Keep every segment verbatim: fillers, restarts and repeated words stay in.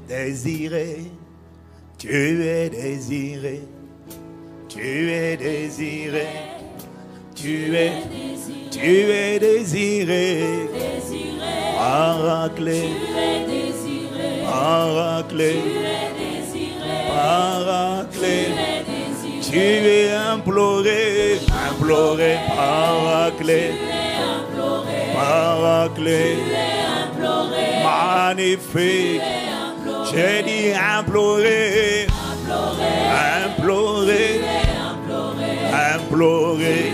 désiré, tu es désiré, tu es désiré, tu es, tu es désiré, Paraclet, Paraclet, Paraclet, tu es imploré, imploré, Paraclet, Paraclet, magnifique, j'ai dit imploré, imploré, imploré,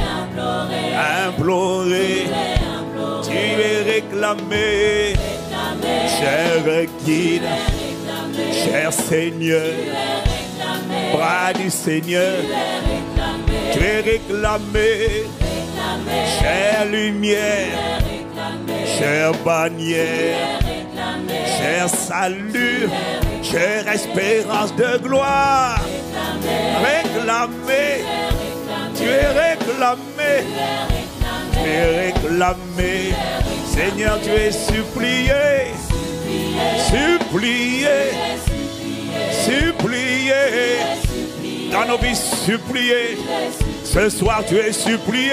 imploré, tu es réclamé, cher guide, cher Seigneur, bras du Seigneur, tu es réclamé, chère lumière, chère bannière, cher salut, chère espérance de gloire, réclamé, tu es réclamé, tu es réclamé, Seigneur, tu es supplié, supplié, supplié, dans nos vies supplié, ce soir tu es supplié,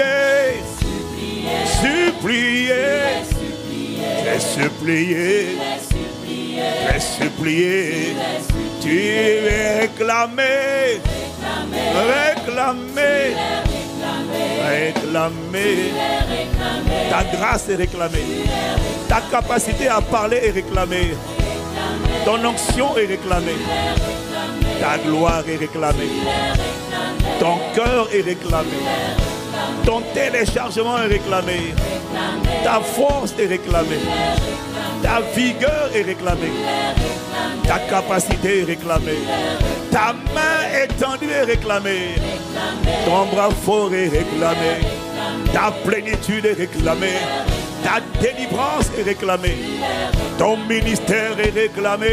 supplié, tu es supplié, tu es supplié, tu es réclamé, réclamé, réclamé, ta grâce est réclamée, ta capacité à parler est réclamée, ton onction est réclamée, ta gloire est réclamée, ton cœur est réclamé, ton téléchargement est réclamé, ta force est réclamée, ta vigueur est réclamée, ta capacité est réclamée, ta main étendue est réclamée, ton bras fort est réclamé, ta plénitude est réclamée, ta délivrance est réclamée, ton ministère est réclamé,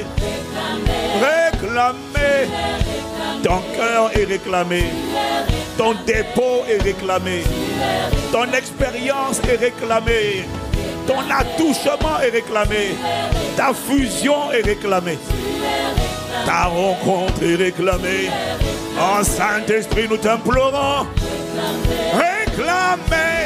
réclamé, ton cœur est réclamé, ton dépôt est réclamé, ton expérience est réclamée, ton attouchement est réclamé, ta fusion est réclamée, ta rencontre est réclamée. En Saint-Esprit, nous t'implorons, réclamez,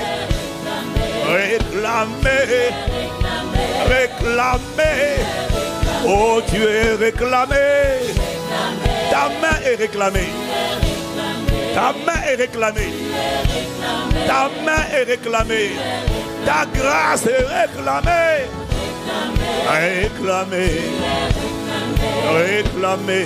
réclamez, réclamez, oh tu es réclamé, ta main est réclamée, ta main est réclamée, ta main est réclamée, ta grâce est réclamée, réclamée, réclamée,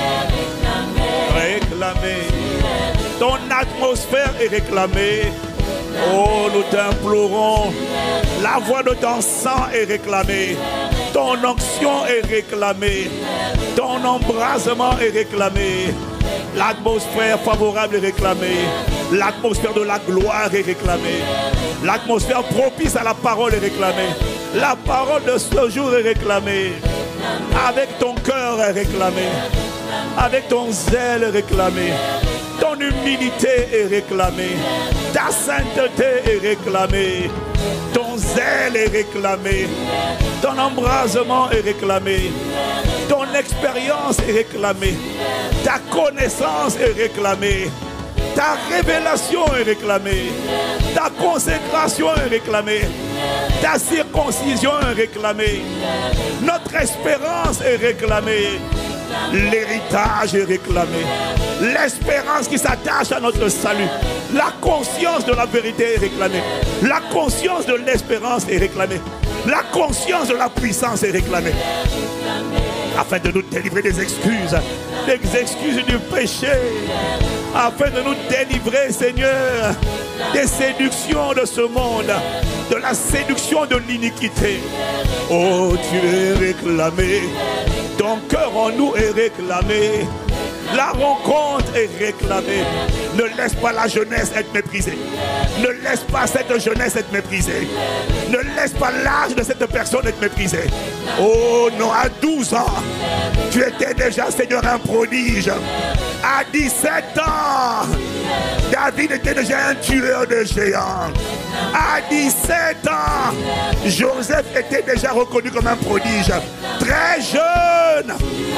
réclamée, ton atmosphère est réclamée. Oh, nous t'implorons, la voix de ton sang est réclamée, ton onction est réclamée, ton embrasement est réclamé, l'atmosphère favorable est réclamée, l'atmosphère de la gloire est réclamée, l'atmosphère propice à la parole est réclamée, la parole de ce jour est réclamée, avec ton cœur est réclamé, avec ton zèle est réclamé, ton humilité est réclamée, ta sainteté est réclamée, ton zèle est réclamé, ton embrasement est réclamé, ton expérience est réclamée, ta connaissance est réclamée, ta révélation est réclamée, ta consécration est réclamée, ta circoncision est réclamée, notre espérance est réclamée, l'héritage est réclamé, l'espérance qui s'attache à notre salut, la conscience de la vérité est réclamée, la conscience de l'espérance est réclamée, la conscience de la puissance est réclamée, afin de nous délivrer des excuses, des excuses du péché, afin de nous délivrer, Seigneur, des séductions de ce monde, de la séduction de l'iniquité. Oh, tu es réclamé, ton cœur en nous est réclamé, la rencontre est réclamée. Ne laisse pas la jeunesse être méprisée, ne laisse pas cette jeunesse être méprisée, ne laisse pas l'âge de cette personne être méprisé. Oh non, à douze ans, tu étais déjà, Seigneur, un prodige. À dix-sept ans, David était déjà un tueur de géants. À dix-sept ans, Joseph était déjà reconnu comme un prodige. Très jeune,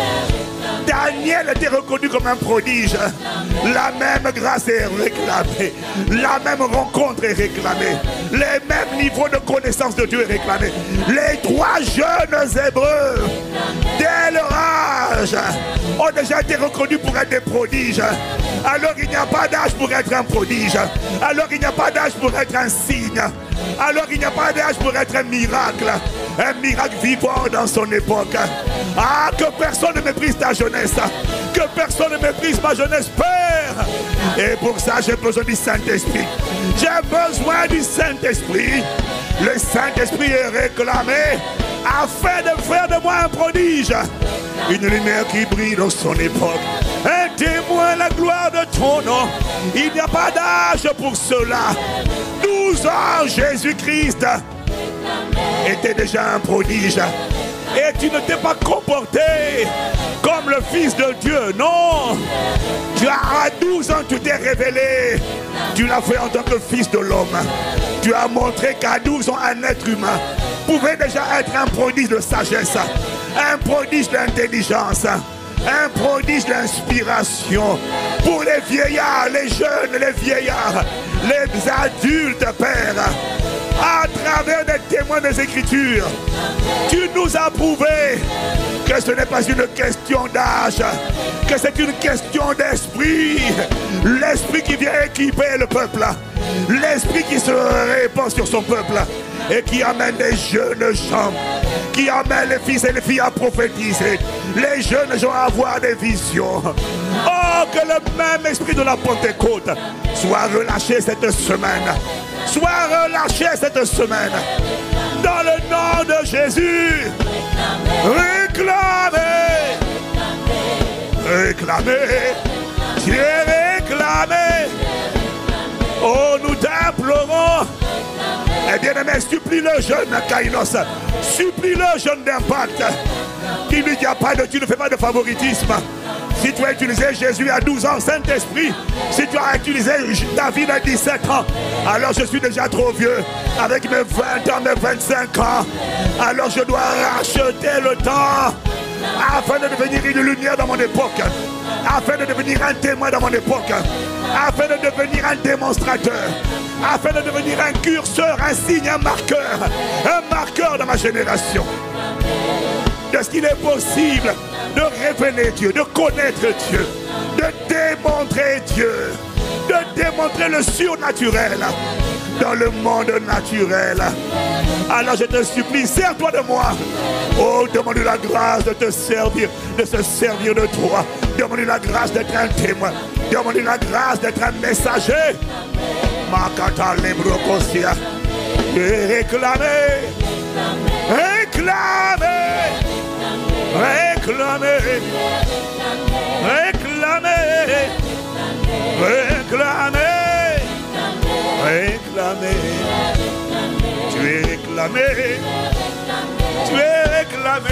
Daniel était reconnu comme un prodige. La même grâce est réclamée. La même rencontre est réclamée. Les mêmes niveaux de connaissance de Dieu est réclamé. Les trois jeunes Hébreux, dès leur âge, ont déjà été reconnus pour être des prodiges. Alors il n'y a pas d'âge pour être un prodige. Alors il n'y a pas d'âge pour être un signe. Alors il n'y a pas d'âge pour être un miracle. Un miracle vivant dans son époque. Ah, que personne ne méprise ta jeunesse. Que personne ne méprise ma jeunesse, Père. Et pour ça, j'ai besoin du Saint-Esprit. J'ai besoin du Saint-Esprit. Le Saint-Esprit est réclamé afin de faire de moi un prodige. Une lumière qui brille dans son époque. Un témoin de la gloire de ton nom. Il n'y a pas d'âge pour cela. douze ans, Jésus-Christ était déjà un prodige. Et tu ne t'es pas comporté comme le Fils de Dieu. Non. Tu as à douze ans, tu t'es révélé. Tu l'as fait en tant que Fils de l'homme. Tu as montré qu'à douze ans, un être humain pouvait déjà être un prodige de sagesse, un prodige d'intelligence, un prodige d'inspiration pour les vieillards, les jeunes, les vieillards, les adultes, Père. À travers des témoins des Écritures, tu nous as prouvé que ce n'est pas une question d'âge, que c'est une question d'esprit. L'esprit qui vient équiper le peuple, l'esprit qui se répand sur son peuple et qui amène les jeunes gens, qui amène les fils et les filles à prophétiser, les jeunes gens à avoir des visions. Oh, que le même esprit de la Pentecôte soit relâché cette semaine. Soit relâché cette semaine. Dans le nom de Jésus. Réclamez. Réclamez. Tu es réclamé. Oh, nous t'implorons. Eh bien aimé, supplie le jeune Kainos. Supplie le jeune d'Impact. Qui lui dit pas de, tu ne fais pas de favoritisme. Si tu as utilisé Jésus à douze ans, Saint-Esprit, si tu as utilisé David à dix-sept ans, alors je suis déjà trop vieux. Avec mes vingt ans, mes vingt-cinq ans, alors je dois racheter le temps afin de devenir une lumière dans mon époque, afin de devenir un témoin dans mon époque, afin de devenir un démonstrateur, afin de devenir un curseur, un signe, un marqueur, un marqueur dans ma génération. De ce qu'il est possible de révéler Dieu, de connaître Dieu, de démontrer Dieu, de démontrer le surnaturel dans le monde naturel. Alors je te supplie, sers-toi de moi. Oh, demande-lui la grâce de te servir, de se servir de toi. Demande-lui la grâce d'être un témoin. Demande-lui la grâce d'être un messager. Makata lebrokosia. Et réclamer, réclamer. Réclamer, réclamer, réclamer, réclamer. Tu es réclamé, tu es réclamé.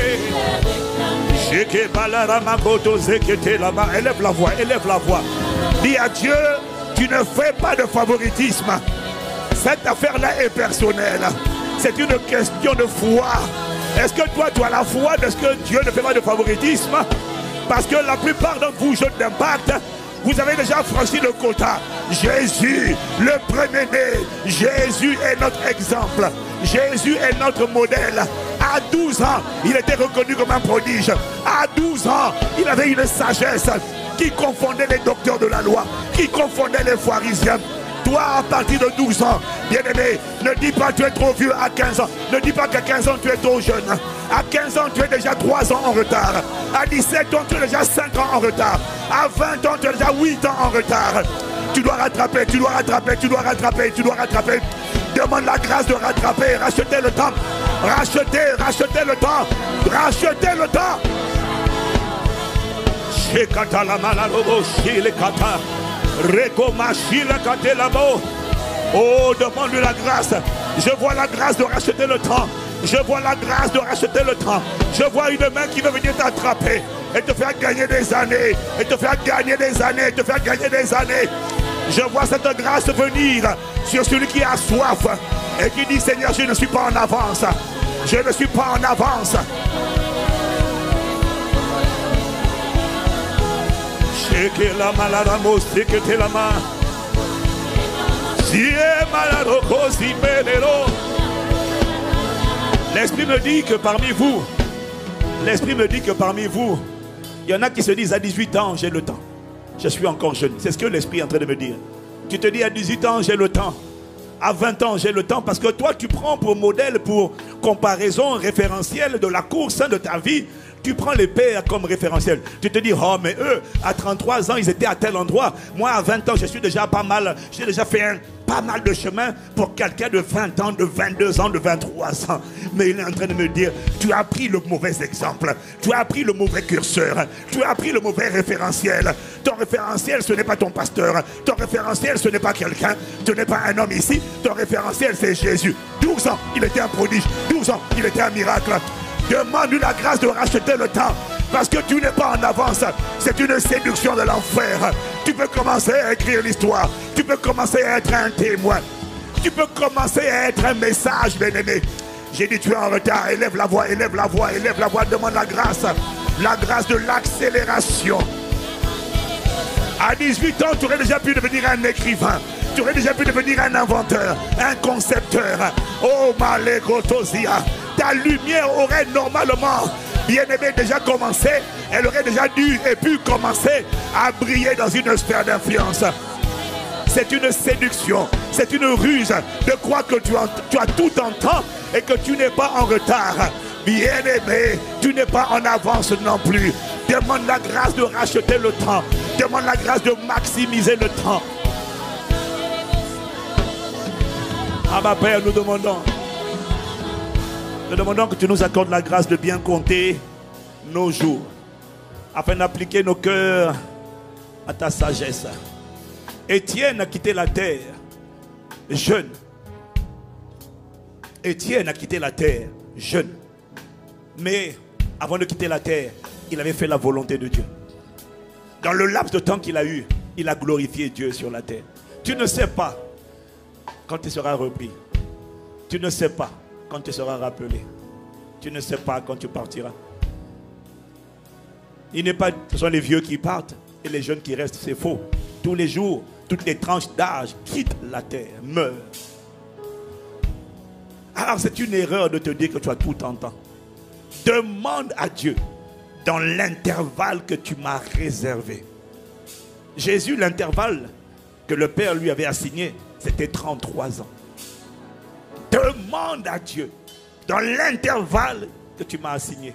Élève la voix, élève la voix. Dis à Dieu, tu ne fais pas de favoritisme. Cette affaire-là est personnelle. C'est une question de foi. Est-ce que toi, tu as la foi de ce que Dieu ne fait pas de favoritisme? Parce que la plupart d'entre vous, jeunes d'Impact, vous avez déjà franchi le quota. Jésus, le premier-né, Jésus est notre exemple. Jésus est notre modèle. À douze ans, il était reconnu comme un prodige. À douze ans, il avait une sagesse qui confondait les docteurs de la loi, qui confondait les pharisiens. Toi, à partir de douze ans, bien-aimé, ne dis pas que tu es trop vieux à quinze ans. Ne dis pas qu'à quinze ans, tu es trop jeune. À quinze ans, tu es déjà trois ans en retard. À dix-sept ans, tu es déjà cinq ans en retard. À vingt ans, tu es déjà huit ans en retard. Tu dois rattraper, tu dois rattraper, tu dois rattraper, tu dois rattraper. Demande la grâce de rattraper, racheter le temps. Racheter, racheter le temps. Racheter le temps. Shekata la malalobo, shilekata. Oh, demande-lui la grâce. Je vois la grâce de racheter le temps. Je vois la grâce de racheter le temps. Je vois une main qui veut venir t'attraper et te faire gagner des années. Et te faire gagner des années. Et te faire gagner des années. Je vois cette grâce venir sur celui qui a soif et qui dit, Seigneur, je ne suis pas en avance. Je ne suis pas en avance. L'Esprit me dit que parmi vous, l'Esprit me dit que parmi vous, il y en a qui se disent à dix-huit ans, j'ai le temps. Je suis encore jeune. C'est ce que l'Esprit est en train de me dire. Tu te dis à dix-huit ans, j'ai le temps. À vingt ans, j'ai le temps. Parce que toi, tu prends pour modèle, pour comparaison référentielle de la course de ta vie. Tu prends les pères comme référentiel. Tu te dis, oh, mais eux, à trente-trois ans, ils étaient à tel endroit. Moi, à vingt ans, je suis déjà pas mal. J'ai déjà fait un, pas mal de chemin pour quelqu'un de vingt ans, de vingt-deux ans, de vingt-trois ans. Mais il est en train de me dire, tu as pris le mauvais exemple. Tu as pris le mauvais curseur. Tu as pris le mauvais référentiel. Ton référentiel, ce n'est pas ton pasteur. Ton référentiel, ce n'est pas quelqu'un. Ce n'est pas un homme ici. Ton référentiel, c'est Jésus. douze ans, il était un prodige. douze ans, il était un miracle. Demande-lui la grâce de racheter le temps. Parce que tu n'es pas en avance. C'est une séduction de l'enfer. Tu peux commencer à écrire l'histoire. Tu peux commencer à être un témoin. Tu peux commencer à être un message, bien-aimé. J'ai dit, tu es en retard. Élève la voix, élève la voix, élève la voix. Demande la grâce. La grâce de l'accélération. À dix-huit ans, tu aurais déjà pu devenir un écrivain. Tu aurais déjà pu devenir un inventeur, un concepteur. Oh, Malégotosia. Ta lumière aurait normalement, bien aimé, déjà commencé. Elle aurait déjà dû et pu commencer à briller dans une sphère d'influence. C'est une séduction, c'est une ruse de croire que tu as, tu as tout en temps et que tu n'es pas en retard. Bien aimé, tu n'es pas en avance non plus. Demande la grâce de racheter le temps. Demande la grâce de maximiser le temps. Ah ma Père, nous demandons. Nous demandons que tu nous accordes la grâce de bien compter nos jours, afin d'appliquer nos cœurs à ta sagesse. Étienne a quitté la terre jeune. Étienne a quitté la terre jeune. Mais avant de quitter la terre, il avait fait la volonté de Dieu. Dans le laps de temps qu'il a eu, il a glorifié Dieu sur la terre. Tu ne sais pas quand tu seras repris. Tu ne sais pas quand tu seras rappelé. Tu ne sais pas quand tu partiras. Il n'est pas, ce sont les vieux qui partent et les jeunes qui restent, c'est faux. Tous les jours, toutes les tranches d'âge quittent la terre, meurent. Alors c'est une erreur de te dire que tu as tout en temps. Demande à Dieu dans l'intervalle que tu m'as réservé. Jésus, l'intervalle que le Père lui avait assigné, c'était trente-trois ans. Demande à Dieu, dans l'intervalle que tu m'as assigné,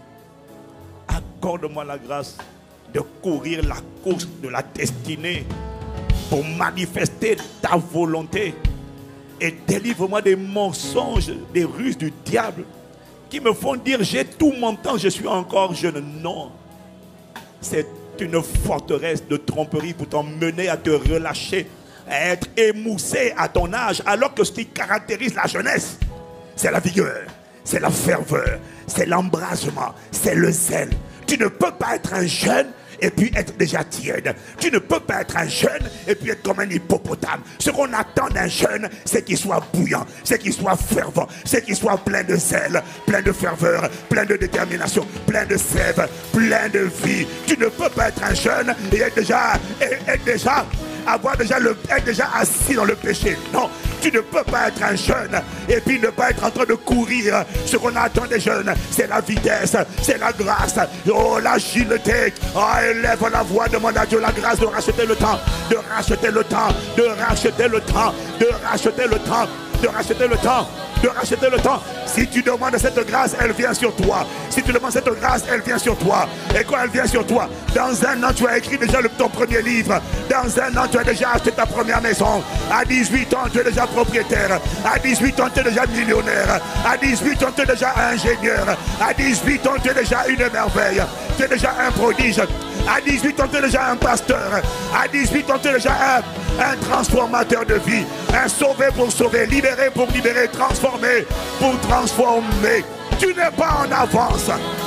accorde-moi la grâce de courir la course de la destinée pour manifester ta volonté et délivre-moi des mensonges, des ruses du diable qui me font dire j'ai tout mon temps, je suis encore jeune. Non, c'est une forteresse de tromperie pour t'emmener à te relâcher, à être émoussé à ton âge, alors que ce qui caractérise la jeunesse, c'est la vigueur, c'est la ferveur, c'est l'embrasement, c'est le zèle. Tu ne peux pas être un jeune et puis être déjà tiède. Tu ne peux pas être un jeune et puis être comme un hippopotame. Ce qu'on attend d'un jeune, c'est qu'il soit bouillant, c'est qu'il soit fervent, c'est qu'il soit plein de zèle, plein de ferveur, plein de détermination, plein de sève, plein de vie. Tu ne peux pas être un jeune et être déjà, et, être déjà avoir déjà le, être déjà assis dans le péché. Non, tu ne peux pas être un jeune et puis ne pas être en train de courir. Ce qu'on attend des jeunes, c'est la vitesse, c'est la grâce, oh l'agilité. Oh, élève la voix, demande à Dieu la grâce de racheter le temps, de racheter le temps, de racheter le temps, de racheter le temps, de racheter le temps, de racheter le temps. Si tu demandes cette grâce, elle vient sur toi. Si tu demandes cette grâce, elle vient sur toi. Et quand elle vient sur toi, dans un an, tu as écrit déjà le, ton premier livre. Dans un an, tu as déjà acheté ta première maison. À dix-huit ans, tu es déjà propriétaire. À dix-huit ans, tu es déjà millionnaire. À dixhuit ans, tu es déjà ingénieur. À dix-huit ans, tu es déjà une merveille. Tu es déjà un prodige. À dix-huit ans, tu es déjà un pasteur. À dix-huit ans, tu es déjà un, un transformateur de vie. Un sauvé pour sauver, libéré pour libérer, transformé pour transformer. Tu n'es pas en avance.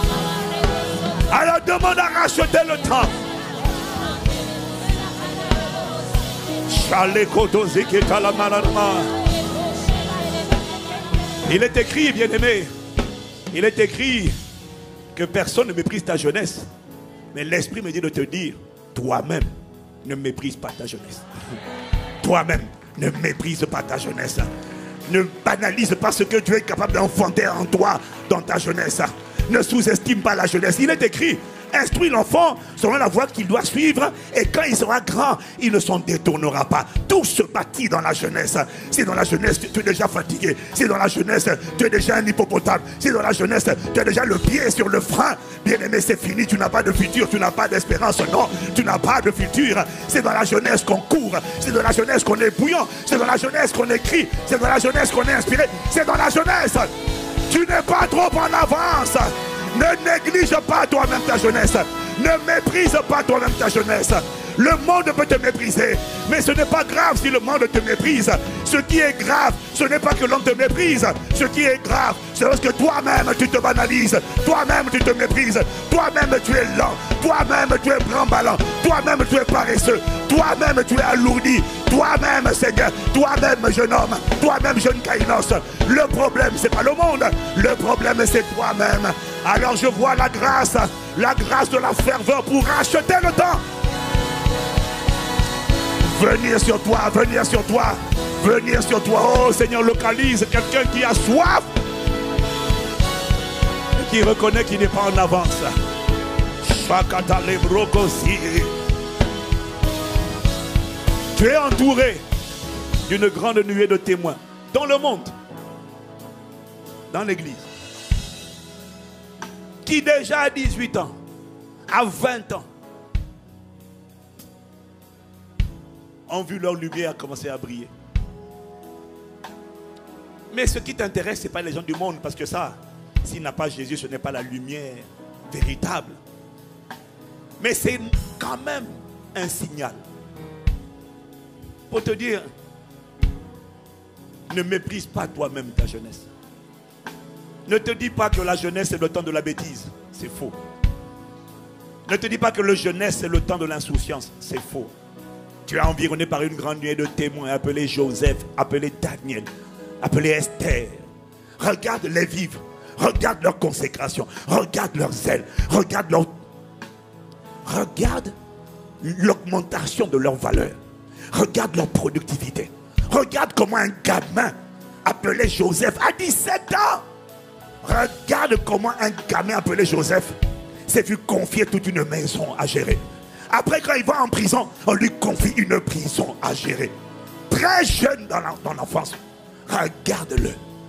Alors demande à racheter le temps. Il est écrit, bien-aimé, il est écrit que personne ne méprise ta jeunesse. Mais l'Esprit me dit de te dire, toi-même, ne méprise pas ta jeunesse. Toi-même, ne méprise pas ta jeunesse. Ne banalise pas ce que Dieu est capable d'enfanter en toi dans ta jeunesse. Ne sous-estime pas la jeunesse. Il est écrit, instruis l'enfant selon la voie qu'il doit suivre, et quand il sera grand, il ne s'en détournera pas. Tout se bâtit dans la jeunesse. Si dans la jeunesse tu es déjà fatigué, si dans la jeunesse tu es déjà un hippopotame, si dans la jeunesse tu as déjà le pied sur le frein, bien aimé, c'est fini, tu n'as pas de futur, tu n'as pas d'espérance, non, tu n'as pas de futur. C'est dans la jeunesse qu'on court, c'est dans la jeunesse qu'on est bouillant, c'est dans la jeunesse qu'on écrit, c'est dans la jeunesse qu'on est inspiré, c'est dans la jeunesse. Tu n'es pas trop en avance. Ne néglige pas toi-même ta jeunesse. Ne méprise pas toi-même ta jeunesse. Le monde peut te mépriser, mais ce n'est pas grave si le monde te méprise. Ce qui est grave, ce n'est pas que l'on te méprise. Ce qui est grave, c'est lorsque toi-même tu te banalises, toi-même tu te méprises, toi-même tu es lent, toi-même tu es bramballant, toi-même tu es paresseux, toi-même tu es alourdi, toi-même Seigneur, toi-même jeune homme, toi-même jeune Kainos. Le problème c'est pas le monde, le problème c'est toi-même. Alors je vois la grâce, la grâce de la ferveur pour racheter le temps. Venir sur toi, venir sur toi, venir sur toi. Oh Seigneur, localise quelqu'un qui a soif et qui reconnaît qu'il n'est pas en avance. Tu es entouré d'une grande nuée de témoins dans le monde, dans l'église, qui déjà à dix-huit ans, à vingt ans, ont vu leur lumière commencer à briller. Mais ce qui t'intéresse, ce n'est pas les gens du monde, parce que ça, s'il n'a pas Jésus, ce n'est pas la lumière véritable. Mais c'est quand même un signal pour te dire, ne méprise pas toi-même ta jeunesse. Ne te dis pas que la jeunesse c'est le temps de la bêtise, c'est faux. Ne te dis pas que la jeunesse c'est le temps de l'insouciance, c'est faux. Tu es environné par une grande nuée de témoins appelés Joseph, appelés Daniel, appelés Esther. Regarde les vivre, regarde leur consécration, regarde leur zèle, regarde leur... Regarde l'augmentation de leur valeur. Regarde leur productivité. Regarde comment un gamin appelé Joseph à dix-sept ans. Regarde comment un gamin appelé Joseph s'est vu confier toute une maison à gérer. Après, quand il va en prison, on lui confie une prison à gérer. Très jeune dans l'enfance. Regarde-le.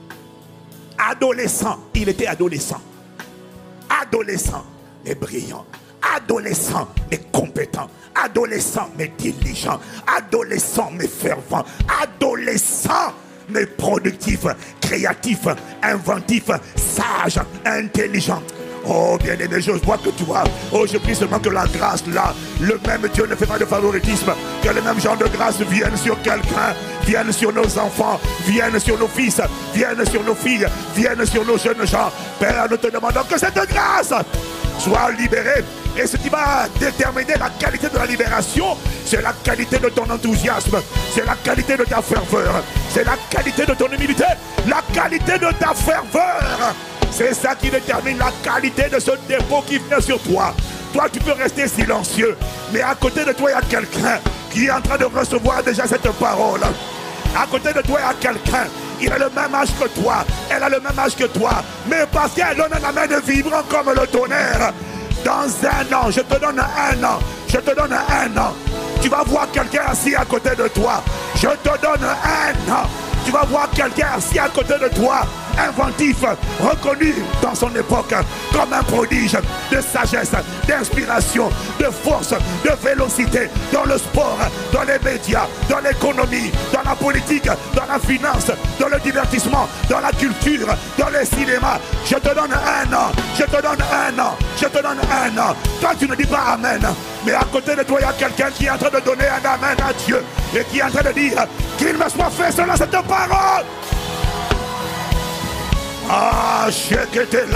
Adolescent, il était adolescent. Adolescent, mais brillant. Adolescent, mais compétent. Adolescent, mais diligent. Adolescent, mais fervent. Adolescent, mais productif, créatif, inventif, sage, intelligent. Oh bien-aimé, je vois que tu vois. Oh, je prie seulement que la grâce là, le même Dieu ne fait pas de favoritisme. Que le même genre de grâce vienne sur quelqu'un, vienne sur nos enfants, vienne sur nos fils, vienne sur nos filles, vienne sur nos jeunes gens. Père, nous te demandons que cette grâce soit libérée. Et ce qui va déterminer la qualité de la libération, c'est la qualité de ton enthousiasme, c'est la qualité de ta ferveur, c'est la qualité de ton humilité, la qualité de ta ferveur. C'est ça qui détermine la qualité de ce dépôt qui vient sur toi. Toi, tu peux rester silencieux, mais à côté de toi, il y a quelqu'un qui est en train de recevoir déjà cette parole. À côté de toi, il y a quelqu'un. Il a le même âge que toi, elle a le même âge que toi, mais parce qu'elle donne la main de vibrant comme le tonnerre. Dans un an, je te donne un an, je te donne un an. Tu vas voir quelqu'un assis à côté de toi. Je te donne un an. Tu vas voir quelqu'un assis à côté de toi, inventif, reconnu dans son époque comme un prodige de sagesse, d'inspiration, de force, de vélocité, dans le sport, dans les médias, dans l'économie, dans la politique, dans la finance, dans le divertissement, dans la culture, dans le cinéma. Je te donne un an, je te donne un an, je te donne un an. Toi tu ne dis pas amen, mais à côté de toi il y a quelqu'un qui est en train de donner un amen à Dieu et qui est en train de dire qu'il me soit fait selon cette parole. Ah, je te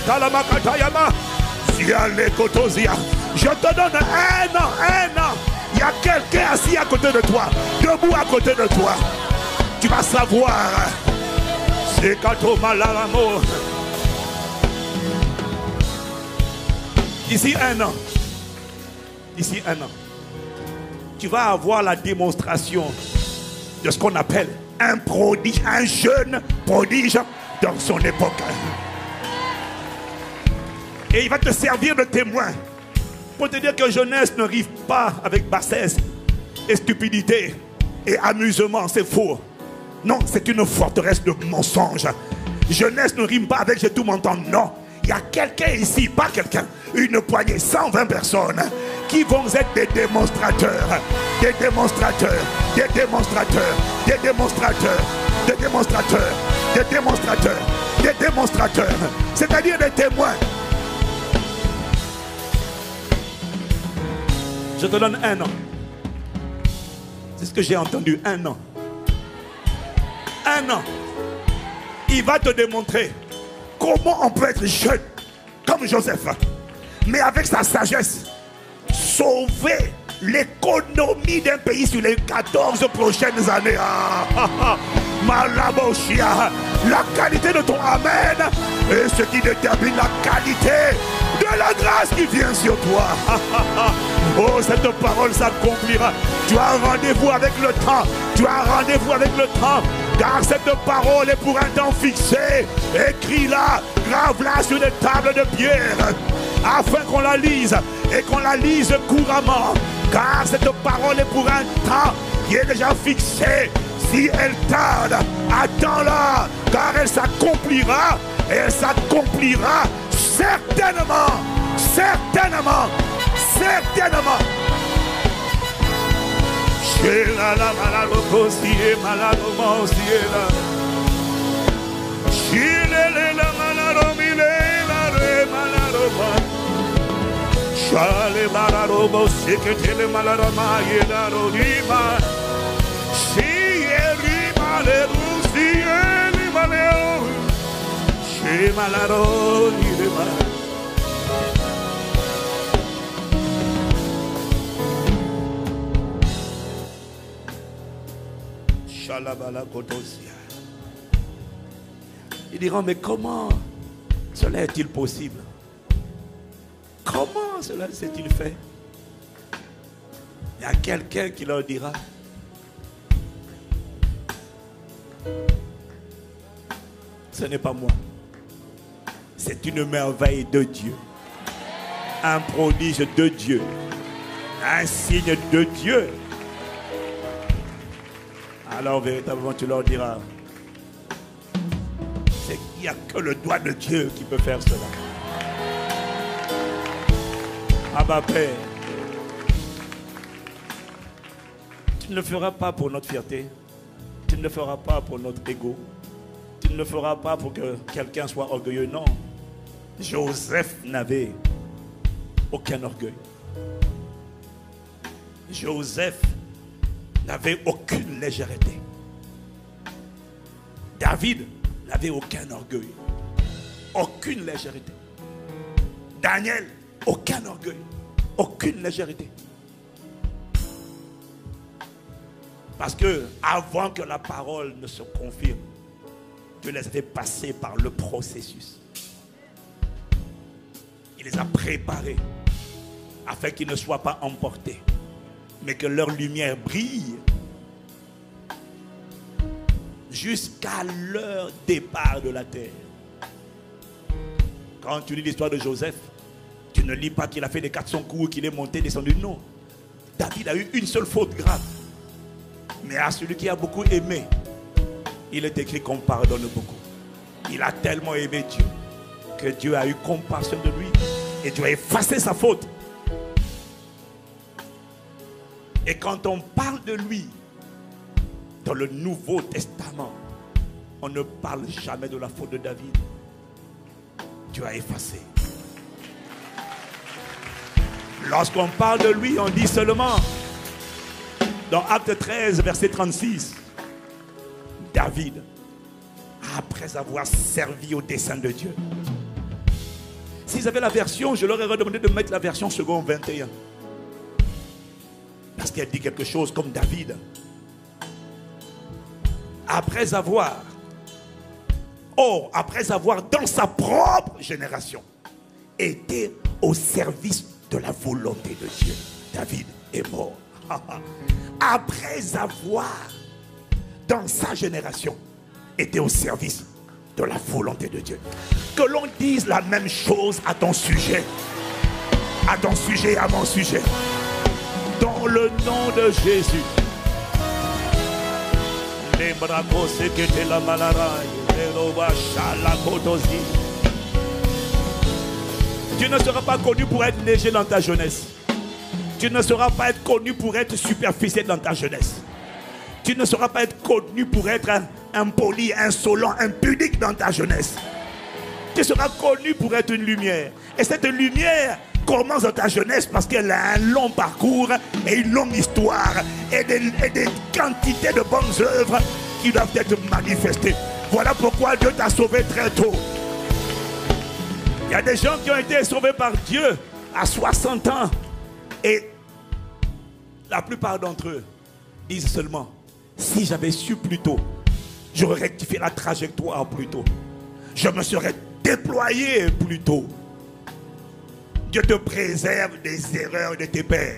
donne un an, un an. Il y a quelqu'un assis à côté de toi, debout à côté de toi. Tu vas savoir. C'est quand on m'a l'amour. D'ici un an, d'ici un an, tu vas avoir la démonstration de ce qu'on appelle un prodige, un jeune prodige dans son époque. Et il va te servir de témoin pour te dire que jeunesse ne rive pas avec bassesse et stupidité et amusement, c'est faux. Non, c'est une forteresse de mensonges. Jeunesse ne rime pas avec j'ai tout m'entend, non. Il y a quelqu'un ici, pas quelqu'un, une poignée, cent vingt personnes qui vont être des démonstrateurs, des démonstrateurs, des démonstrateurs, des démonstrateurs, des démonstrateurs, des démonstrateurs, des démonstrateurs, c'est-à-dire des témoins. Je te donne un an. C'est ce que j'ai entendu, un an. Un an. Il va te démontrer comment on peut être jeune comme Joseph, mais avec sa sagesse, sauver l'économie d'un pays sur les quatorze prochaines années. Ah, ah, ah. Malaboshia, la qualité de ton amen est ce qui détermine la qualité de la grâce qui vient sur toi. Ah, ah, ah. Oh, cette parole s'accomplira. Tu as rendez-vous avec le temps. Tu as rendez-vous avec le temps. Car cette parole est pour un temps fixé. Écris-la, grave-la sur des tables de pierre, afin qu'on la lise et qu'on la lise couramment. Car cette parole est pour un temps qui est déjà fixé. Si elle tarde, attends-la, car elle s'accomplira. Et elle s'accomplira certainement, certainement, certainement. Shela la malado kosie malado mosiela. Shile la malado mile la re malado ma. Shale malado mosike tele malado ma yela rodima. Shieri malado sieli malado. She malado yema. Ils diront, mais comment cela est-il possible? Comment cela s'est-il fait? Il y a quelqu'un qui leur dira, ce n'est pas moi. C'est une merveille de Dieu. Un prodige de Dieu. Un signe de Dieu. Alors véritablement tu leur diras, c'est qu'il n'y a que le doigt de Dieu qui peut faire cela. Abba Père, tu ne le feras pas pour notre fierté, tu ne le feras pas pour notre ego, tu ne le feras pas pour que quelqu'un soit orgueilleux, non. Joseph n'avait aucun orgueil. Joseph n'avait aucune légèreté. David n'avait aucun orgueil, aucune légèreté. Daniel, aucun orgueil, aucune légèreté. Parce que avant que la parole ne se confirme, Dieu les avait passés par le processus. Il les a préparés afin qu'ils ne soient pas emportés, mais que leur lumière brille jusqu'à leur départ de la terre. Quand tu lis l'histoire de Joseph, tu ne lis pas qu'il a fait des quatre cents coups, qu'il est monté, descendu. Non. David a eu une seule faute grave. Mais à celui qui a beaucoup aimé, il est écrit qu'on pardonne beaucoup. Il a tellement aimé Dieu que Dieu a eu compassion de lui et Dieu a effacé sa faute. Et quand on parle de lui dans le Nouveau Testament, on ne parle jamais de la faute de David. Dieu a effacé. Lorsqu'on parle de lui, on dit seulement dans Acte treize, verset trente-six, David, après avoir servi au dessein de Dieu. S'ils avaient la version, je leur aurais demandé de mettre la version second vingt et un. Parce l'Éternel dit quelque chose comme David. Après avoir, oh, après avoir dans sa propre génération été au service de la volonté de Dieu, David est mort. Après avoir dans sa génération été au service de la volonté de Dieu. Que l'on dise la même chose à ton sujet, à ton sujet, à mon sujet. Dans le nom de Jésus. Tu ne seras pas connu pour être léger dans ta jeunesse. Tu ne seras pas être connu pour être superficiel dans ta jeunesse. Tu ne seras pas être connu pour être impoli, insolent, impudique dans ta jeunesse. Tu seras connu pour être une lumière. Et cette lumière commence dans ta jeunesse parce qu'elle a un long parcours et une longue histoire et des, et des quantités de bonnes œuvres qui doivent être manifestées. Voilà pourquoi Dieu t'a sauvé très tôt. Il y a des gens qui ont été sauvés par Dieu à soixante ans et la plupart d'entre eux disent seulement: si j'avais su plus tôt, j'aurais rectifié la trajectoire plus tôt. Je me serais déployé plus tôt. Dieu te préserve des erreurs de tes pères.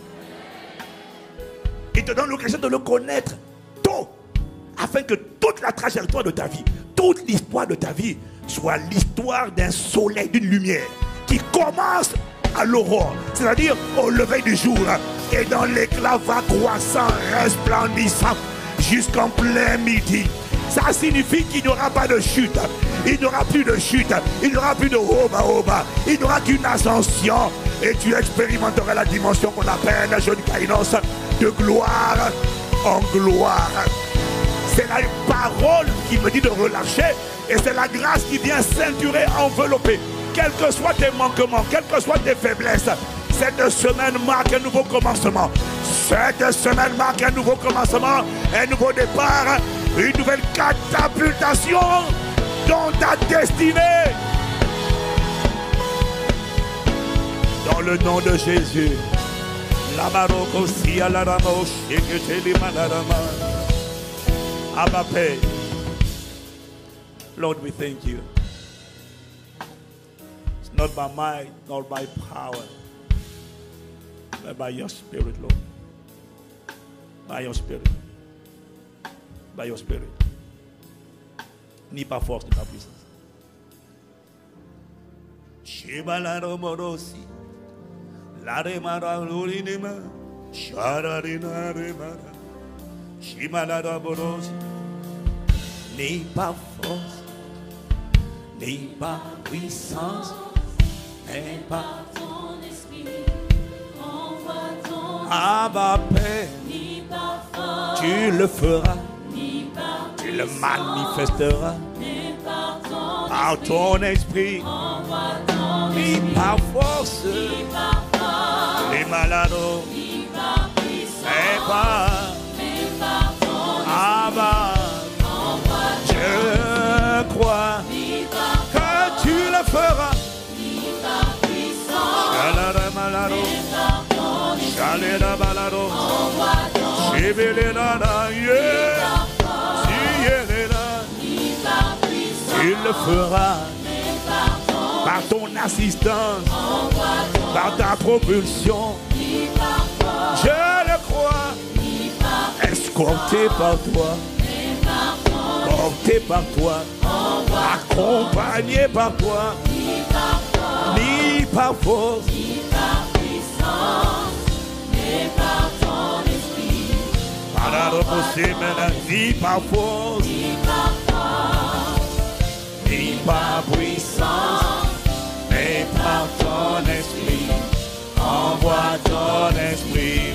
Il te donne l'occasion de le connaître tôt, afin que toute la trajectoire de ta vie, toute l'histoire de ta vie soit l'histoire d'un soleil, d'une lumière qui commence à l'aurore, c'est-à-dire au lever du jour, et dans l'éclat va croissant, resplendissant jusqu'en plein midi. Ça signifie qu'il n'y aura pas de chute. Il n'y aura plus de chute. Il n'y aura plus de oba oba. Il n'y aura qu'une ascension. Et tu expérimenteras la dimension qu'on appelle la jeune kainos, de gloire en gloire. C'est la parole qui me dit de relâcher. Et c'est la grâce qui vient ceinturer, envelopper. Quels que soient tes manquements, quelles que soient tes faiblesses, cette semaine marque un nouveau commencement. Cette semaine marque un nouveau commencement, un nouveau départ, une nouvelle catapultation dans ta destinée. Dans le nom de Jésus. Abba Père. Lord, we thank you. It's not by might, nor by power, but by your Spirit, Lord. By your Spirit. By your Spirit. Ni par force, ni par puissance. Shibalaro morosi. Lare mara lurinema. Shararina remara. Shibalaro morosi. Ni par force, ni par puissance, mais par ton esprit. Envoie ton Abba Père. Ni par force, tu le feras. Ni par tu le manifesteras. Mais par ton, par ton esprit. Envoie ton ni esprit. Par force, ni par force, les malades. Ni par puissance, mais par, mais par ton esprit. Abba. Je crois que tu le feras. Tu le feras par ton assistance, par ta propulsion. Je le crois, escorté par toi. Porté par toi, accompagné par toi, ni par force, ni par puissance, mais par ton esprit. Par la repoussée, ni par force, ni par force, ni par puissance, mais par ton esprit. Envoie ton esprit.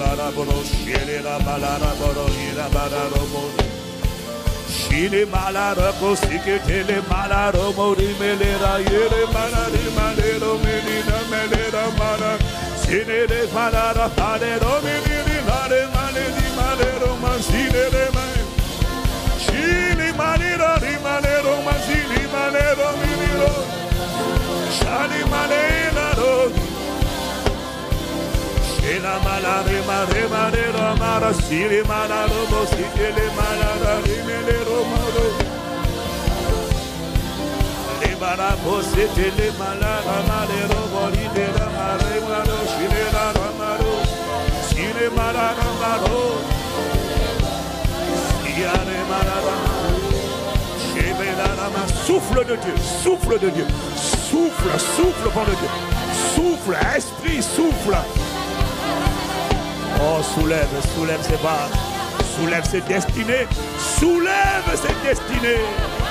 Shile malara kosike tele malara mori melera yere malari malero melina melera mara sine de malara malero melini lare maledi malero masine de mai shile malira di malero masini malero miliro shali malera ro shila malare mare mare ramara sire malaro bosike le malara rimele romaro le bara bosete le malara mare robori de ramare maro sire ramaro sire malara maro sire malara souffle de Dieu, souffle de Dieu, souffle, souffle vent de Dieu, souffle, esprit, souffle. Oh, soulève, soulève ses barres, soulève ses destinées, soulève ses destinées.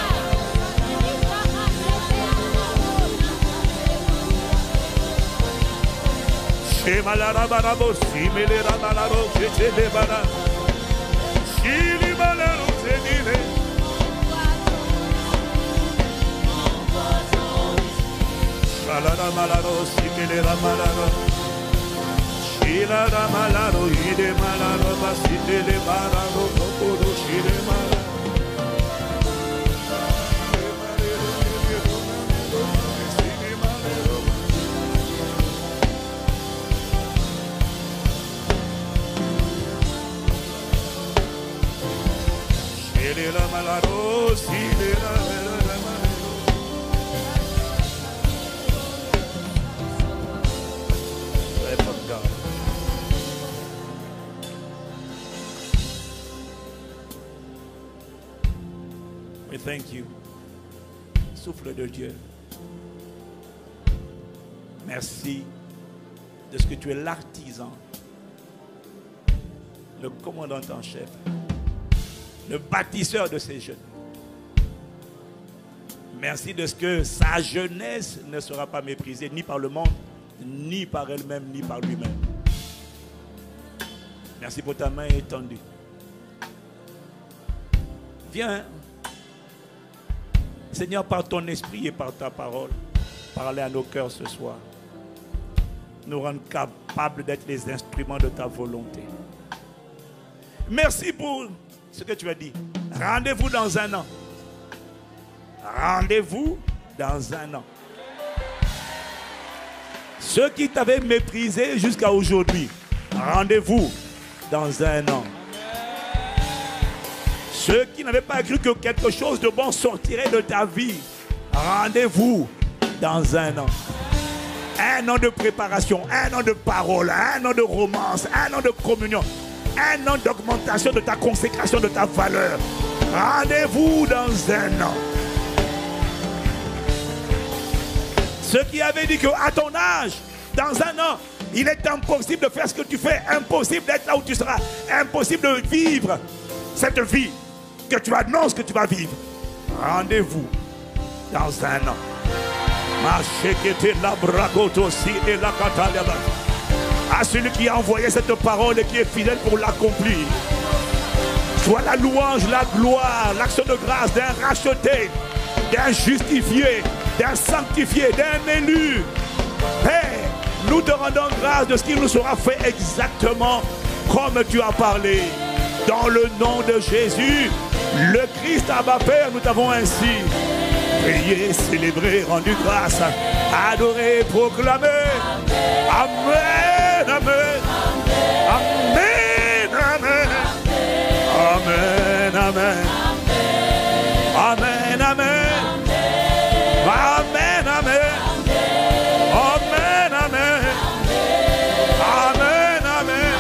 Shema la rabarabo, simele rabarabo, chete de bara, shiri balaro, zedile. Shalala malaro, simele ramalaro, shila ramalaro, ide malaro, basite le bararo, kokoro, shile malaro. We thank you. Souffle de Dieu. Merci de ce que tu es l'artisan, le commandant en chef, le bâtisseur de ces jeunes. Merci de ce que sa jeunesse ne sera pas méprisée ni par le monde, ni par elle-même, ni par lui-même. Merci pour ta main étendue. Viens, Seigneur, par ton esprit et par ta parole, parler à nos cœurs ce soir. Nous rendre capables d'être les instruments de ta volonté. Merci pour ce que tu as dit. Rendez-vous dans un an. Rendez-vous dans un an. Ceux qui t'avaient méprisé jusqu'à aujourd'hui, rendez-vous dans un an. Ceux qui n'avaient pas cru que quelque chose de bon sortirait de ta vie, rendez-vous dans un an. Un an de préparation, un an de parole, un an de romance, un an de communion, un an d'augmentation de ta consécration, de ta valeur. Rendez-vous dans un an. Ceux qui avaient dit qu'à ton âge, dans un an, il est impossible de faire ce que tu fais, impossible d'être là où tu seras, impossible de vivre cette vie que tu annonces que tu vas vivre. Rendez-vous dans un an. À celui qui a envoyé cette parole et qui est fidèle pour l'accomplir. Soit la louange, la gloire, l'action de grâce d'un racheté, d'un justifié, d'un sanctifié, d'un élu. Père, nous te rendons grâce de ce qu'il nous sera fait exactement comme tu as parlé. Dans le nom de Jésus, le Christ Abba Père, nous t'avons ainsi prié, célébré, rendu grâce, adoré, proclamé. Amen, amen, amen, amen, amen, amen, amen, amen. Amen, amen. Amen, amen. Amen, amen.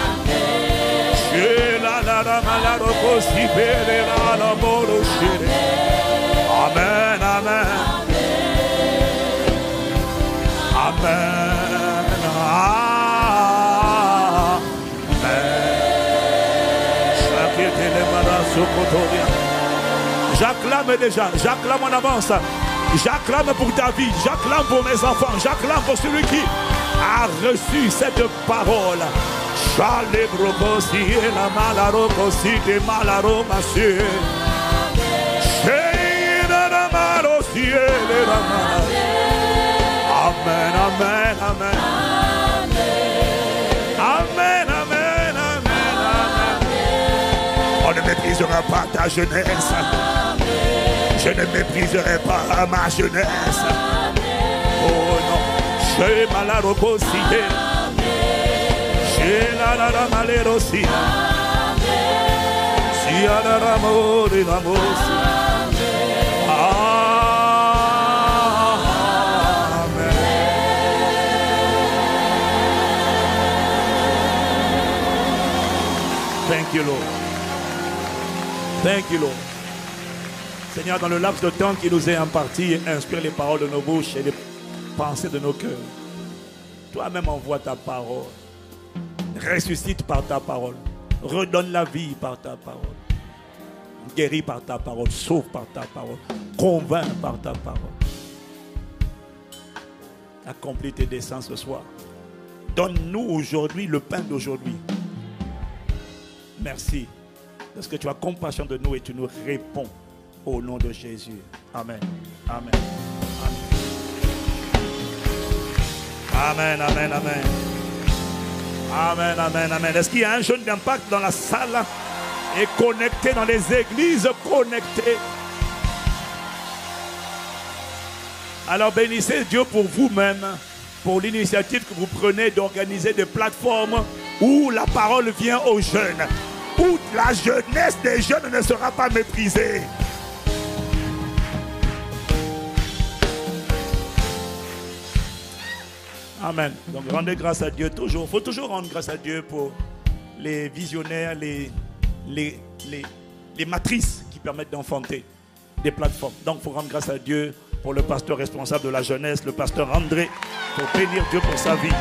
Amen, amen. Amen. J'acclame déjà, j'acclame en avance. J'acclame pour ta vie, j'acclame pour mes enfants, j'acclame pour celui qui a reçu cette parole. Amen, amen, amen. Amen, amen, amen, amen. On ne méprisera pas ta jeunesse. Je ne mépriserai pas ma jeunesse. Oh non. Je malaro coside. Je Et la la la malero si. Si a la ramo de l'amour si. Amen. Thank you, Lord. Thank you, Lord. Seigneur, dans le laps de temps qui nous est imparti, inspire les paroles de nos bouches et les pensées de nos cœurs. Toi-même envoie ta parole. Ressuscite par ta parole. Redonne la vie par ta parole. Guéris par ta parole. Sauve par ta parole. Convainc par ta parole. Accomplis tes desseins ce soir. Donne-nous aujourd'hui le pain d'aujourd'hui. Merci. Parce que tu as compassion de nous et tu nous réponds au nom de Jésus. Amen. Amen. Amen. Amen. Amen. Amen. Amen. Amen. Amen. Est-ce qu'il y a un jeune d'impact dans la salle et connecté dans les églises connectées? Alors bénissez Dieu pour vous-même, pour l'initiative que vous prenez d'organiser des plateformes où la parole vient aux jeunes, où la jeunesse des jeunes ne sera pas méprisée. Amen. Donc rendez grâce à Dieu toujours. Il faut toujours rendre grâce à Dieu pour les visionnaires, les, les, les, les matrices qui permettent d'enfanter des plateformes. Donc il faut rendre grâce à Dieu pour le pasteur responsable de la jeunesse, le pasteur André, pour bénir Dieu pour sa vie.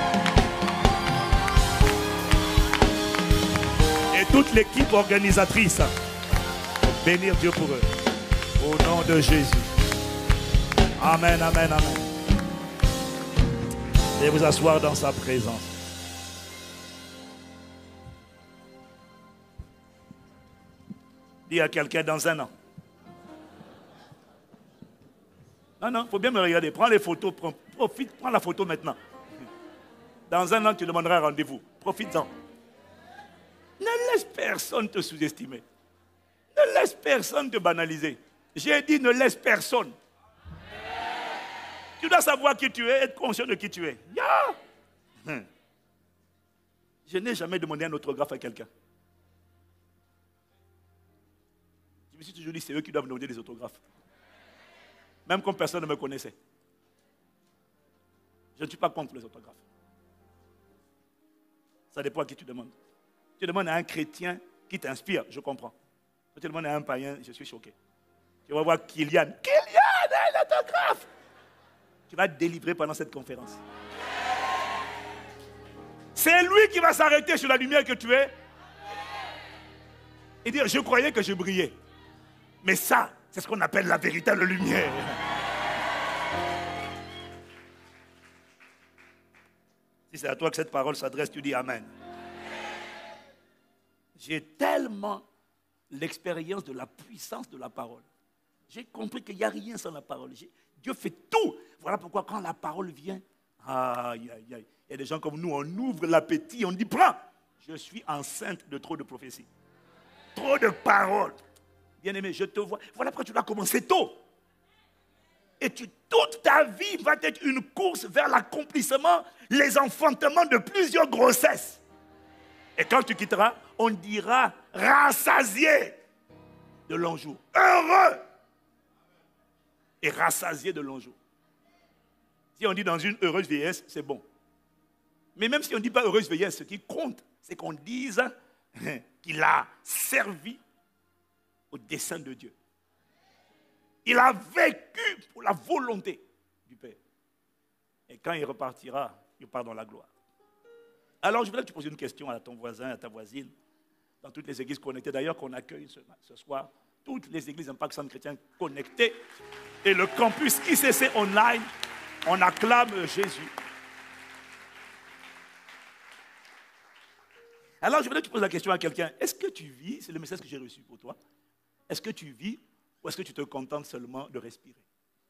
Et toute l'équipe organisatrice, pour bénir Dieu pour eux. Au nom de Jésus. Amen, amen, amen. Et vous asseoir dans sa présence. Dis à quelqu'un dans un an. Non, non, il faut bien me regarder. Prends les photos, profite, prends la photo maintenant. Dans un an, tu demanderas rendez-vous. Profite-en. Ne laisse personne te sous-estimer. Ne laisse personne te banaliser. J'ai dit ne laisse personne. Tu dois savoir qui tu es, être conscient de qui tu es. Yeah. Hum. Je n'ai jamais demandé un autographe à quelqu'un. Je me suis toujours dit, c'est eux qui doivent me demander des autographes. Même quand personne ne me connaissait. Je ne suis pas contre les autographes. Ça dépend à qui tu demandes. Tu demandes à un chrétien qui t'inspire, je comprends. Quand tu demandes à un païen, je suis choqué. Tu vas voir Kylian. Kylian, un autographe! Tu vas te délivrer pendant cette conférence. C'est lui qui va s'arrêter sur la lumière que tu es et dire, je croyais que je brillais. Mais ça, c'est ce qu'on appelle la véritable lumière. Si c'est à toi que cette parole s'adresse, tu dis Amen. J'ai tellement l'expérience de la puissance de la parole. J'ai compris qu'il n'y a rien sans la parole. Dieu fait tout. Voilà pourquoi quand la parole vient, aïe, aïe, aïe. Il y a des gens comme nous, on ouvre l'appétit, on dit, prends. Je suis enceinte de trop de prophéties. Trop de paroles. Bien-aimé, je te vois. Voilà pourquoi tu dois commencer tôt. Et tu, toute ta vie va être une course vers l'accomplissement, les enfantements de plusieurs grossesses. Et quand tu quitteras, on dira rassasié de longs jours. Heureux. Et rassasié de longs jours. Si on dit dans une heureuse vieillesse, c'est bon. Mais même si on ne dit pas heureuse vieillesse, ce qui compte, c'est qu'on dise qu'il a servi au dessein de Dieu. Il a vécu pour la volonté du Père. Et quand il repartira, il part dans la gloire. Alors je voudrais que tu poses une question à ton voisin, à ta voisine, dans toutes les églises connectées, d'ailleurs qu'on accueille ce, ce soir, toutes les églises Impact Centre Chrétien connectées, et le campus I C C Online, on acclame Jésus. Alors, je voudrais que tu poses la question à quelqu'un. Est-ce que tu vis, c'est le message que j'ai reçu pour toi, est-ce que tu vis ou est-ce que tu te contentes seulement de respirer?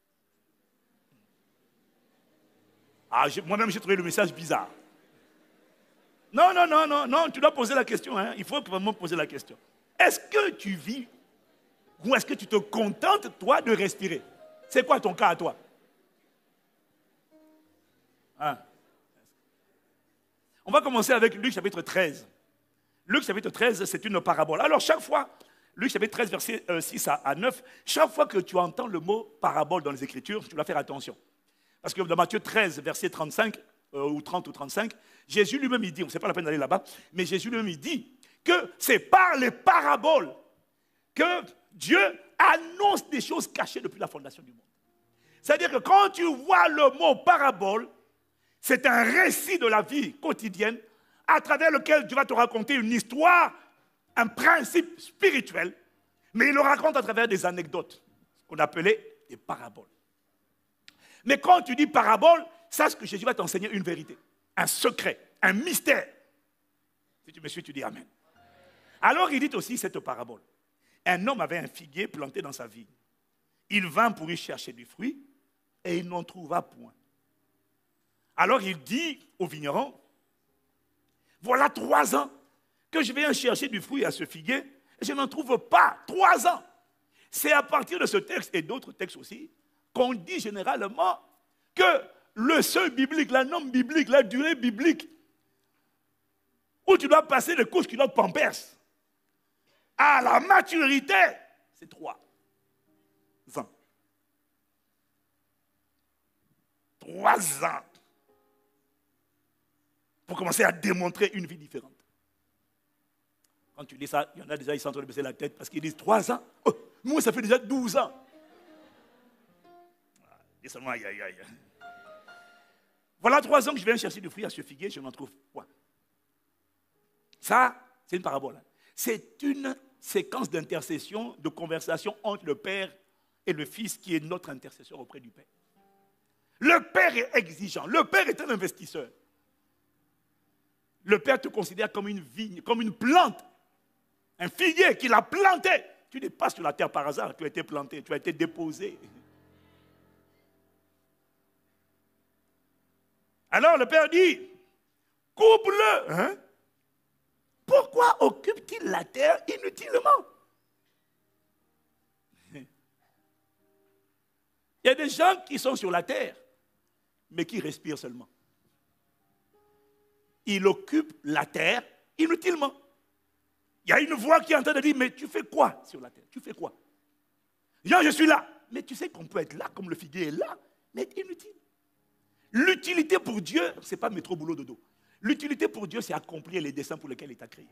Ah, moi-même, j'ai trouvé le message bizarre. Non, non, non, non, non, tu dois poser la question. Hein. Il faut vraiment poser la question. Est-ce que tu vis ou est-ce que tu te contentes, toi, de respirer? C'est quoi ton cas à toi? Hein? On va commencer avec Luc chapitre treize. Luc chapitre treize, c'est une parabole. Alors chaque fois, Luc chapitre treize, versets six à neuf, chaque fois que tu entends le mot parabole dans les Écritures, tu dois faire attention. Parce que dans Matthieu treize, verset trente-cinq, euh, ou trente ou trente-cinq, Jésus lui-même, il dit, ce n'est pas la peine d'aller là-bas, mais Jésus lui-même, il dit que c'est par les paraboles que Dieu annonce des choses cachées depuis la fondation du monde. C'est-à-dire que quand tu vois le mot parabole, c'est un récit de la vie quotidienne à travers lequel tu vas te raconter une histoire, un principe spirituel, mais il le raconte à travers des anecdotes, ce qu'on appelait des paraboles. Mais quand tu dis parabole, sache que Jésus va t'enseigner une vérité, un secret, un mystère. Si tu me suis, tu dis Amen. Alors il dit aussi cette parabole. Un homme avait un figuier planté dans sa vigne. Il vint pour y chercher du fruit et il n'en trouva point. Alors il dit au vigneron, voilà trois ans que je viens chercher du fruit à ce figuier et je n'en trouve pas. Trois ans. C'est à partir de ce texte et d'autres textes aussi qu'on dit généralement que le seuil biblique, la norme biblique, la durée biblique, où tu dois passer les couches culottes pampers à la maturité, c'est trois ans. Trois ans. Pour commencer à démontrer une vie différente. Quand tu dis ça, il y en a déjà, ils sont en train de baisser la tête parce qu'ils disent trois ans. Oh, moi, ça fait déjà douze ans. Dis seulement aïe, aïe, aïe. Voilà trois ans que je viens chercher du fruit à ce figuier, je n'en trouve point. Ça, c'est une parabole. C'est une séquence d'intercession, de conversation entre le Père et le Fils qui est notre intercesseur auprès du Père. Le Père est exigeant. Le Père est un investisseur. Le Père te considère comme une vigne, comme une plante. Un figuier qu'il a planté. Tu n'es pas sur la terre par hasard, tu as été planté, tu as été déposé. Alors le Père dit, coupe-le. Hein? Pourquoi occupe-t-il la terre inutilement? Il y a des gens qui sont sur la terre, mais qui respirent seulement. Il occupe la terre inutilement. Il y a une voix qui est en train de dire, mais tu fais quoi sur la terre? Tu fais quoi? Genre, je suis là. Mais tu sais qu'on peut être là, comme le figuier est là, mais être inutile. L'utilité pour Dieu, ce n'est pas métro, boulot, dodo. L'utilité pour Dieu, c'est accomplir les desseins pour lesquels il t'a créé.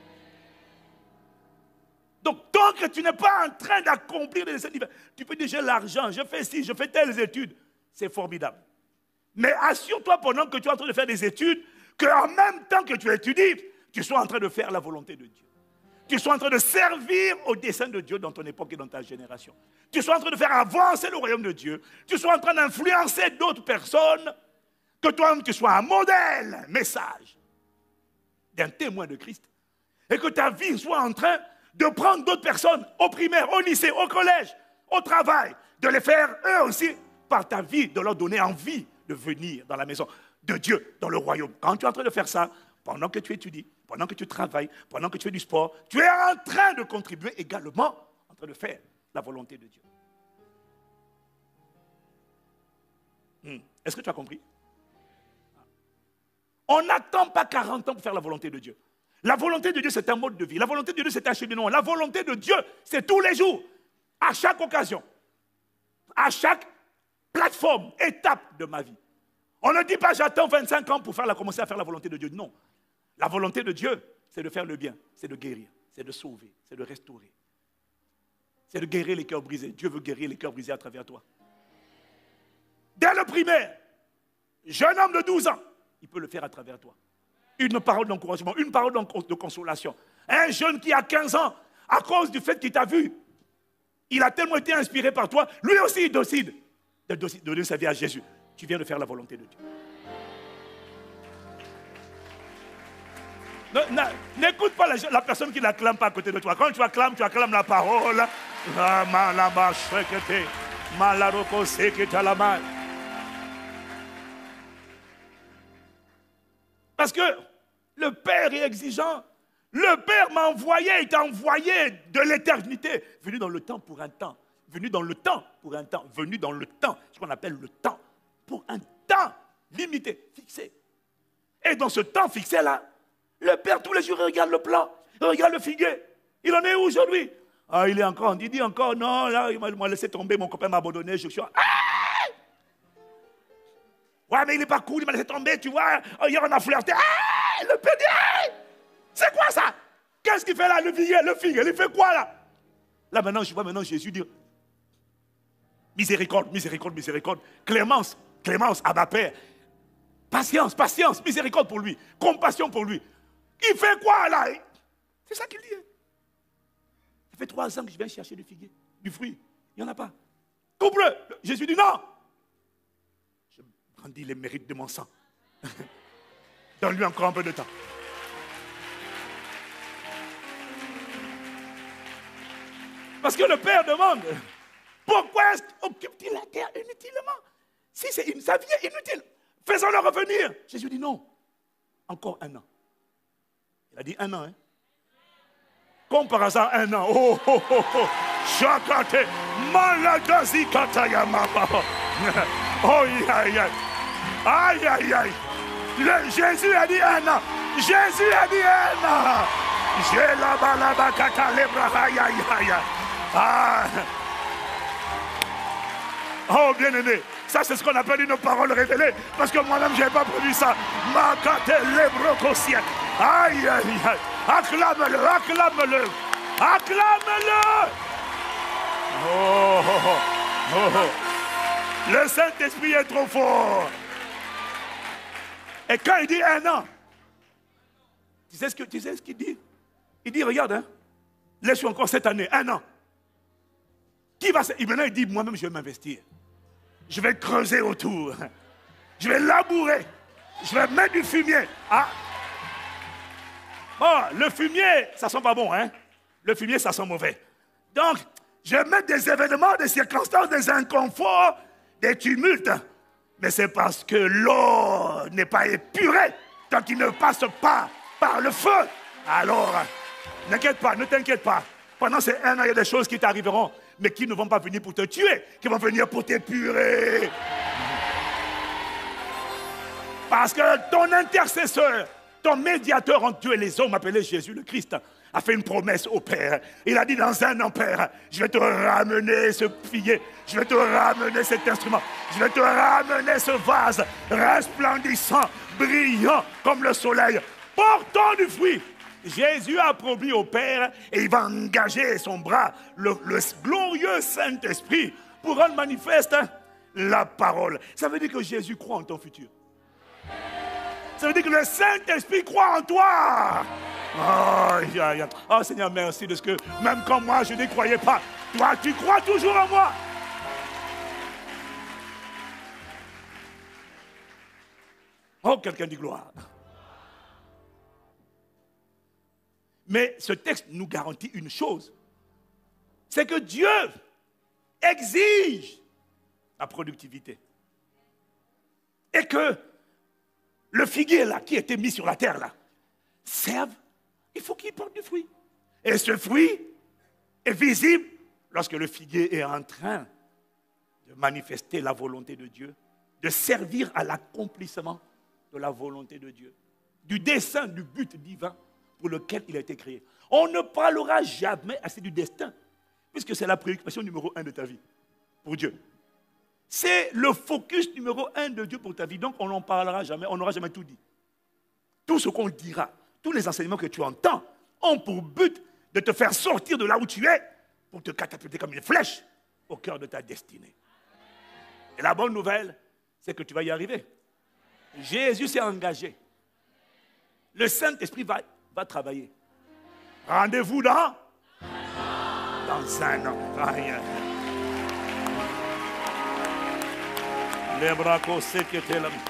Donc, tant que tu n'es pas en train d'accomplir les desseins divins, tu peux dire, j'ai l'argent, je fais ci, je fais telles études. C'est formidable. Mais assure-toi pendant que tu es en train de faire des études, qu'en même temps que tu étudies, tu sois en train de faire la volonté de Dieu. Tu sois en train de servir au dessein de Dieu dans ton époque et dans ta génération. Tu sois en train de faire avancer le royaume de Dieu. Tu sois en train d'influencer d'autres personnes. Que toi-même tu sois un modèle, un message d'un témoin de Christ. Et que ta vie soit en train de prendre d'autres personnes au primaire, au lycée, au collège, au travail, de les faire eux aussi par ta vie, de leur donner envie de venir dans la maison de Dieu, dans le royaume. Quand tu es en train de faire ça, pendant que tu étudies, pendant que tu travailles, pendant que tu fais du sport, tu es en train de contribuer également, en train de faire la volonté de Dieu. Hmm. Est-ce que tu as compris? On n'attend pas quarante ans pour faire la volonté de Dieu. La volonté de Dieu, c'est un mode de vie. La volonté de Dieu, c'est un cheminement. La volonté de Dieu, c'est tous les jours, à chaque occasion, à chaque plateforme, étape de ma vie. On ne dit pas j'attends vingt-cinq ans pour faire la, commencer à faire la volonté de Dieu. Non. La volonté de Dieu, c'est de faire le bien, c'est de guérir, c'est de sauver, c'est de restaurer. C'est de guérir les cœurs brisés. Dieu veut guérir les cœurs brisés à travers toi. Dès le primaire, jeune homme de douze ans, il peut le faire à travers toi. Une parole d'encouragement, une parole de consolation. Un jeune qui a quinze ans, à cause du fait qu'il t'a vu, il a tellement été inspiré par toi, lui aussi il décide de donner sa vie à Jésus. Tu viens de faire la volonté de Dieu. N'écoute pas la, la personne qui n'acclame pas à côté de toi. Quand tu acclames, tu acclames la parole. Parce que le Père est exigeant. Le Père m'a envoyé, il t'a envoyé de l'éternité, venu dans le temps pour un temps, venu dans le temps pour un temps, venu dans le temps, ce qu'on appelle le temps, pour un temps limité, fixé. Et dans ce temps fixé-là, le père, tous les jours, il regarde le plan, il regarde le figuier. Il en est où aujourd'hui? Ah, il est encore, il dit encore, non, là, il m'a laissé tomber, mon copain m'a abandonné, je suis... Ah! Ouais, mais il n'est pas cool, il m'a laissé tomber, tu vois. Oh, hier, on a flirté. Ah! Le père dit, ah! C'est quoi ça? Qu'est-ce qu'il fait là, le figuier, le figuier, il fait quoi là? Là, maintenant, je vois maintenant Jésus dire, miséricorde, miséricorde, miséricorde. Clémence, Clémence, à ma père. Patience, patience, miséricorde pour lui. Compassion pour lui. Il fait quoi là? C'est ça qu'il dit. Ça fait trois ans que je viens chercher du figuier, du fruit. Il n'y en a pas. Coupe-le. Jésus dit non. Je brandis les mérites de mon sang. Donne-lui encore un peu de temps. Parce que le Père demande, pourquoi est-ce occupe-t-il la terre inutilement? Si c'est une, sa vie est inutile, faisons-le revenir. Jésus dit non, encore un an. Il a dit un an, hein? Comme par hasard, un an. Oh, oh, oh, oh. Chakate, malagazi katayamama. Oh, aïe, aïe. Aïe, aïe, aïe. Le, Jésus a dit un an. Jésus a dit un an. J'ai la balabakata lebra, aïe, aïe, aïe. Ah. Oh, bien aimé. Ça, c'est ce qu'on appelle une parole révélée. Parce que moi-même, je n'avais pas prévu ça. Makate lebrokosien. Aïe, aïe, aïe. Acclame-le, acclame-le. Acclame-le. Oh, oh, oh, oh. Le Saint-Esprit est trop fort. Et quand il dit un an, tu sais ce que, tu sais ce qu'il dit? Il dit, regarde, hein, laisse-moi encore cette année, un an. Qui va, et maintenant il dit, moi-même je vais m'investir. Je vais creuser autour. Je vais labourer. Je vais mettre du fumier. Ah. Oh, le fumier, ça sent pas bon, hein? Le fumier, ça sent mauvais. Donc, je vais mettre des événements, des circonstances, des inconforts, des tumultes. Mais c'est parce que l'eau n'est pas épurée tant qu'il ne passe pas par le feu. Alors, n'inquiète pas, ne t'inquiète pas. Pendant ces un an, il y a des choses qui t'arriveront, mais qui ne vont pas venir pour te tuer, qui vont venir pour t'épurer. Parce que ton intercesseur, ton médiateur entre Dieu et les hommes, appelé Jésus le Christ, a fait une promesse au Père. Il a dit dans un an, Père, je vais te ramener ce figuier, je vais te ramener cet instrument, je vais te ramener ce vase resplendissant, brillant comme le soleil, portant du fruit. Jésus a promis au Père et il va engager son bras, le, le glorieux Saint-Esprit, pour rendre manifeste la parole. Ça veut dire que Jésus croit en ton futur. Ça veut dire que le Saint-Esprit croit en toi. Oh, yeah, yeah. Oh Seigneur, merci de ce que même quand moi je n'y croyais pas, toi tu crois toujours en moi. Oh, quelqu'un dit gloire. Mais ce texte nous garantit une chose, c'est que Dieu exige la productivité. Et que le figuier là, qui a été mis sur la terre là, serve, il faut qu'il porte du fruit. Et ce fruit est visible lorsque le figuier est en train de manifester la volonté de Dieu, de servir à l'accomplissement de la volonté de Dieu, du dessein, du but divin pour lequel il a été créé. On ne parlera jamais assez du destin, puisque c'est la préoccupation numéro un de ta vie, pour Dieu. C'est le focus numéro un de Dieu pour ta vie, donc on n'en parlera jamais, on n'aura jamais tout dit. Tout ce qu'on dira, tous les enseignements que tu entends, ont pour but de te faire sortir de là où tu es, pour te catapulter comme une flèche au cœur de ta destinée. Et la bonne nouvelle, c'est que tu vas y arriver. Jésus s'est engagé. Le Saint-Esprit va, va travailler. Rendez-vous dans Dans un an. Les bras cassés qui étaient là.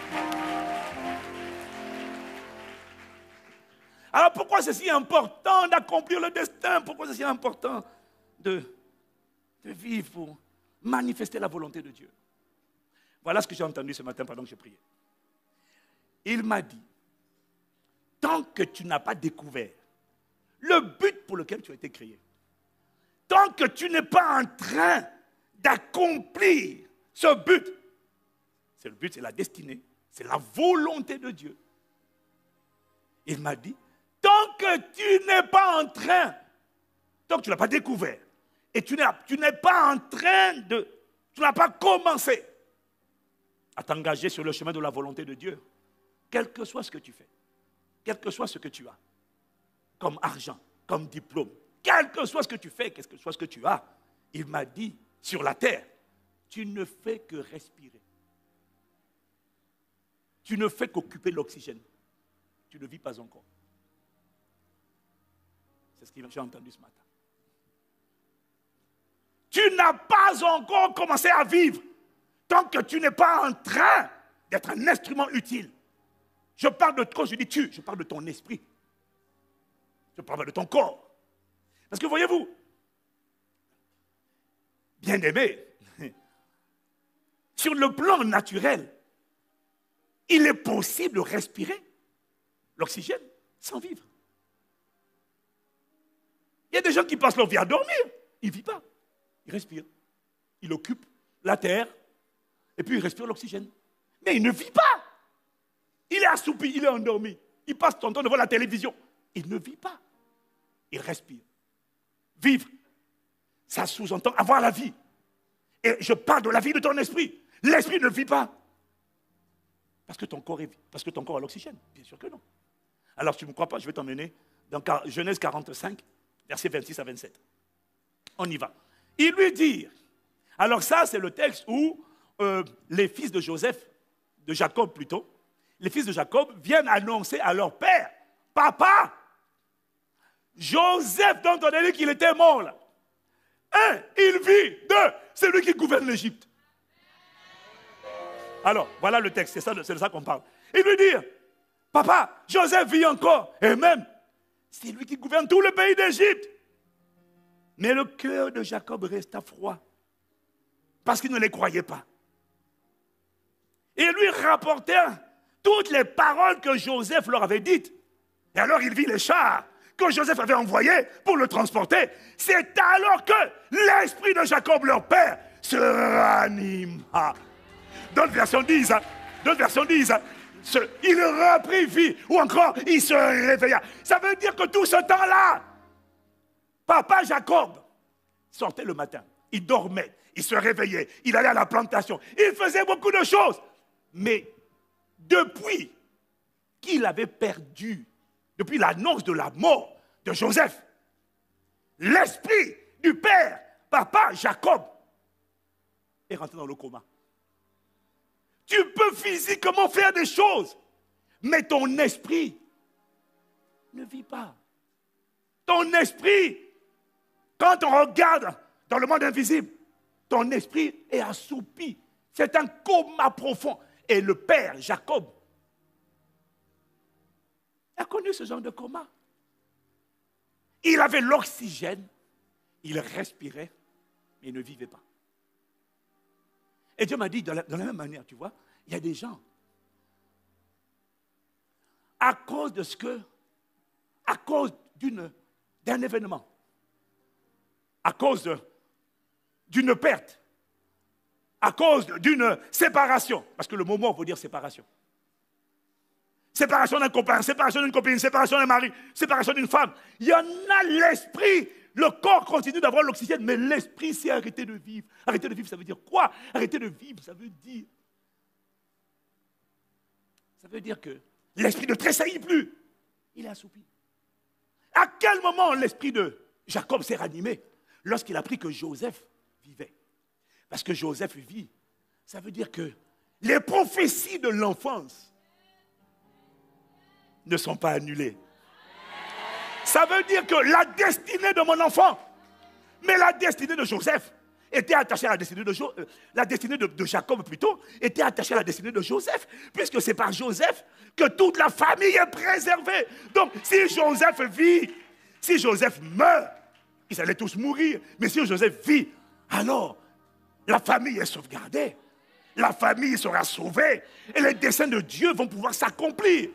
Alors pourquoi c'est si important d'accomplir le destin? Pourquoi c'est si important de, de vivre pour manifester la volonté de Dieu? Voilà ce que j'ai entendu ce matin pendant que je priais. Il m'a dit, tant que tu n'as pas découvert le but pour lequel tu as été créé, tant que tu n'es pas en train d'accomplir ce but, c'est le but, c'est la destinée, c'est la volonté de Dieu, Il m'a dit, tant que tu n'es pas en train, tant que tu ne l'as pas découvert, et tu n'es pas en train de, tu n'as pas commencé à t'engager sur le chemin de la volonté de Dieu, quel que soit ce que tu fais, quel que soit ce que tu as, comme argent, comme diplôme, quel que soit ce que tu fais, quel que soit ce que tu as, il m'a dit, sur la terre, tu ne fais que respirer. Tu ne fais qu'occuper l'oxygène. Tu ne vis pas encore. C'est ce que j'ai entendu ce matin. Tu n'as pas encore commencé à vivre tant que tu n'es pas en train d'être un instrument utile. Je parle de, quand je dis tu, je parle de ton esprit. Je parle de ton corps. Parce que voyez-vous, bien-aimé, sur le plan naturel, il est possible de respirer l'oxygène sans vivre. Il y a des gens qui passent leur vie à dormir. Ils ne vivent pas. Ils respirent. Ils occupent la terre et puis ils respirent l'oxygène. Mais il ne vit pas. Il est assoupi, il est endormi. Il passe son temps devant la télévision. Il ne vit pas. Il respire. Vivre, ça sous-entend avoir la vie. Et je parle de la vie de ton esprit. L'esprit ne vit pas. Parce que ton corps est, parce que ton corps a l'oxygène. Bien sûr que non. Alors, si tu ne me crois pas, je vais t'emmener dans Genèse quarante-cinq, versets vingt-six à vingt-sept. On y va. Il lui dit, alors ça, c'est le texte où euh, les fils de Joseph, de Jacob plutôt, les fils de Jacob viennent annoncer à leur père, papa, Joseph, dont on a dit qu'il était mort là. Un, il vit. Deux, c'est lui qui gouverne l'Égypte. Alors, voilà le texte, c'est ça, c'est de ça qu'on parle. Il lui dit, papa, Joseph vit encore. Et même, c'est lui qui gouverne tout le pays d'Égypte. Mais le cœur de Jacob resta froid. Parce qu'il ne les croyait pas. Et lui rapportèrent toutes les paroles que Joseph leur avait dites. Et alors il vit les chars que Joseph avait envoyés pour le transporter. C'est alors que l'esprit de Jacob, leur père, se ranima. D'autres versions disent, d'autres versions disent, ce, il reprit vie, ou encore, il se réveilla. Ça veut dire que tout ce temps-là, papa Jacob sortait le matin, il dormait, il se réveillait, il allait à la plantation, il faisait beaucoup de choses. Mais depuis qu'il avait perdu, depuis l'annonce de la mort de Joseph, l'esprit du père, papa Jacob, est rentré dans le coma. Tu peux physiquement faire des choses, mais ton esprit ne vit pas. Ton esprit, quand on regarde dans le monde invisible, ton esprit est assoupi. C'est un coma profond. Et le père, Jacob, a connu ce genre de coma. Il avait l'oxygène, il respirait, mais il ne vivait pas. Et Dieu m'a dit, de la, de la même manière, tu vois, il y a des gens, à cause de ce que, à cause d'une, d'un événement, à cause d'une perte, à cause d'une séparation, parce que le mot mort veut dire séparation. Séparation d'un copain, séparation d'une copine, séparation d'un mari, séparation d'une femme. Il y en a l'esprit. Le corps continue d'avoir l'oxygène, mais l'esprit s'est arrêté de vivre. Arrêter de vivre, ça veut dire quoi? Arrêter de vivre, ça veut dire... Ça veut dire que l'esprit ne tressaillit plus. Il est assoupi. À quel moment l'esprit de Jacob s'est ranimé? Lorsqu'il a appris que Joseph vivait. Parce que Joseph vit, ça veut dire que les prophéties de l'enfance ne sont pas annulées. Ça veut dire que la destinée de mon enfant, mais la destinée de Joseph était attachée à la destinée de, jo, euh, la destinée de, de Jacob plutôt, était attachée à la destinée de Joseph, puisque c'est par Joseph que toute la famille est préservée. Donc, si Joseph vit, si Joseph meurt, ils allaient tous mourir. Mais si Joseph vit, alors la famille est sauvegardée, la famille sera sauvée, et les desseins de Dieu vont pouvoir s'accomplir.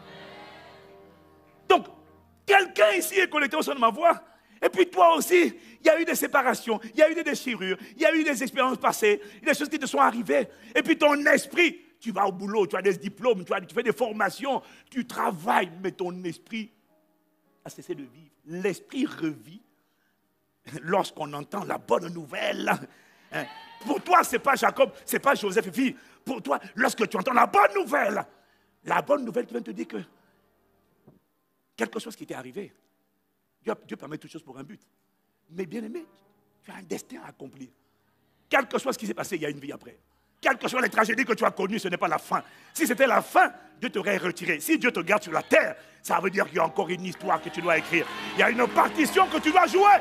Donc, quelqu'un ici est connecté au son de ma voix. Et puis toi aussi, il y a eu des séparations, il y a eu des déchirures, il y a eu des expériences passées, des choses qui te sont arrivées. Et puis ton esprit, tu vas au boulot, tu as des diplômes, tu, as, tu fais des formations, tu travailles, mais ton esprit a cessé de vivre. L'esprit revit lorsqu'on entend la bonne nouvelle. Hein? Pour toi, ce n'est pas Jacob, ce n'est pas Joseph et fille. Pour toi, lorsque tu entends la bonne nouvelle, la bonne nouvelle qui vient te dire que quelque chose qui t'est arrivé, Dieu, Dieu permet toutes choses pour un but. Mais bien aimé, tu as un destin à accomplir. Quelque chose qui s'est passé, il y a une vie après. Quelque chose, les tragédies que tu as connues, ce n'est pas la fin. Si c'était la fin, Dieu t'aurait retiré. Si Dieu te garde sur la terre, ça veut dire qu'il y a encore une histoire que tu dois écrire. Il y a une partition que tu dois jouer.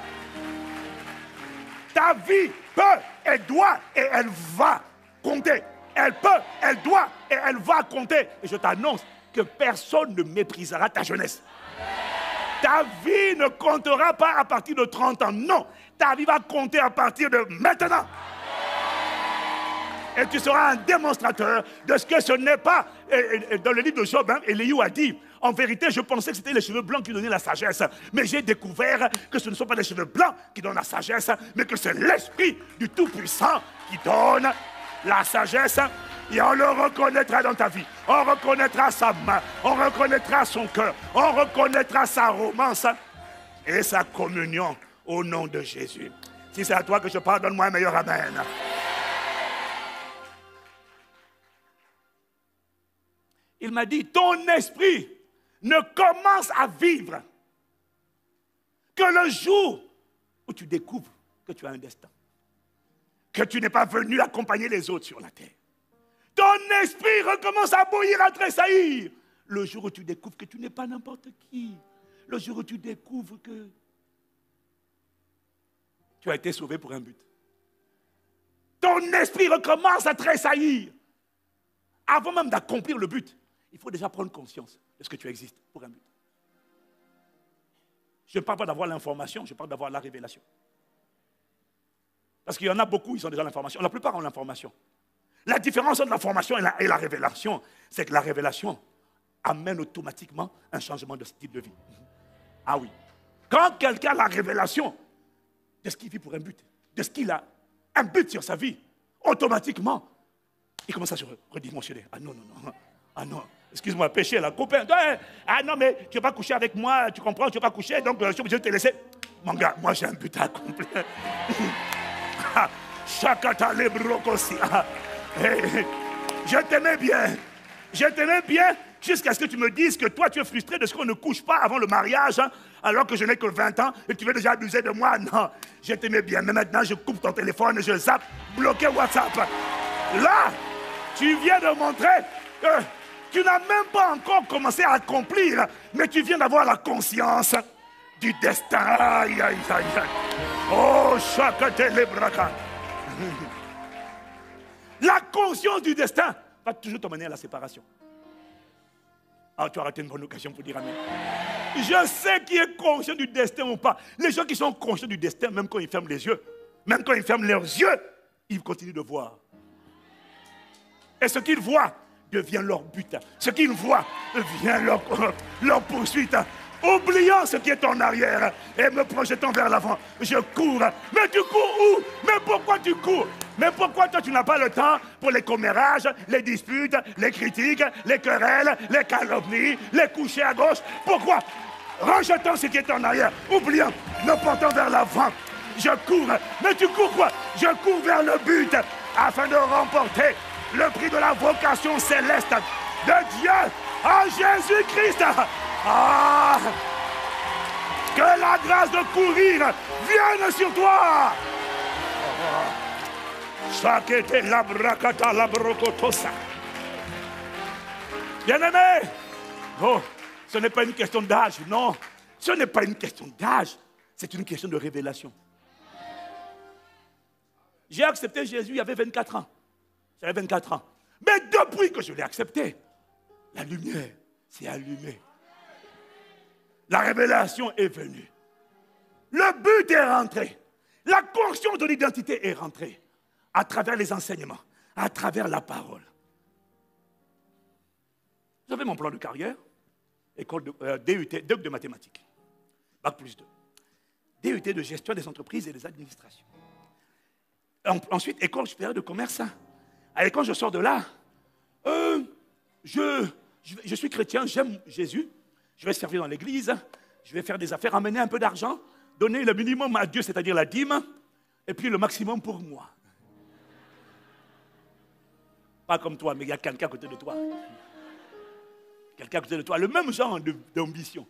Ta vie peut, elle doit et elle va compter. Elle peut, elle doit et elle va compter. Et je t'annonce que personne ne méprisera ta jeunesse. Ta vie ne comptera pas à partir de trente ans. Non, ta vie va compter à partir de maintenant. Et tu seras un démonstrateur de ce que ce n'est pas. Et, et, dans le livre de Job, hein, Elihu a dit, en vérité, je pensais que c'était les cheveux blancs qui donnaient la sagesse. Mais j'ai découvert que ce ne sont pas les cheveux blancs qui donnent la sagesse, mais que c'est l'Esprit du Tout-Puissant qui donne la sagesse. Et on le reconnaîtra dans ta vie. On reconnaîtra sa main. On reconnaîtra son cœur. On reconnaîtra sa romance et sa communion au nom de Jésus. Si c'est à toi que je parle, donne-moi un meilleur amen. Il m'a dit, ton esprit ne commence à vivre que le jour où tu découvres que tu as un destin. Que tu n'es pas venu accompagner les autres sur la terre. Ton esprit recommence à bouillir, à tressaillir. Le jour où tu découvres que tu n'es pas n'importe qui. Le jour où tu découvres que tu as été sauvé pour un but. Ton esprit recommence à tressaillir. Avant même d'accomplir le but, il faut déjà prendre conscience de ce que tu existes pour un but. Je ne parle pas d'avoir l'information, je parle d'avoir la révélation. Parce qu'il y en a beaucoup, ils ont déjà l'information. La plupart ont l'information. La différence entre l'information et la, et la révélation, c'est que la révélation amène automatiquement un changement de style de vie. Ah oui. Quand quelqu'un a la révélation de ce qu'il vit pour un but, de ce qu'il a, un but sur sa vie, automatiquement, il commence à se redimensionner. Ah non, non, non. Ah non, excuse-moi, péché là, copain. Ah non, mais tu ne vas pas coucher avec moi, tu comprends, tu ne vas pas coucher, donc je suis obligé de te laisser. Mon gars, moi j'ai un but à accomplir. Chakata les brocossi. Je t'aimais bien. Je t'aimais bien jusqu'à ce que tu me dises que toi tu es frustré de ce qu'on ne couche pas avant le mariage, hein, alors que je n'ai que vingt ans et tu veux déjà abuser de moi. Non, je t'aimais bien. Mais maintenant je coupe ton téléphone, je zappe, bloquer WhatsApp. Là, tu viens de montrer que tu n'as même pas encore commencé à accomplir, mais tu viens d'avoir la conscience du destin. Aïe, aïe, aïe, aïe. Oh, chacun les braquas. La conscience du destin va toujours t'emmener à la séparation. Ah, tu as raté une bonne occasion pour dire amen. Je sais qui est conscient du destin ou pas. Les gens qui sont conscients du destin, même quand ils ferment les yeux, même quand ils ferment leurs yeux, ils continuent de voir. Et ce qu'ils voient devient leur but. Ce qu'ils voient devient leur, leur poursuite. Oubliant ce qui est en arrière et me projetant vers l'avant, je cours. Mais tu cours où? Mais pourquoi tu cours? Mais pourquoi toi tu n'as pas le temps pour les commérages, les disputes, les critiques, les querelles, les calomnies, les couchers à gauche? Pourquoi? Rejetant ce qui est en arrière, oubliant, me portant vers l'avant, je cours. Mais tu cours quoi? Je cours vers le but afin de remporter le prix de la vocation céleste de Dieu en Jésus-Christ. Ah! Que la grâce de courir vienne sur toi. Bien-aimé, oh, ce n'est pas une question d'âge, non. Ce n'est pas une question d'âge, c'est une question de révélation. J'ai accepté Jésus, il y avait vingt-quatre ans. J'avais vingt-quatre ans. Mais depuis que je l'ai accepté, la lumière s'est allumée. La révélation est venue. Le but est rentré. La conscience de l'identité est rentrée. À travers les enseignements, à travers la parole. J'avais mon plan de carrière, école de, euh, D U T, D U C de mathématiques, bac plus deux. D U T de gestion des entreprises et des administrations. En, ensuite, école supérieure de commerce. Et quand je sors de là, euh, je, je, je suis chrétien, j'aime Jésus, je vais servir dans l'église, je vais faire des affaires, amener un peu d'argent, donner le minimum à Dieu, c'est-à-dire la dîme, et puis le maximum pour moi. Pas comme toi, mais il y a quelqu'un à côté de toi. Quelqu'un à côté de toi, le même genre d'ambition.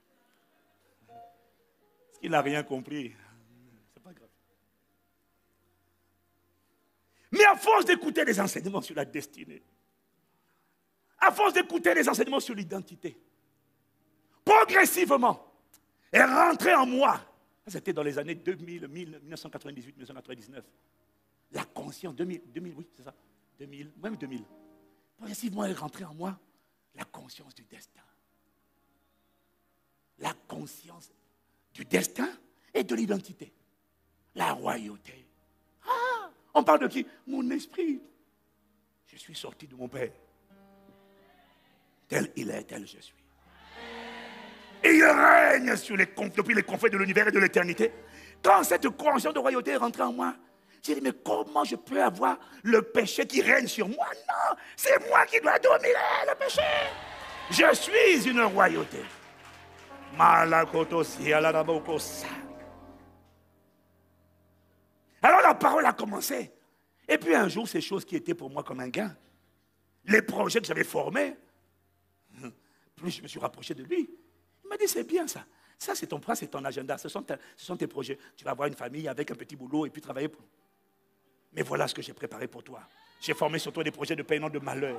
Parce qu'il n'a rien compris. C'est pas grave. Mais à force d'écouter les enseignements sur la destinée, à force d'écouter les enseignements sur l'identité, progressivement, est rentré en moi. C'était dans les années deux mille, mille neuf cent quatre-vingt-dix-huit, mille neuf cent quatre-vingt-dix-neuf. La conscience, deux mille, deux mille, oui, c'est ça, deux mille, même deux mille. Progressivement est rentrée en moi la conscience du destin. La conscience du destin et de l'identité. La royauté. Ah, on parle de qui? Mon esprit. Je suis sorti de mon Père. Tel il est, tel je suis. Et il règne sur les, depuis les confins de l'univers et de l'éternité. Quand cette conscience de royauté est rentrée en moi, j'ai dit, mais comment je peux avoir le péché qui règne sur moi? Non, c'est moi qui dois dominer le péché. Je suis une royauté. Alors la parole a commencé. Et puis un jour, ces choses qui étaient pour moi comme un gain, les projets que j'avais formés, plus je me suis rapproché de lui, il m'a dit, c'est bien ça. Ça, c'est ton plan, c'est ton agenda, ce sont, tes, ce sont tes projets. Tu vas avoir une famille avec un petit boulot et puis travailler pour... Mais voilà ce que j'ai préparé pour toi. J'ai formé sur toi des projets de paix, non de malheur.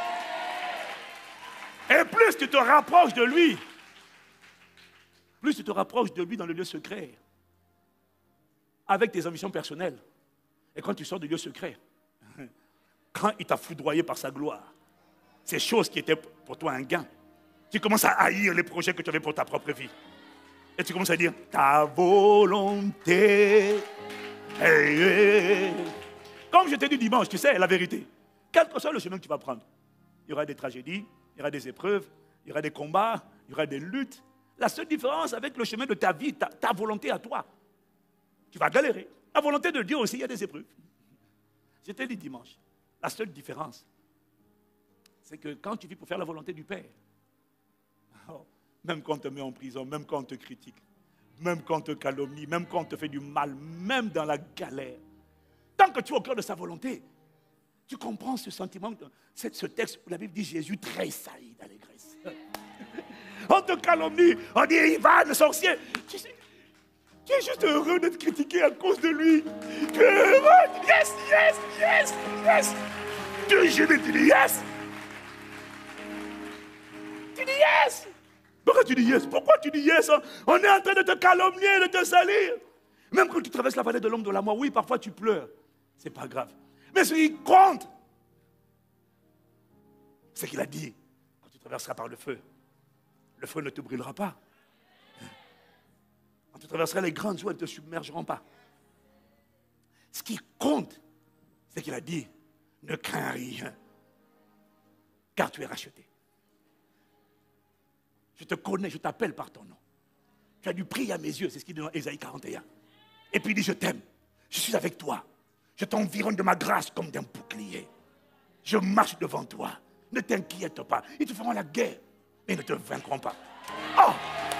Et plus tu te rapproches de lui, plus tu te rapproches de lui dans le lieu secret, avec tes ambitions personnelles. Et quand tu sors du lieu secret, quand il t'a foudroyé par sa gloire, ces choses qui étaient pour toi un gain, tu commences à haïr les projets que tu avais pour ta propre vie. Et tu commences à dire, ta volonté. Hey, hey. Comme je t'ai dit dimanche, tu sais, la vérité. Quel que soit le chemin que tu vas prendre, il y aura des tragédies, il y aura des épreuves, il y aura des combats, il y aura des luttes. La seule différence avec le chemin de ta vie, ta, ta volonté à toi, tu vas galérer. La volonté de Dieu aussi, il y a des épreuves. Je t'ai dit dimanche, la seule différence, c'est que quand tu vis pour faire la volonté du Père, oh, même quand on te met en prison, même quand on te critique, même quand on te calomnie, même quand on te fait du mal, même dans la galère, tant que tu es au cœur de sa volonté, tu comprends ce sentiment, ce texte où la Bible dit Jésus tressaillit d'allégresse. On te calomnie, on dit Ivan, sorcier. Tu, sais, tu es juste heureux d'être critiqué à cause de lui. Tu es heureux, yes, yes, yes, yes. Tu jubiles, tu dis yes. Tu dis yes. Pourquoi tu dis yes? Pourquoi tu dis yes? On est en train de te calomnier, de te salir. Même quand tu traverses la vallée de l'ombre de la mort, oui, parfois tu pleures. C'est pas grave. Mais ce qui compte, c'est qu'il a dit, quand tu traverseras par le feu, le feu ne te brûlera pas. Quand tu traverseras les grandes eaux, elles ne te submergeront pas. Ce qui compte, c'est qu'il a dit, ne crains rien, car tu es racheté. Je te connais, je t'appelle par ton nom. Tu as du prix à mes yeux, c'est ce qu'il dit dans Ésaïe quarante et un. Et puis il dit, je t'aime, je suis avec toi. Je t'environne de ma grâce comme d'un bouclier. Je marche devant toi. Ne t'inquiète pas. Ils te feront la guerre, mais ils ne te vaincront pas. Oh!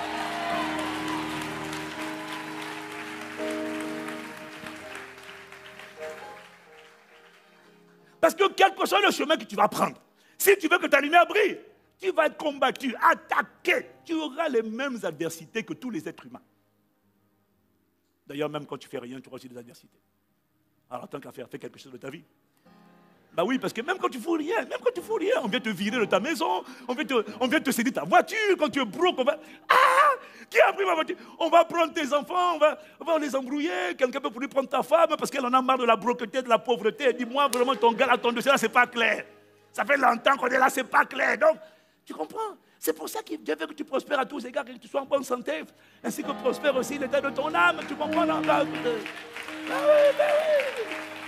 Parce que quel que soit le chemin que tu vas prendre, si tu veux que ta lumière brille, tu vas être combattu, attaqué. Tu auras les mêmes adversités que tous les êtres humains. D'ailleurs, même quand tu ne fais rien, tu auras aussi des adversités. Alors, tant qu'à faire, fais quelque chose de ta vie. Bah oui, parce que même quand tu ne fous rien, même quand tu ne fous rien, on vient te virer de ta maison, on vient te, on vient te céder ta voiture, quand tu es broke, on va... Ah! Qui a pris ma voiture? On va prendre tes enfants, on va, on va les embrouiller, quelqu'un peut lui prendre ta femme parce qu'elle en a marre de la broqueté, de la pauvreté. Dis-moi, vraiment, ton gars là, ton dossier là, c'est pas clair. Ça fait longtemps qu'on est là, c'est pas clair. Donc, tu comprends? C'est pour ça qu'il Dieu veut que tu prospères à tous égards, que tu sois en bonne santé, ainsi que prospère aussi l'état de ton âme. Tu comprends? Là, là, là. Ah oui, ben oui.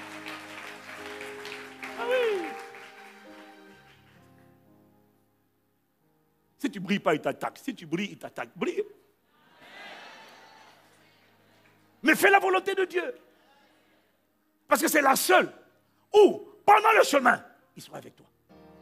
Ah oui. Si tu ne brilles pas, il t'attaque. Si tu brilles, il t'attaque. Brille. Mais fais la volonté de Dieu. Parce que c'est la seule où, pendant le chemin, il sera avec toi.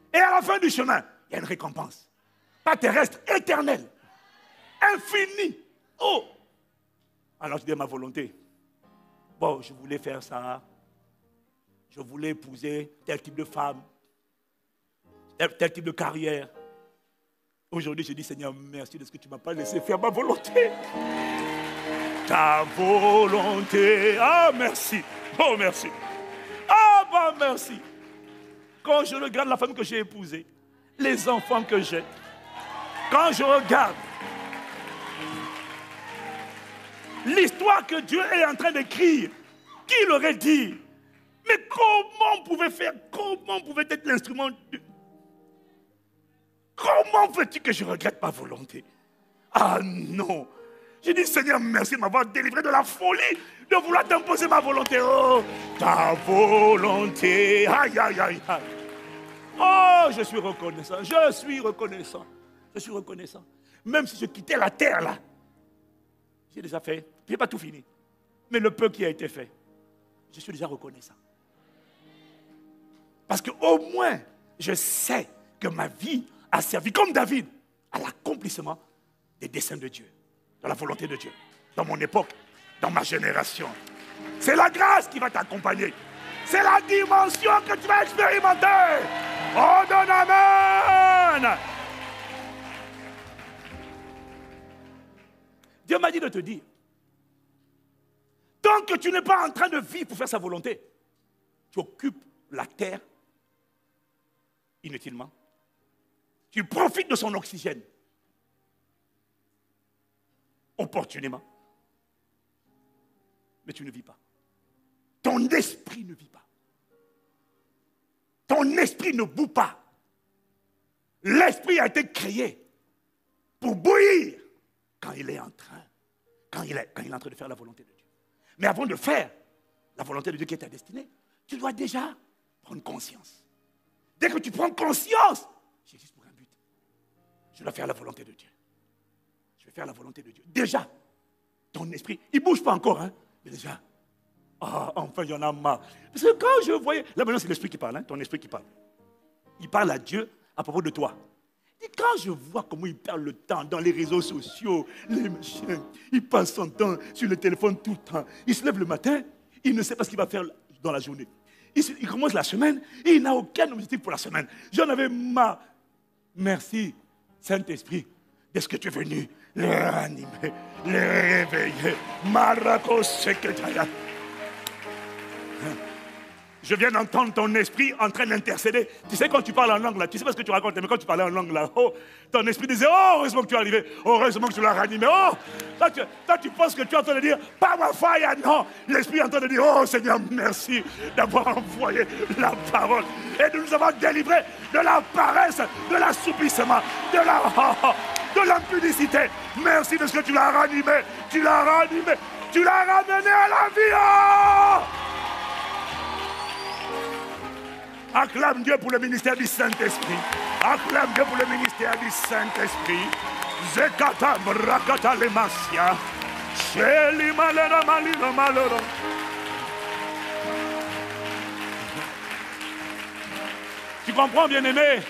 Et à la fin du chemin, il y a une récompense. Pas terrestre, éternelle. Infinie. Oh! Alors je dis ma volonté. Bon, je voulais faire ça. Je voulais épouser tel type de femme. Tel, tel type de carrière. Aujourd'hui, je dis, Seigneur, merci de ce que tu ne m'as pas laissé faire ma volonté. Ta volonté. Ah, merci. Oh, merci. Ah, bah, merci. Quand je regarde la femme que j'ai épousée, les enfants que j'ai, quand je regarde l'histoire que Dieu est en train d'écrire, qui l'aurait dit? Mais comment on pouvait faire? Comment on pouvait être l'instrument de... Comment veux-tu que je regrette ma volonté? Ah non! J'ai dit, Seigneur, merci de m'avoir délivré de la folie de vouloir t'imposer ma volonté. Oh, ta volonté. Aïe, aïe, aïe, aïe. Oh, je suis reconnaissant. Je suis reconnaissant. Je suis reconnaissant. Même si je quittais la terre là, j'ai déjà fait. Je n'ai pas tout fini. Mais le peu qui a été fait, je suis déjà reconnaissant. Parce qu'au moins, je sais que ma vie a servi, comme David, à l'accomplissement des desseins de Dieu, de la volonté de Dieu, dans mon époque, dans ma génération. C'est la grâce qui va t'accompagner. C'est la dimension que tu vas expérimenter. Oh, donne amen. Dieu m'a dit de te dire, tant que tu n'es pas en train de vivre pour faire sa volonté, tu occupes la terre inutilement. Tu profites de son oxygène opportunément. Mais tu ne vis pas. Ton esprit ne vit pas. Ton esprit ne bout pas. L'esprit a été créé pour bouillir quand il est en train, quand il est, quand il est en train de faire la volonté de Dieu. Mais avant de faire la volonté de Dieu qui est ta destinée, tu dois déjà prendre conscience. Dès que tu prends conscience, j'existe pour un but. Je dois faire la volonté de Dieu. Je vais faire la volonté de Dieu. Déjà, ton esprit, il ne bouge pas encore, hein, mais déjà, ah, oh, enfin, il y en a marre. Parce que quand je voyais, là maintenant c'est l'esprit qui parle, hein, ton esprit qui parle. Il parle à Dieu à propos de toi. Et quand je vois comment il perd le temps dans les réseaux sociaux, les machins, il passe son temps sur le téléphone tout le temps. Il se lève le matin, il ne sait pas ce qu'il va faire dans la journée. Il, se, il commence la semaine et il n'a aucun objectif pour la semaine. J'en avais marre. Merci, Saint-Esprit, de ce que tu es venu les ranimer, les réveiller. Maracos Sekretaya. Je viens d'entendre ton esprit en train d'intercéder. Tu sais, quand tu parles en langue, là, tu sais pas ce que tu racontes, mais quand tu parlais en langue, là, oh, ton esprit disait, oh, heureusement que tu es arrivé, oh, heureusement que tu l'as ranimé, oh, toi tu, toi, tu penses que tu es en train de dire, pas ma faille, non, l'esprit est en train de dire, oh, Seigneur, merci d'avoir envoyé la parole et de nous avoir délivrés de la paresse, de l'assouplissement, de la, oh, de l'impudicité. Merci de ce que tu l'as ranimé, tu l'as ranimé, tu l'as ramené à la vie, oh. Acclame Dieu pour le ministère du Saint-Esprit. Acclame Dieu pour le ministère du Saint-Esprit. Zekata brakata lemasia. Sheli malera malira malera. Tu comprends, bien-aimé?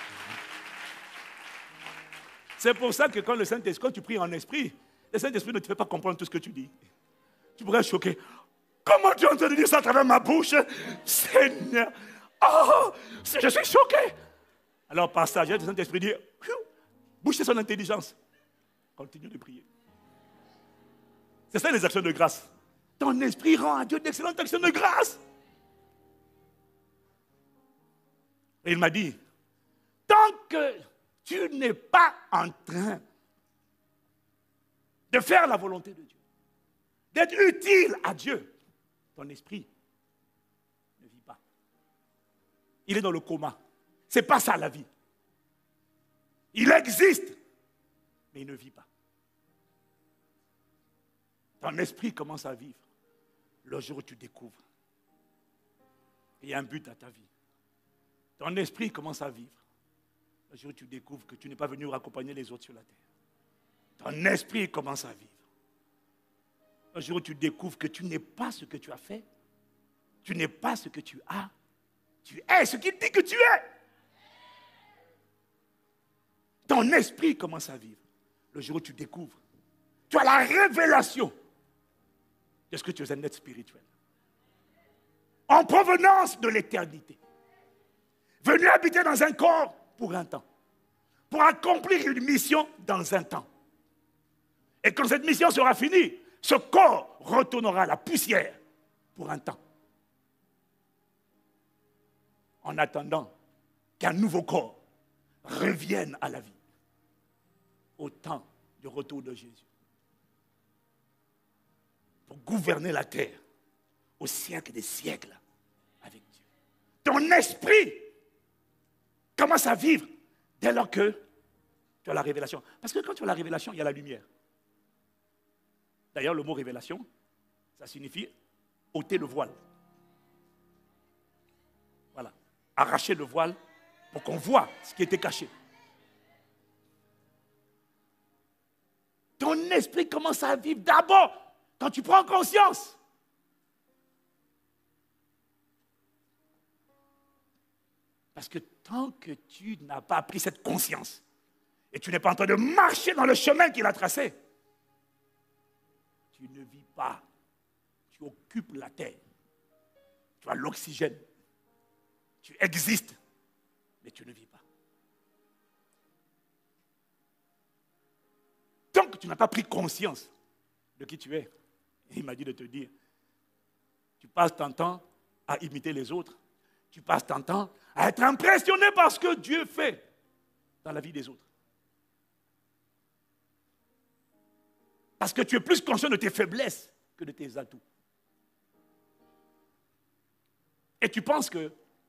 C'est pour ça que quand le Saint-Esprit, quand tu pries en esprit, le Saint-Esprit ne te fait pas comprendre tout ce que tu dis. Tu pourrais être choqué. Comment tu es en train de dire ça à travers ma bouche? Seigneur. Oh, je suis choqué. Alors, par sagesse, le Saint-Esprit dit, bouchez son intelligence. Continue de prier. C'est ça les actions de grâce. Ton esprit rend à Dieu d'excellentes actions de grâce. Et il m'a dit, tant que tu n'es pas en train de faire la volonté de Dieu, d'être utile à Dieu, ton esprit ne vit pas. Il est dans le coma. Ce n'est pas ça la vie. Il existe, mais il ne vit pas. Ton esprit commence à vivre le jour où tu découvres qu'il y a un but à ta vie. Ton esprit commence à vivre le jour où tu découvres que tu n'es pas venu accompagner les autres sur la terre. Ton esprit commence à vivre le jour où tu découvres que tu n'es pas ce que tu as fait, tu n'es pas ce que tu as, tu es ce qu'il dit que tu es. ton esprit commence à vivre. Le jour où tu découvres, tu as la révélation de ce que tu es un être spirituel. En provenance de l'éternité. Venu habiter dans un corps pour un temps. Pour accomplir une mission dans un temps. Et quand cette mission sera finie, ce corps retournera à la poussière pour un temps. En attendant qu'un nouveau corps revienne à la vie au temps du retour de Jésus. Pour gouverner la terre au siècle des siècles avec Dieu. Ton esprit commence à vivre dès lors que tu as la révélation. Parce que quand tu as la révélation, il y a la lumière. D'ailleurs, le mot révélation, ça signifie ôter le voile. Voilà. Arracher le voile pour qu'on voit ce qui était caché. Ton esprit commence à vivre d'abord quand tu prends conscience. Parce que tant que tu n'as pas pris cette conscience et tu n'es pas en train de marcher dans le chemin qu'il a tracé, tu ne vis pas. Tu occupes la terre. Tu as l'oxygène. Tu existes, mais tu ne vis pas. Tant que tu n'as pas pris conscience de qui tu es, il m'a dit de te dire, tu passes ton temps à imiter les autres, tu passes ton temps à être impressionné par ce que Dieu fait dans la vie des autres. Parce que tu es plus conscient de tes faiblesses que de tes atouts. Et tu penses que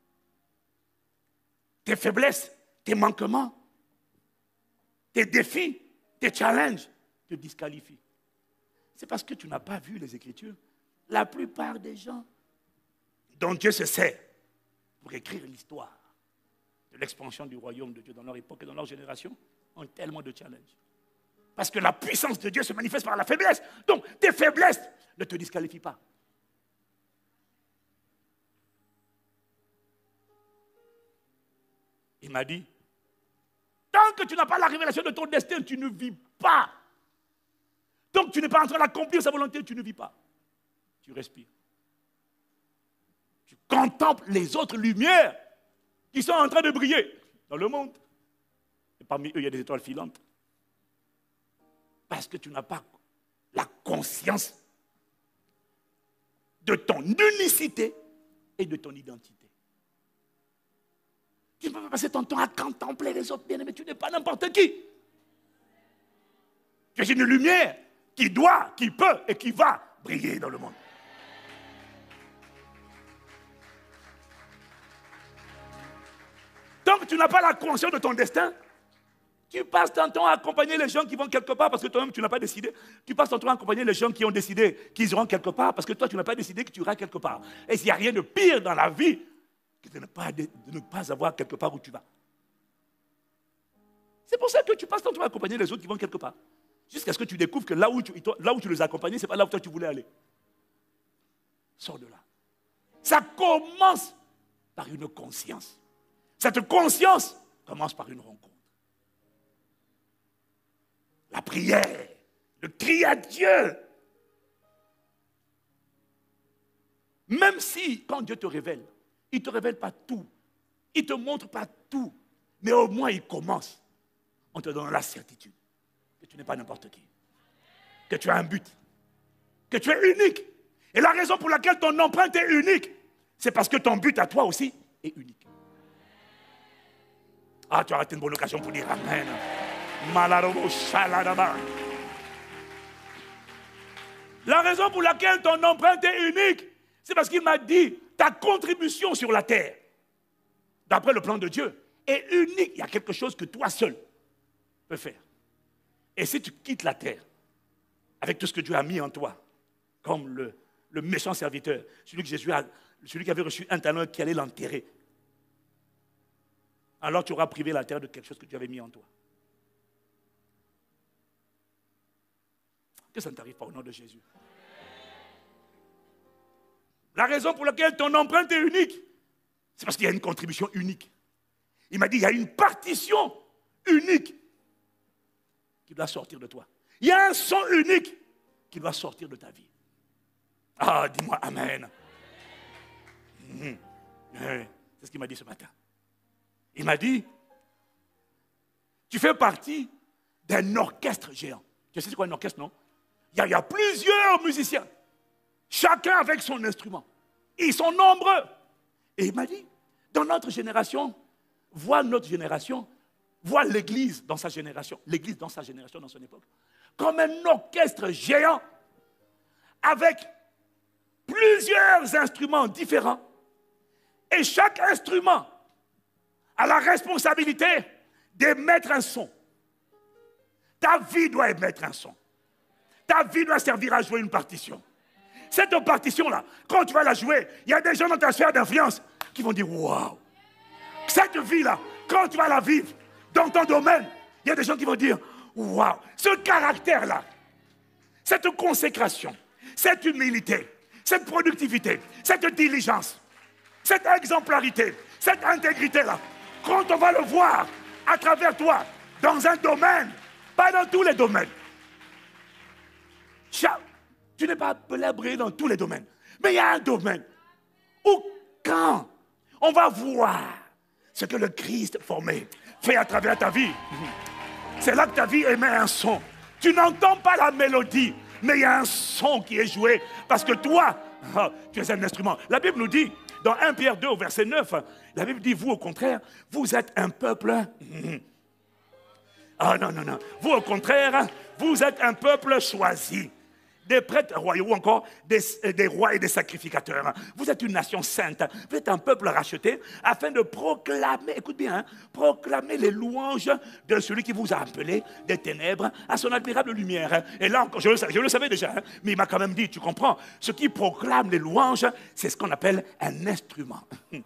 tes faiblesses, tes manquements, tes défis, tes challenges te disqualifient. C'est parce que tu n'as pas vu les Écritures. La plupart des gens dont Dieu se sert pour écrire l'histoire de l'expansion du royaume de Dieu dans leur époque et dans leur génération ont tellement de challenges. Parce que la puissance de Dieu se manifeste par la faiblesse. Donc, tes faiblesses ne te disqualifient pas. Il m'a dit, tant que tu n'as pas la révélation de ton destin, tu ne vis pas. Tant que tu n'es pas en train d'accomplir sa volonté, tu ne vis pas. Tu respires. Tu contemples les autres lumières qui sont en train de briller dans le monde. Et parmi eux, il y a des étoiles filantes. Parce que tu n'as pas la conscience de ton unicité et de ton identité. Tu ne peux pas passer ton temps à contempler les autres bien-aimés. Tu n'es pas n'importe qui. Tu es une lumière qui doit, qui peut et qui va briller dans le monde. Tant que tu n'as pas la conscience de ton destin, tu passes ton temps à accompagner les gens qui vont quelque part parce que toi-même tu n'as pas décidé. Tu passes ton temps à accompagner les gens qui ont décidé qu'ils iront quelque part parce que toi tu n'as pas décidé que tu iras quelque part. Et s'il n'y a rien de pire dans la vie que de ne pas, de ne pas avoir quelque part où tu vas. C'est pour ça que tu passes ton temps à accompagner les autres qui vont quelque part. Jusqu'à ce que tu découvres que là où tu, là où tu les as accompagnés, ce n'est pas là où toi tu voulais aller. Sors de là. Ça commence par une conscience. Cette conscience commence par une rencontre. La prière, le cri à Dieu. Même si, quand Dieu te révèle, il ne te révèle pas tout. Il ne te montre pas tout. Mais au moins, il commence en te donnant la certitude que tu n'es pas n'importe qui. Que tu as un but. Que tu es unique. Et la raison pour laquelle ton empreinte est unique, c'est parce que ton but à toi aussi est unique. Ah, tu as raté une bonne occasion pour dire Amen. La raison pour laquelle ton empreinte est unique, c'est parce qu'il m'a dit ta contribution sur la terre, d'après le plan de Dieu, est unique. Il y a quelque chose que toi seul peux faire. Et si tu quittes la terre avec tout ce que Dieu a mis en toi, comme le, le méchant serviteur, celui, que Jésus a, celui qui avait reçu un talent qui allait l'enterrer, alors tu auras privé la terre de quelque chose que Dieu avait mis en toi. Que ça ne t'arrive pas au nom de Jésus. La raison pour laquelle ton empreinte est unique, c'est parce qu'il y a une contribution unique. Il m'a dit, il y a une partition unique qui doit sortir de toi. Il y a un son unique qui doit sortir de ta vie. Ah, dis-moi Amen. Mmh. C'est ce qu'il m'a dit ce matin. Il m'a dit, tu fais partie d'un orchestre géant. Tu sais c'est quoi un orchestre, non? Il y, a, il y a plusieurs musiciens, chacun avec son instrument. Ils sont nombreux. Et il m'a dit, dans notre génération, vois notre génération, vois l'Église dans sa génération, l'Église dans sa génération, dans son époque, comme un orchestre géant, avec plusieurs instruments différents. Et chaque instrument a la responsabilité d'émettre un son. Ta vie doit émettre un son. Ta vie doit servir à jouer une partition. Cette partition-là, quand tu vas la jouer, il y a des gens dans ta sphère d'influence qui vont dire « Waouh !» Cette vie-là, quand tu vas la vivre dans ton domaine, il y a des gens qui vont dire « Waouh !» Ce caractère-là, cette consécration, cette humilité, cette productivité, cette diligence, cette exemplarité, cette intégrité-là, quand on va le voir à travers toi, dans un domaine, pas dans tous les domaines. Tu n'es pas appelé à briller dans tous les domaines. Mais il y a un domaine où quand on va voir ce que le Christ formé fait à travers ta vie, c'est là que ta vie émet un son. Tu n'entends pas la mélodie, mais il y a un son qui est joué parce que toi, oh, tu es un instrument. La Bible nous dit, dans premier Pierre deux, au verset neuf, la Bible dit, vous au contraire, vous êtes un peuple... Ah non, non, non. Vous au contraire, vous êtes un peuple choisi. Des prêtres royaux ou encore des, des rois et des sacrificateurs. Vous êtes une nation sainte. Vous êtes un peuple racheté afin de proclamer, écoute bien, hein, proclamer les louanges de celui qui vous a appelé des ténèbres à son admirable lumière. Et là encore, je le, je le savais déjà, hein, mais il m'a quand même dit, tu comprends, ce qui proclame les louanges, c'est ce qu'on appelle un instrument.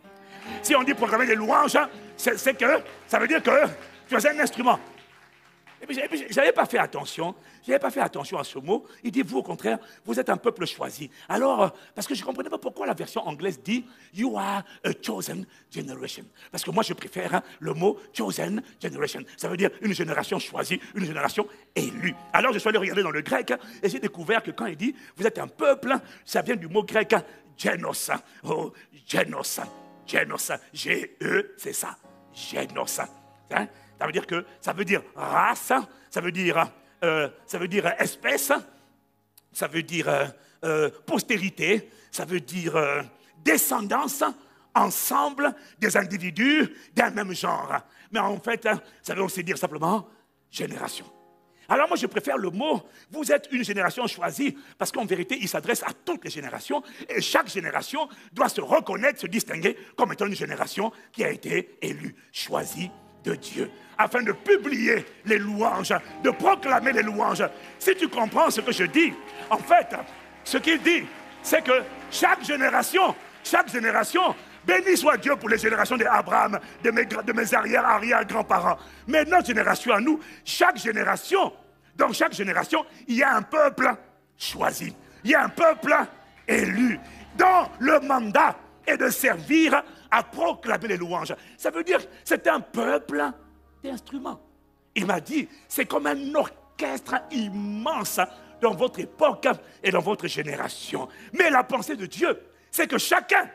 Si on dit proclamer les louanges, c'est que ça veut dire que tu es un instrument. Et puis, je n'avais pas fait attention, je n'avais pas fait attention à ce mot. Il dit, vous au contraire, vous êtes un peuple choisi. Alors, parce que je ne comprenais pas pourquoi la version anglaise dit, you are a chosen generation. Parce que moi, je préfère hein, le mot chosen generation. Ça veut dire une génération choisie, une génération élue. Alors, je suis allé regarder dans le grec et j'ai découvert que quand il dit, vous êtes un peuple, ça vient du mot grec, génos. Oh, génos, génos, G E, c'est ça, génos. Hein? Ça veut dire que ça veut dire race, ça veut dire, euh, ça veut dire espèce, ça veut dire euh, euh, postérité, ça veut dire euh, descendance, ensemble des individus d'un même genre. Mais en fait, ça veut aussi dire simplement génération. Alors moi, je préfère le mot, vous êtes une génération choisie, parce qu'en vérité, il s'adresse à toutes les générations, et chaque génération doit se reconnaître, se distinguer comme étant une génération qui a été élue, choisie de Dieu, afin de publier les louanges, de proclamer les louanges. Si tu comprends ce que je dis, en fait, ce qu'il dit, c'est que chaque génération, chaque génération, béni soit Dieu pour les générations d'Abraham, de mes, de mes arrière-arrière-grands-parents. Mais notre génération à nous, chaque génération, dans chaque génération, il y a un peuple choisi. Il y a un peuple élu, dont le mandat est de servir à proclamer les louanges. Ça veut dire que c'est un peuple d'instruments. Il m'a dit, c'est comme un orchestre immense dans votre époque et dans votre génération. Mais la pensée de Dieu, c'est que chacun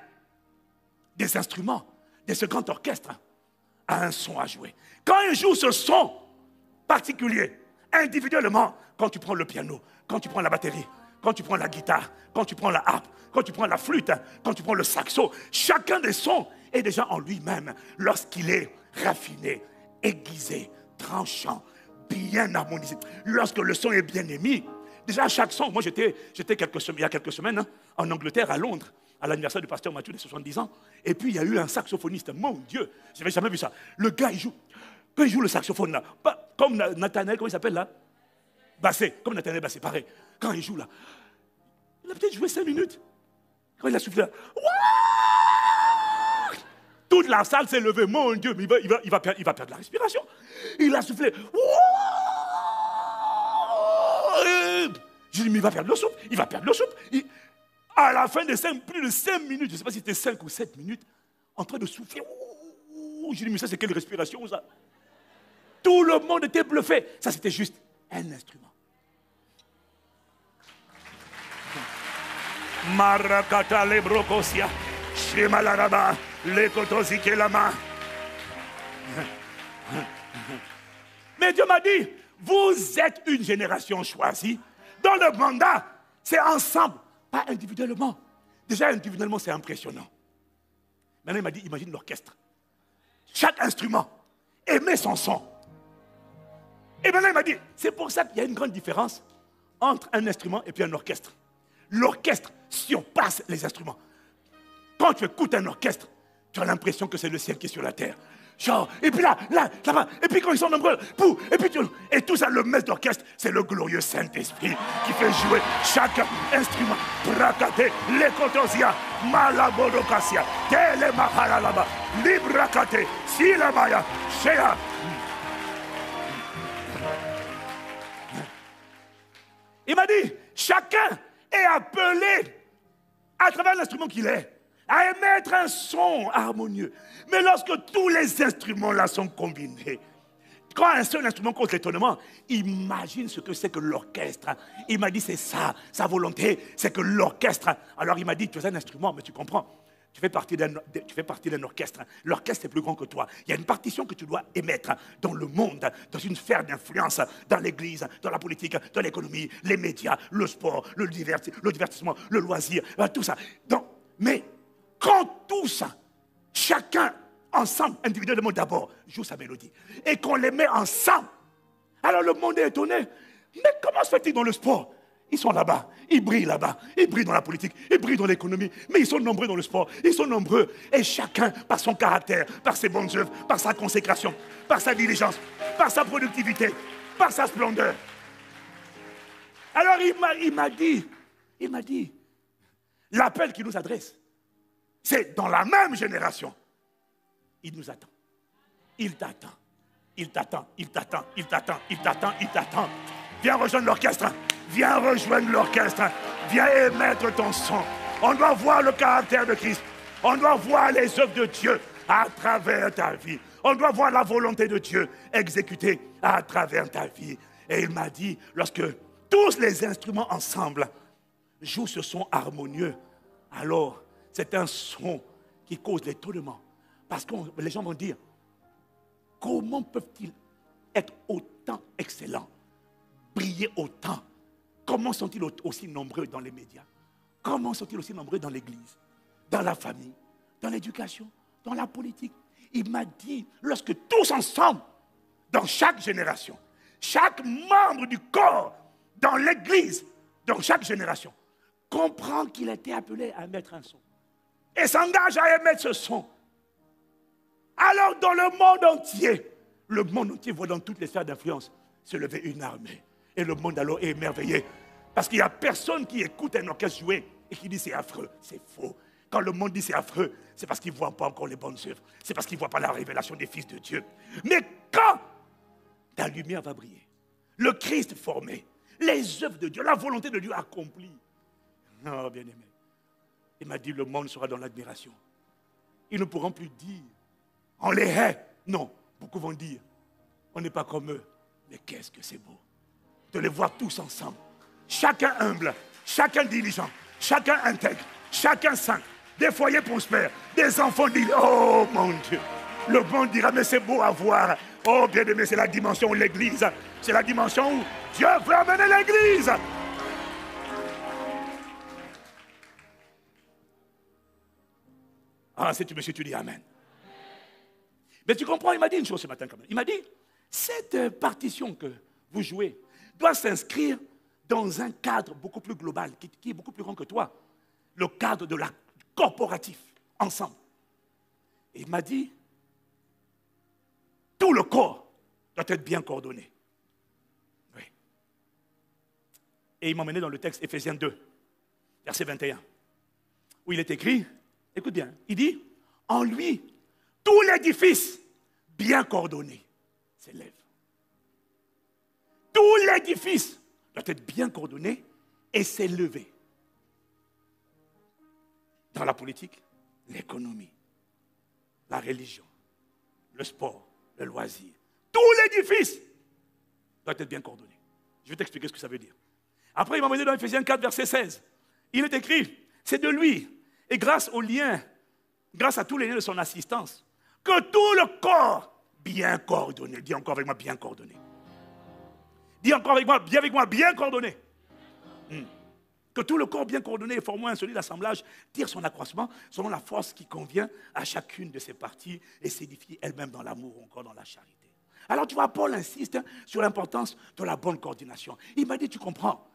des instruments de ce grand orchestre a un son à jouer. Quand il joue ce son particulier, individuellement, quand tu prends le piano, quand tu prends la batterie, quand tu prends la guitare, quand tu prends la harpe, quand tu prends la flûte, quand tu prends le saxo, chacun des sons est déjà en lui-même lorsqu'il est raffiné, aiguisé, tranchant, bien harmonisé. Lorsque le son est bien émis, déjà chaque son, moi j'étais quelques semaines, il y a quelques semaines hein, en Angleterre, à Londres, à l'anniversaire du pasteur Mathieu de soixante-dix ans, et puis il y a eu un saxophoniste, mon Dieu, je n'avais jamais vu ça. Le gars, il joue, quand il joue le saxophone là, pas, comme Nathanaël, comment il s'appelle là? Bassé, comme Nathanaël Bassé, pareil. Quand il joue là, il a peut-être joué cinq minutes. Quand il a soufflé là, Wouah! Toute la salle s'est levée, mon Dieu, mais il va, il va, il va, perdre, il va perdre la respiration. Il a soufflé, Wouah! Je dis, mais il va perdre le souffle, il va perdre le souffle. Il, à la fin de cinq, plus de cinq minutes, je ne sais pas si c'était cinq ou sept minutes, en train de souffler. Je dis, mais ça c'est quelle respiration ça? Tout le monde était bluffé. Ça c'était juste un instrument. Marakata le brokosia, Shemalaraba, le kotosike lama. Mais Dieu m'a dit, vous êtes une génération choisie, dont le mandat, c'est ensemble, pas individuellement. Déjà, individuellement, c'est impressionnant. Maintenant, il m'a dit, imagine l'orchestre. Chaque instrument émet son son. Et maintenant, il m'a dit, c'est pour ça qu'il y a une grande différence entre un instrument et puis un orchestre. L'orchestre surpasse les instruments. Quand tu écoutes un orchestre, tu as l'impression que c'est le ciel qui est sur la terre. Genre, et puis là, là, là-bas, et puis quand ils sont nombreux, pou, et puis tu, et tout ça, le maître d'orchestre, c'est le glorieux Saint-Esprit qui fait jouer chaque instrument. Brakate, lekotosia, malabodokasia, telemahalalaba, librakate, silamaya, shea. Il m'a dit, chacun est appelé à travers l'instrument qu'il est à émettre un son harmonieux. Mais lorsque tous les instruments là sont combinés, quand un seul instrument cause l'étonnement, imagine ce que c'est que l'orchestre. Il m'a dit, c'est ça, sa volonté, c'est que l'orchestre. Alors il m'a dit, tu es un instrument, mais tu comprends, tu fais partie d'un, tu fais partie d'un orchestre. L'orchestre est plus grand que toi. Il y a une partition que tu dois émettre dans le monde, dans une sphère d'influence, dans l'église, dans la politique, dans l'économie, les médias, le sport, le, diverti, le divertissement, le loisir, tout ça. Donc, mais quand tout ça, chacun ensemble, individuellement d'abord, joue sa mélodie, et qu'on les met ensemble, alors le monde est étonné. Mais comment se fait-il dans le sport? Ils sont là-bas, ils brillent là-bas, ils brillent dans la politique, ils brillent dans l'économie, mais ils sont nombreux dans le sport, ils sont nombreux. Et chacun, par son caractère, par ses bonnes œuvres, par sa consécration, par sa diligence, par sa productivité, par sa splendeur. Alors il m'a, il m'a dit, il m'a dit, l'appel qu'il nous adresse, c'est dans la même génération. Il nous attend. Il t'attend. Il t'attend. Il t'attend. Il t'attend. Il t'attend. Il t'attend. Viens rejoindre l'orchestre. Viens rejoindre l'orchestre. Viens émettre ton son. On doit voir le caractère de Christ. On doit voir les œuvres de Dieu à travers ta vie. On doit voir la volonté de Dieu exécutée à travers ta vie. Et il m'a dit, lorsque tous les instruments ensemble jouent ce son harmonieux, alors c'est un son qui cause l'étonnement. Parce que les gens vont dire, comment peuvent-ils être autant excellents, briller autant? Comment sont-ils aussi nombreux dans les médias? Comment sont-ils aussi nombreux dans l'église, dans la famille, dans l'éducation, dans la politique? Il m'a dit, lorsque tous ensemble, dans chaque génération, chaque membre du corps, dans l'église, dans chaque génération, comprend qu'il a été appelé à mettre un son et s'engage à émettre ce son. Alors dans le monde entier, le monde entier voit dans toutes les sphères d'influence se lever une armée. Et le monde alors est émerveillé. Parce qu'il n'y a personne qui écoute un orchestre jouer et qui dit c'est affreux. C'est faux. Quand le monde dit c'est affreux, c'est parce qu'il ne voit pas encore les bonnes œuvres. C'est parce qu'il ne voit pas la révélation des fils de Dieu. Mais quand ta lumière va briller, le Christ formé, les œuvres de Dieu, la volonté de Dieu accomplie. Oh bien-aimé, il m'a dit le monde sera dans l'admiration. Ils ne pourront plus dire on les hait. Non, beaucoup vont dire on n'est pas comme eux. Mais qu'est-ce que c'est beau de les voir tous ensemble. Chacun humble, chacun diligent, chacun intègre, chacun saint. Des foyers prospères, des enfants disent oh mon Dieu. Le monde dira mais c'est beau à voir. Oh bien-aimé, c'est la dimension où l'église, c'est la dimension où Dieu veut amener l'église. Ah, si tu me suis, tu dis amen. Mais tu comprends, il m'a dit une chose ce matin quand même. Il m'a dit, cette partition que vous jouez doit s'inscrire dans un cadre beaucoup plus global, qui, qui est beaucoup plus grand que toi. Le cadre de la corporatif, ensemble. Et il m'a dit, tout le corps doit être bien coordonné. Oui. Et il m'a emmené dans le texte Éphésiens deux, verset vingt et un, où il est écrit, écoute bien, il dit, en lui, tout l'édifice bien coordonné s'élève. Tout l'édifice doit être bien coordonné et s'élever. Dans la politique, l'économie, la religion, le sport, le loisir. Tout l'édifice doit être bien coordonné. Je vais t'expliquer ce que ça veut dire. Après, il m'a mené dans Ephésiens quatre, verset seize. Il est écrit, c'est de lui, et grâce aux liens, grâce à tous les liens de son assistance, que tout le corps, bien coordonné, dis encore avec moi, bien coordonné. Dis encore avec moi, bien avec moi, bien coordonné. Hmm. Que tout le corps bien coordonné et formant un solide assemblage tire son accroissement selon la force qui convient à chacune de ses parties et s'édifie elle-même dans l'amour ou encore dans la charité. Alors tu vois, Paul insiste sur l'importance de la bonne coordination. Il m'a dit, tu comprends,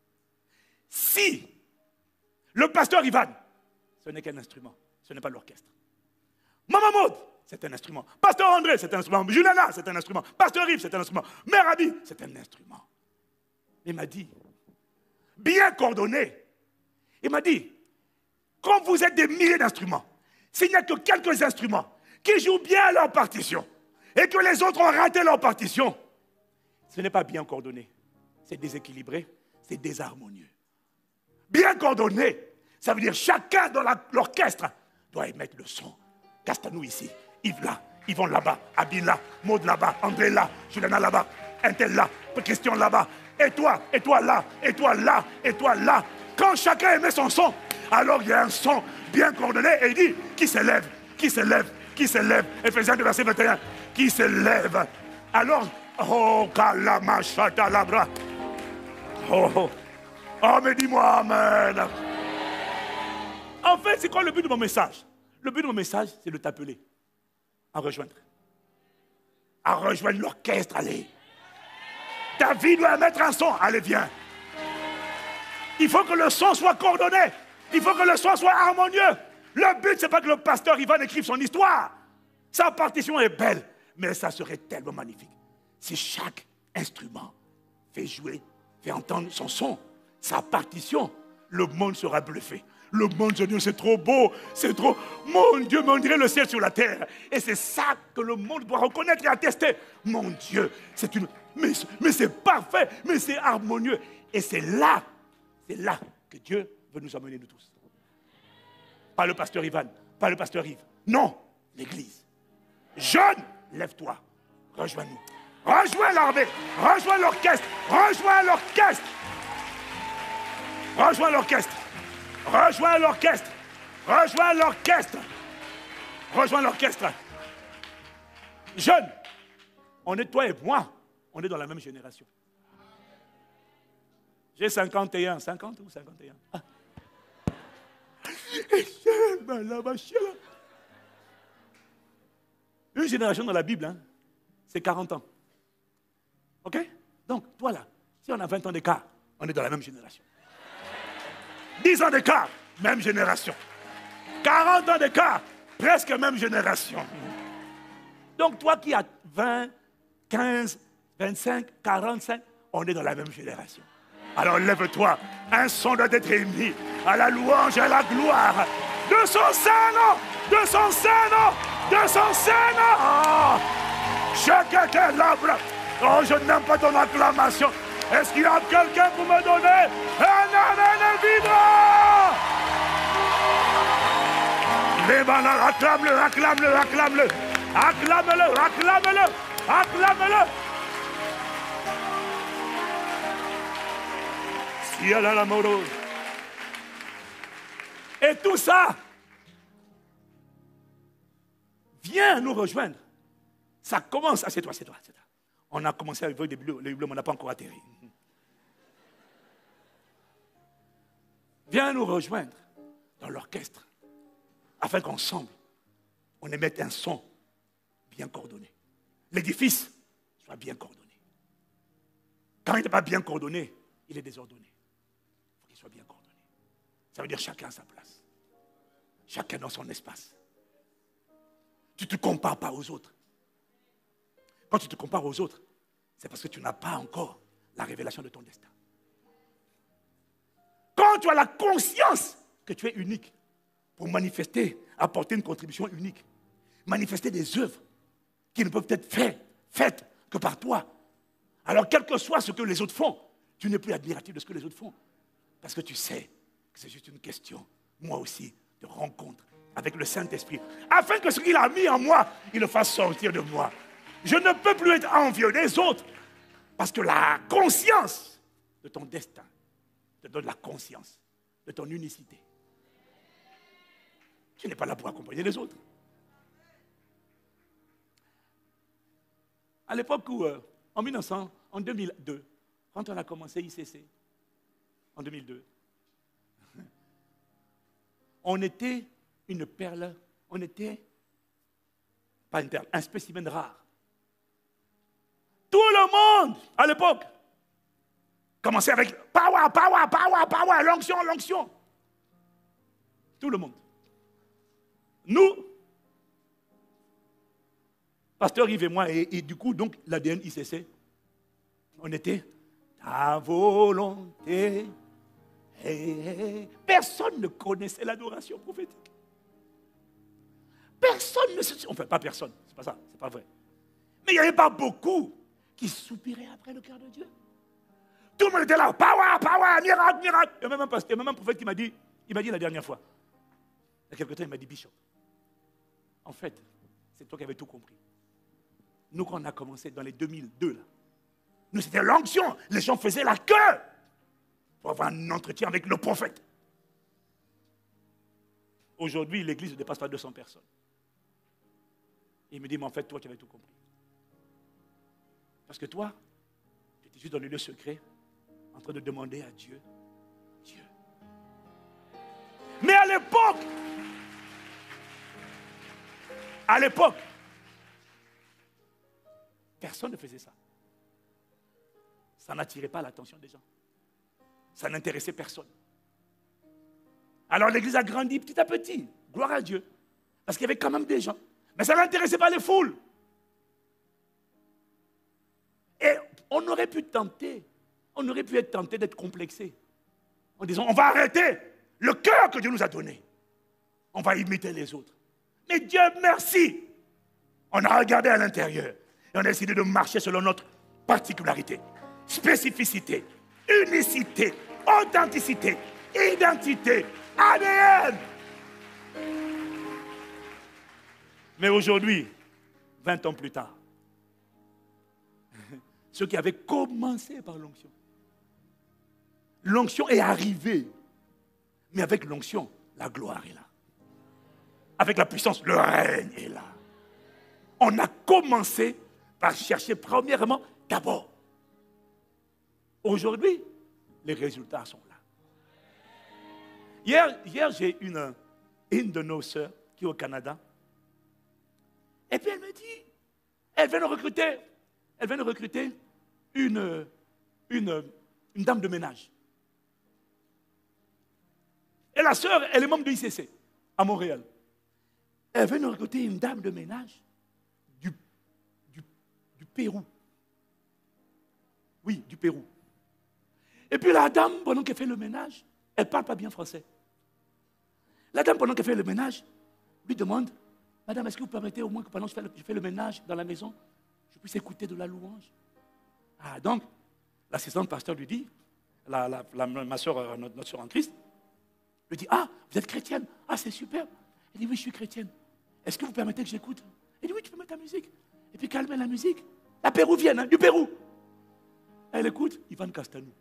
si le pasteur Ivan, ce n'est qu'un instrument, ce n'est pas l'orchestre. Maman Maud, c'est un instrument. Pasteur André, c'est un instrument. Juliana, c'est un instrument. Pasteur Yves, c'est un instrument. Mère Abi, c'est un instrument. Il m'a dit, bien coordonné. Il m'a dit, quand vous êtes des milliers d'instruments, s'il n'y a que quelques instruments qui jouent bien leur partition et que les autres ont raté leur partition, ce n'est pas bien coordonné. C'est déséquilibré, c'est désharmonieux. Bien coordonné, ça veut dire chacun dans la, l'orchestre doit émettre le son. Castanou ici, Yves là, Yvon là-bas, Abine là, Maud là-bas, André là, Juliana là-bas, Intel là, Christian là-bas, et toi, et toi là, et toi là, et toi là. Quand chacun émet son son, alors il y a un son bien coordonné et il dit, qui s'élève, qui s'élève, qui s'élève. Ephésiens deux, verset vingt et un, qui s'élève. Alors, oh, kalamashata labra. Oh, oh. Oh, mais dis-moi amen. En fait, c'est quoi le but de mon message? Le but de mon message, c'est de t'appeler à rejoindre. À rejoindre l'orchestre, allez. Ta vie doit mettre un son, allez, viens. Il faut que le son soit coordonné. Il faut que le son soit harmonieux. Le but, c'est pas que le pasteur Ivan écrive son histoire. Sa partition est belle, mais ça serait tellement magnifique si chaque instrument fait jouer, fait entendre son son. Sa partition, le monde sera bluffé. Le monde se dit, c'est trop beau, c'est trop... Mon Dieu, mais on dirait le ciel sur la terre. Et c'est ça que le monde doit reconnaître et attester. Mon Dieu, c'est une... Mais, mais c'est parfait, mais c'est harmonieux. Et c'est là, c'est là que Dieu veut nous emmener, nous tous. Pas le pasteur Ivan, pas le pasteur Yves. Non, l'Église. Jeune, lève-toi, rejoins-nous. Rejoins l'armée, rejoins l'orchestre, rejoins l'orchestre. Rejoins l'orchestre. Rejoins l'orchestre. Rejoins l'orchestre. Rejoins l'orchestre. Jeunes, on est toi et moi, on est dans la même génération. J'ai cinquante et un, cinquante ou cinquante et un? Ah. Une génération dans la Bible, hein, c'est quarante ans. Ok? Donc, toi là, si on a vingt ans d'écart, on est dans la même génération. dix ans d'écart, même génération. quarante ans d'écart, presque même génération. Donc toi qui as vingt, quinze, vingt-cinq, quarante-cinq, on est dans la même génération. Alors lève-toi, un son doit être émis à la louange et à la gloire de son Saint-Nom, de son Saint-Nom, de son Saint-Nom. Oh, chacun est là. Oh, je n'aime pas ton acclamation. Est-ce qu'il y a quelqu'un pour me donner un amen vibrant? Les malins, acclame-le, acclame-le, acclame-le, acclame-le, acclame-le, acclame-le. Si elle a la moro. Et tout ça, viens nous rejoindre. Ça commence, ah, c'est toi, c'est toi, c'est toi. On a commencé avec le début, le début, on n'a pas encore atterri. Viens nous rejoindre dans l'orchestre, afin qu'ensemble, on émette un son bien coordonné. L'édifice soit bien coordonné. Quand il n'est pas bien coordonné, il est désordonné. Il faut qu'il soit bien coordonné. Ça veut dire chacun à sa place. Chacun dans son espace. Tu ne te compares pas aux autres. Quand tu te compares aux autres, c'est parce que tu n'as pas encore la révélation de ton destin. Quand tu as la conscience que tu es unique pour manifester, apporter une contribution unique, manifester des œuvres qui ne peuvent être faites, faites que par toi. Alors, quel que soit ce que les autres font, tu n'es plus admiratif de ce que les autres font. Parce que tu sais que c'est juste une question, moi aussi, de rencontre avec le Saint-Esprit. Afin que ce qu'il a mis en moi, il le fasse sortir de moi. Je ne peux plus être envieux des autres. Parce que la conscience de ton destin te donne la conscience de ton unicité. Tu n'es pas là pour accompagner les autres. À l'époque où, euh, en mille neuf cents, en deux mille deux, quand on a commencé I C C, en deux mille deux, on était une perle, on était, pas une perle, un spécimen rare. Tout le monde, à l'époque, commençait avec power, power, power, power, l'onction, l'onction. Tout le monde. Nous, Pasteur Yves et moi, et, et du coup, donc, l'A D N I C C, on était ta volonté. Hey, hey. Personne ne connaissait l'adoration prophétique. Personne ne se... Enfin, pas personne, c'est pas ça, c'est pas vrai. Mais il n'y avait pas beaucoup qui soupiraient après le cœur de Dieu. Tout le monde était là, power, power, miracle, miracle. Il y a même un pasteur, même un prophète qui m'a dit, il m'a dit la dernière fois, il y a quelque temps, il m'a dit, Bishop, en fait, c'est toi qui avais tout compris. Nous, quand on a commencé dans les deux mille deux, là, nous, c'était l'onction. Les gens faisaient la queue pour avoir un entretien avec le prophète. Aujourd'hui, l'église ne dépasse pas deux cents personnes. Il me dit, mais en fait, toi, tu avais tout compris. Parce que toi, tu étais juste dans le lieu secret, en train de demander à Dieu, Dieu. Mais à l'époque, à l'époque, personne ne faisait ça. Ça n'attirait pas l'attention des gens. Ça n'intéressait personne. Alors l'église a grandi petit à petit. Gloire à Dieu. Parce qu'il y avait quand même des gens. Mais ça n'intéressait pas les foules. Et on aurait pu tenter, on aurait pu être tenté d'être complexé. En disant, on va arrêter le cœur que Dieu nous a donné. On va imiter les autres. Mais Dieu merci. On a regardé à l'intérieur. Et on a décidé de marcher selon notre particularité, spécificité, unicité, authenticité, identité, A D N. Mais aujourd'hui, vingt ans plus tard, ceux qui avaient commencé par l'onction, l'onction est arrivée. Mais avec l'onction, la gloire est là. Avec la puissance, le règne est là. On a commencé par chercher premièrement, d'abord. Aujourd'hui, les résultats sont là. Hier, hier j'ai une, une de nos sœurs qui est au Canada. Et puis elle me dit, elle vient de recruter, elle vient de recruter une, une, une dame de ménage. Et la sœur, elle est membre de I C C à Montréal. Elle vient de recruter une dame de ménage du, du, du Pérou. Oui, du Pérou. Et puis la dame, pendant qu'elle fait le ménage, elle ne parle pas bien français. La dame, pendant qu'elle fait le ménage, lui demande, Madame, est-ce que vous permettez au moins que pendant que je fais le, je fais le ménage dans la maison, je puisse écouter de la louange? Ah, donc, l'assistante pasteur lui dit, la, la, la, ma soeur, notre, notre soeur en Christ, lui dit, ah, vous êtes chrétienne? Ah, c'est super. Elle dit, oui, je suis chrétienne. Est-ce que vous permettez que j'écoute? Elle dit, oui, tu peux mettre ta musique. Et puis calmer la musique. La péruvienne, hein, du Pérou. Elle écoute, Ivan Castanou.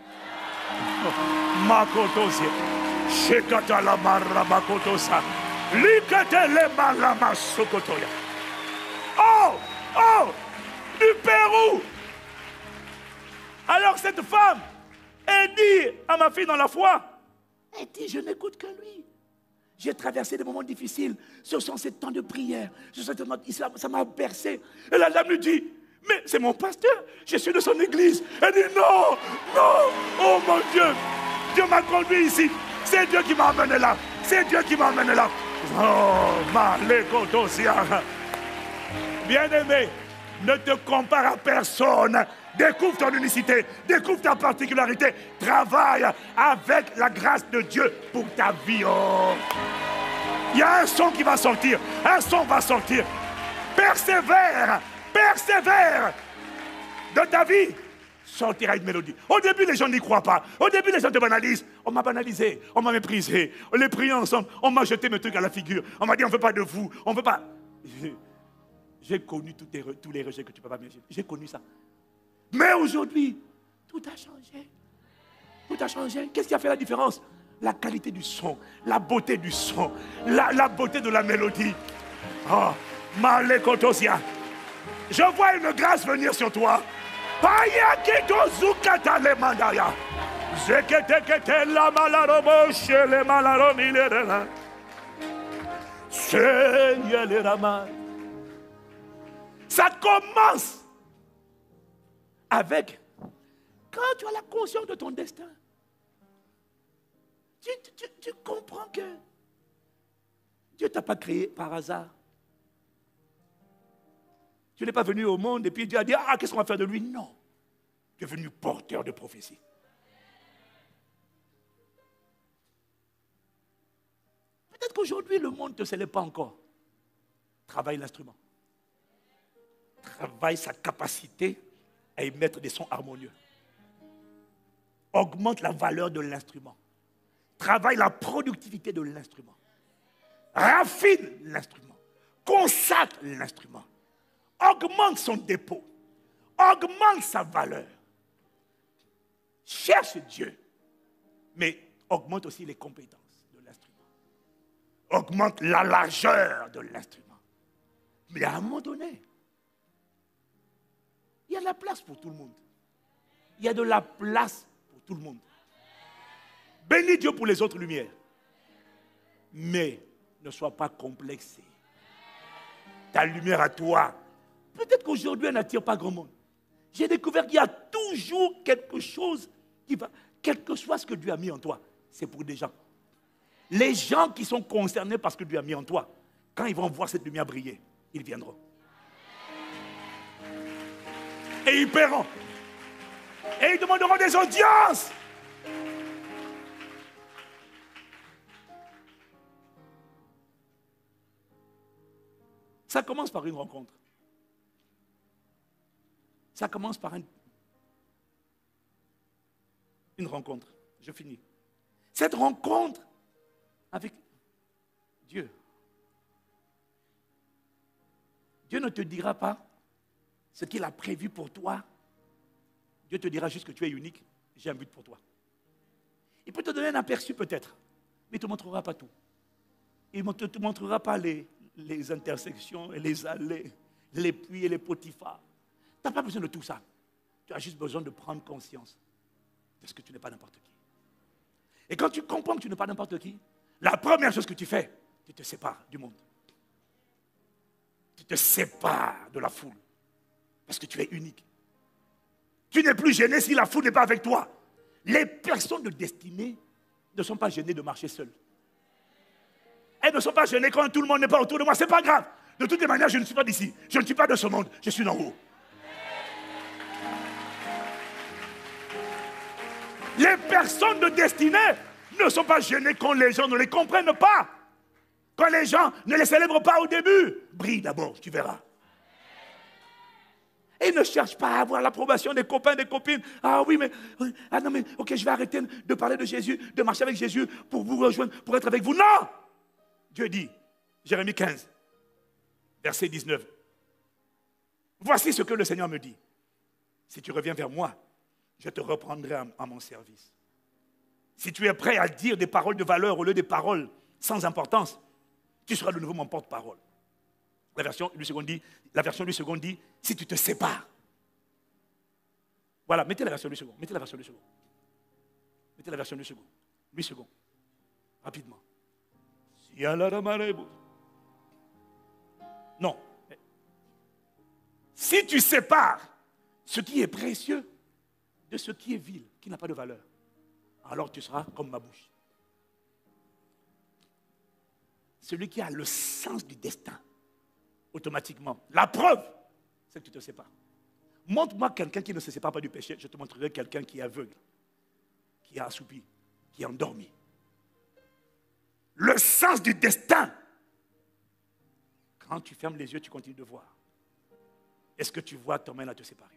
Makotosia. Shekata la marra makotosa. Likate le malama sokotoya. Oh, oh, du Pérou. Alors cette femme, elle dit à ma fille dans la foi, elle dit, je n'écoute que lui. J'ai traversé des moments difficiles. Ce sont ces temps de prière. Ce sont ces temps d'islam. Ça m'a bercé. Et la dame lui dit, mais c'est mon pasteur. Je suis de son église. Elle dit, non, non. Oh mon Dieu. Dieu m'a conduit ici. C'est Dieu qui m'a amené là. C'est Dieu qui m'a amené là. Oh, Malékotosia. Bien-aimé, ne te compare à personne. Découvre ton unicité, découvre ta particularité, travaille avec la grâce de Dieu pour ta vie. Oh. Il y a un son qui va sortir, un son va sortir. Persévère, persévère. De ta vie sortira une mélodie. Au début, les gens n'y croient pas. Au début, les gens te banalisent. On m'a banalisé, on m'a méprisé. On les priait ensemble, on m'a jeté mes trucs à la figure. On m'a dit, on ne veut pas de vous, on ne veut pas. J'ai connu tous les, tous les rejets que tu ne peux pas imaginer. J'ai connu ça. Mais aujourd'hui, tout a changé. Tout a changé. Qu'est-ce qui a fait la différence? La qualité du son, la beauté du son, la, la beauté de la mélodie. Oh, Malekotosia. Je vois une grâce venir sur toi. Paya kito zukata le mandaya. Zekete kete la malarobo chez les malaromi le rela. Seigneur le rama. Ça commence avec quand tu as la conscience de ton destin. Tu, tu, tu comprends que Dieu ne t'a pas créé par hasard. Tu n'es pas venu au monde et puis Dieu a dit, ah, qu'est-ce qu'on va faire de lui? Non. Tu es venu porteur de prophétie. Peut-être qu'aujourd'hui, le monde ne te célèbre pas encore. Travaille l'instrument. Travaille sa capacité à émettre des sons harmonieux. Augmente la valeur de l'instrument. Travaille la productivité de l'instrument. Raffine l'instrument. Consacre l'instrument. Augmente son dépôt. Augmente sa valeur. Cherche Dieu. Mais augmente aussi les compétences de l'instrument. Augmente la largeur de l'instrument. Mais à un moment donné, il y a de la place pour tout le monde. Il y a de la place pour tout le monde. Bénis Dieu pour les autres lumières. Mais ne sois pas complexé. Ta lumière à toi, peut-être qu'aujourd'hui elle n'attire pas grand monde. J'ai découvert qu'il y a toujours quelque chose qui va, quel que soit ce que Dieu a mis en toi, c'est pour des gens. Les gens qui sont concernés par ce que Dieu a mis en toi, quand ils vont voir cette lumière briller, ils viendront. Et ils paieront. Et ils demanderont des audiences. Ça commence par une rencontre. Ça commence par un, une rencontre. Je finis. Cette rencontre avec Dieu. Dieu ne te dira pas ce qu'il a prévu pour toi. Dieu te dira juste que tu es unique. J'ai un but pour toi. Il peut te donner un aperçu peut-être, mais il ne te montrera pas tout. Il ne te, te montrera pas les, les intersections et les allées, les puits et les potiphars. Tu n'as pas besoin de tout ça. Tu as juste besoin de prendre conscience de ce que tu n'es pas n'importe qui. Et quand tu comprends que tu n'es pas n'importe qui, la première chose que tu fais, tu te sépares du monde. Tu te sépares de la foule. Parce que tu es unique. Tu n'es plus gêné si la foule n'est pas avec toi. Les personnes de destinée ne sont pas gênées de marcher seules. Elles ne sont pas gênées quand tout le monde n'est pas autour de moi. Ce n'est pas grave. De toutes les manières, je ne suis pas d'ici. Je ne suis pas de ce monde. Je suis d'en haut. Les personnes de destinée ne sont pas gênées quand les gens ne les comprennent pas. Quand les gens ne les célèbrent pas au début. Brille d'abord, tu verras. Et ils ne cherchent pas à avoir l'approbation des copains, des copines. Ah oui, mais, ah non, mais, ok, je vais arrêter de parler de Jésus, de marcher avec Jésus pour vous rejoindre, pour être avec vous. Non! Dieu dit, Jérémie quinze, verset dix-neuf. Voici ce que le Seigneur me dit. Si tu reviens vers moi, je te reprendrai à, à mon service. Si tu es prêt à dire des paroles de valeur au lieu des paroles sans importance, tu seras de nouveau mon porte-parole. La version du second dit, la version du second dit, si tu te sépares. Voilà, mettez la version du second. Mettez la version du second. Mettez la version du second. huit secondes. Rapidement. Non. Si tu sépares ce qui est précieux de ce qui est vil, qui n'a pas de valeur, alors tu seras comme ma bouche. Celui qui a le sens du destin, automatiquement. La preuve, c'est que tu te sépares. Montre-moi quelqu'un qui ne se sépare pas du péché, je te montrerai quelqu'un qui est aveugle, qui est assoupi, qui est endormi. Le sens du destin. Quand tu fermes les yeux, tu continues de voir. Est-ce que tu vois ton main à te séparer?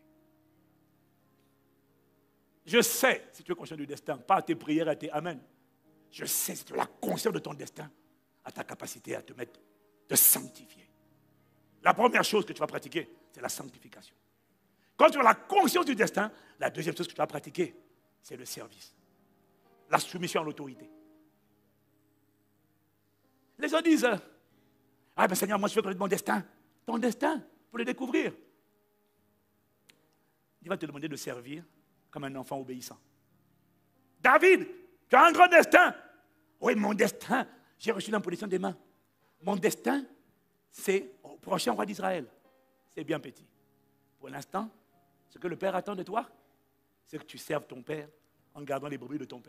Je sais, si tu es conscient du destin, pas à tes prières, à tes amen. Je sais, si tu as la conscience de ton destin, à ta capacité à te mettre, te sanctifier. La première chose que tu vas pratiquer, c'est la sanctification. Quand tu as la conscience du destin, la deuxième chose que tu dois pratiquer, c'est le service. La soumission à l'autorité. Les gens disent, ah ben Seigneur, moi je veux connaître mon destin. Ton destin, pour le découvrir. Il va te demander de servir comme un enfant obéissant. David, tu as un grand destin. Oui, mon destin, j'ai reçu l'imposition des mains. Mon destin, c'est au prochain roi d'Israël. C'est bien petit. Pour l'instant, ce que le Père attend de toi, c'est que tu serves ton Père en gardant les brebis de ton Père.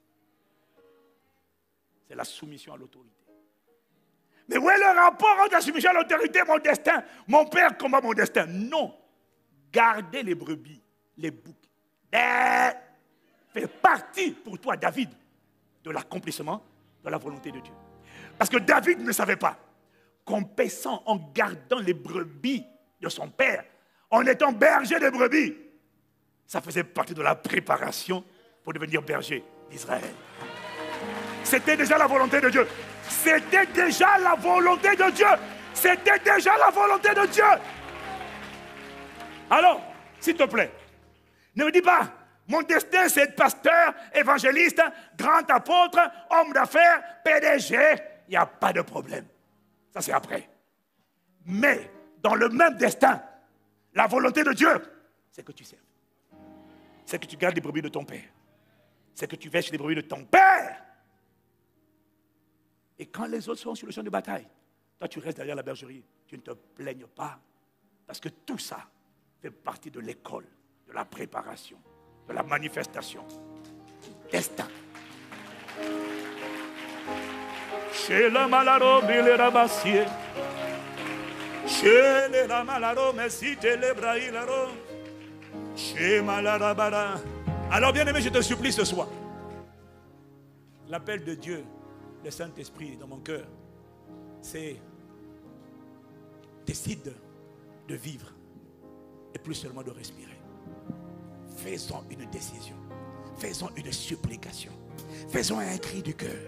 C'est la soumission à l'autorité. Mais où est le rapport entre la soumission à l'autorité et mon destin? Mon Père combat mon destin. Non. Garder les brebis, les boucs, fait partie pour toi, David, de l'accomplissement de la volonté de Dieu. Parce que David ne savait pas qu'en paissant, en gardant les brebis de son père, en étant berger des brebis, ça faisait partie de la préparation pour devenir berger d'Israël. C'était déjà la volonté de Dieu. C'était déjà la volonté de Dieu. C'était déjà la volonté de Dieu. Alors, s'il te plaît, ne me dis pas, mon destin c'est être pasteur, évangéliste, grand apôtre, homme d'affaires, P D G. Il n'y a pas de problème. Ça c'est après. Mais, dans le même destin, la volonté de Dieu, c'est que tu serves. C'est que tu gardes les brebis de ton père. C'est que tu vêches les brebis de ton père. Et quand les autres sont sur le champ de bataille, toi tu restes derrière la bergerie. Tu ne te plaignes pas. Parce que tout ça fait partie de l'école, de la préparation, de la manifestation. Destin. Chez le malaro, il est rabassier. Chez les ramalaro, merci, télébraïlaro. Chez malarabara. Alors, bien aimé, je te supplie ce soir. L'appel de Dieu, le Saint-Esprit dans mon cœur, c'est décide de vivre et plus seulement de respirer. Faisons une décision. Faisons une supplication. Faisons un cri du cœur.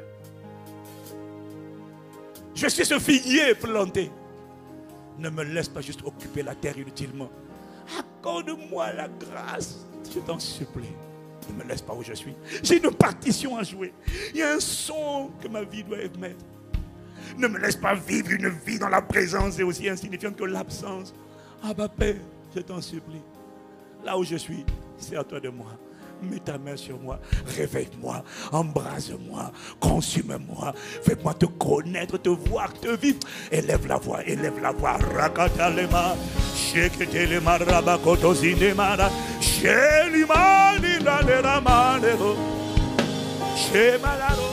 Je suis ce figuier planté. Ne me laisse pas juste occuper la terre inutilement. Accorde-moi la grâce. Je t'en supplie. Ne me laisse pas où je suis. J'ai une partition à jouer. Il y a un son que ma vie doit émettre. Ne me laisse pas vivre une vie dans la présence et aussi insignifiante que l'absence. Ah bah Père, je t'en supplie. Là où je suis, c'est à toi de moi. Mets ta main sur moi, réveille-moi, embrase-moi, consume-moi, fais-moi te connaître, te voir, te vivre. Élève la voix, élève la voix. Rakatalema, sheketelema rabakotozinemara, shelimani la leramanero, shemalaro.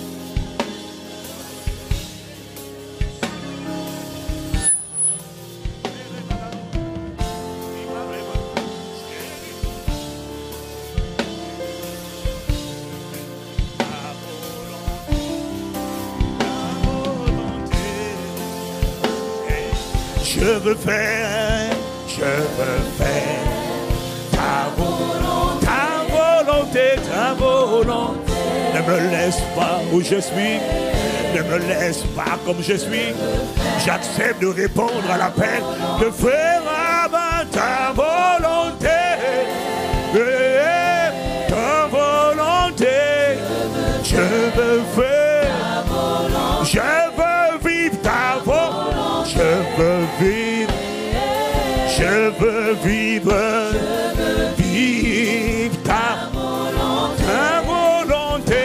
Je veux faire, je veux faire ta volonté, ta volonté, ta volonté. Ne me laisse pas où je suis, ne me laisse pas comme je suis. J'accepte de répondre à l'appel, de faire avant ta volonté, ta volonté. Je veux faire, je veux vivre ta volonté. Je veux vivre, je veux vivre, vivre ta volonté, ta volonté.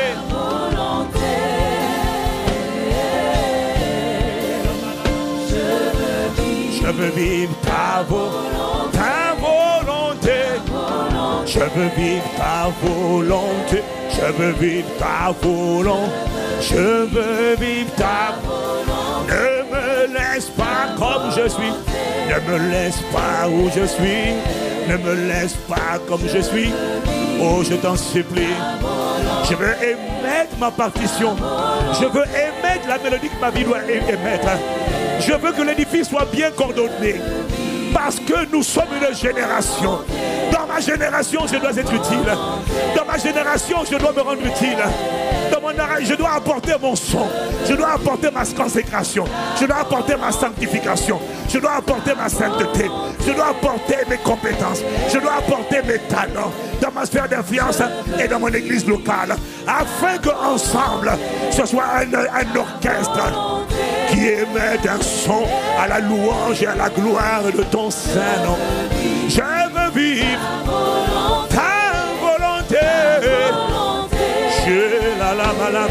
Je veux vivre ta volonté, ta volonté. Je veux vivre ta volonté, je veux vivre ta volonté. Je veux vivre ta volonté. Ne me laisse pas comme je suis. Ne me laisse pas où je suis. Ne me laisse pas comme je suis. Oh, je t'en supplie. Je veux émettre ma partition. Je veux émettre la mélodie que ma vie doit émettre. Je veux que l'édifice soit bien coordonné. Parce que nous sommes une génération. Dans ma génération, je dois être utile. Dans ma génération, je dois me rendre utile. Dans ma oreille, je dois apporter mon son. Je dois apporter ma consécration. Je dois apporter ma sanctification. Je dois apporter ma sainteté. Je dois apporter mes compétences. Je dois apporter mes talents dans ma sphère d'influence et dans mon église locale. Afin qu'ensemble, ce soit un, un orchestre qui émet un son à la louange et à la gloire de ton Saint-Nom. Je veux vivre ta volonté. Je la la malade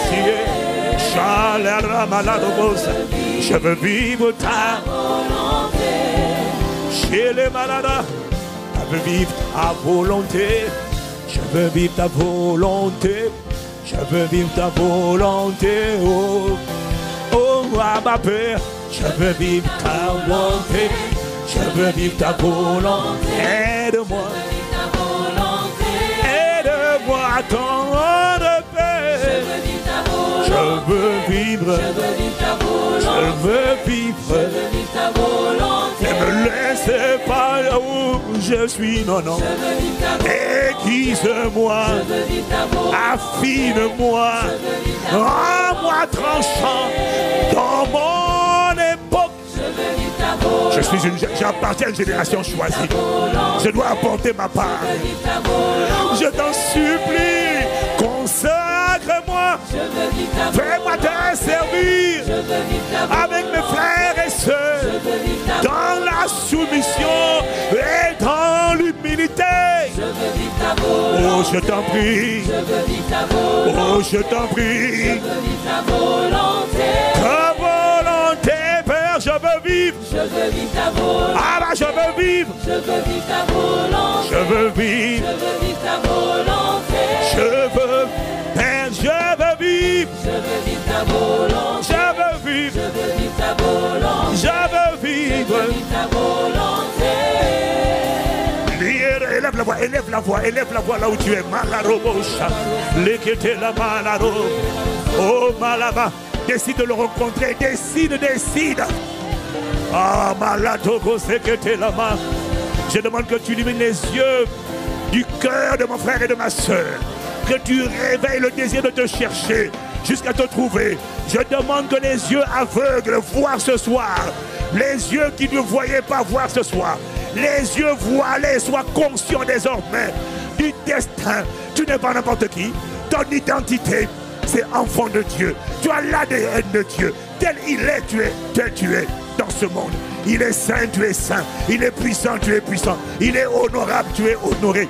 je veux vivre ta volonté. Chez les malades, je veux vivre ta volonté. Je veux vivre ta volonté. Je veux vivre ta volonté. Oh, oh, à ma peur. Je veux vivre ta volonté. Je veux vivre ta volonté. Aide-moi. Aide-moi à ton paix. Je veux vivre. Je veux vivre. Ne me laissez pas là où je suis, non, non. Aiguise-moi, affine-moi, rends-moi tranchant dans mon époque. Je suis une, j'appartiens à une génération choisie. Je dois apporter ma part. Je t'en supplie, consacre-moi. Fais-moi te servir avec mes frères et sœurs dans la soumission et dans l'humilité. Oh, je t'en prie. Oh, je t'en prie. Ta volonté, Père, je veux vivre. Je veux vivre ta volonté. Ah bah, je veux vivre. Je veux vivre ta volonté. Je veux vivre. Je veux vivre ta volonté. Je veux, Père, je veux vivre. Je veux vivre ta volonté. Je veux vivre. Je veux vivre ta volonté. Je veux vivre. Je veux vivre ta volonté. Élève la voix, élève la voix, élève la voix là où tu es. Malarobosha. Lekete la malaro. Oh malaba. Décide de le rencontrer. Décide, décide. Ah malatoko sekete la main. Je demande que tu illumines les yeux du cœur de mon frère et de ma soeur. Que tu réveilles le désir de te chercher jusqu'à te trouver. Je demande que les yeux aveugles voient ce soir. Les yeux qui ne voyaient pas voir ce soir. Les yeux voilés soient conscients désormais du destin. Tu n'es pas n'importe qui. Ton identité, c'est enfant de Dieu. Tu as l'A D N de Dieu. Tel il est, tu es, tel tu es dans ce monde. Il est saint, tu es saint. Il est puissant, tu es puissant. Il est honorable, tu es honoré.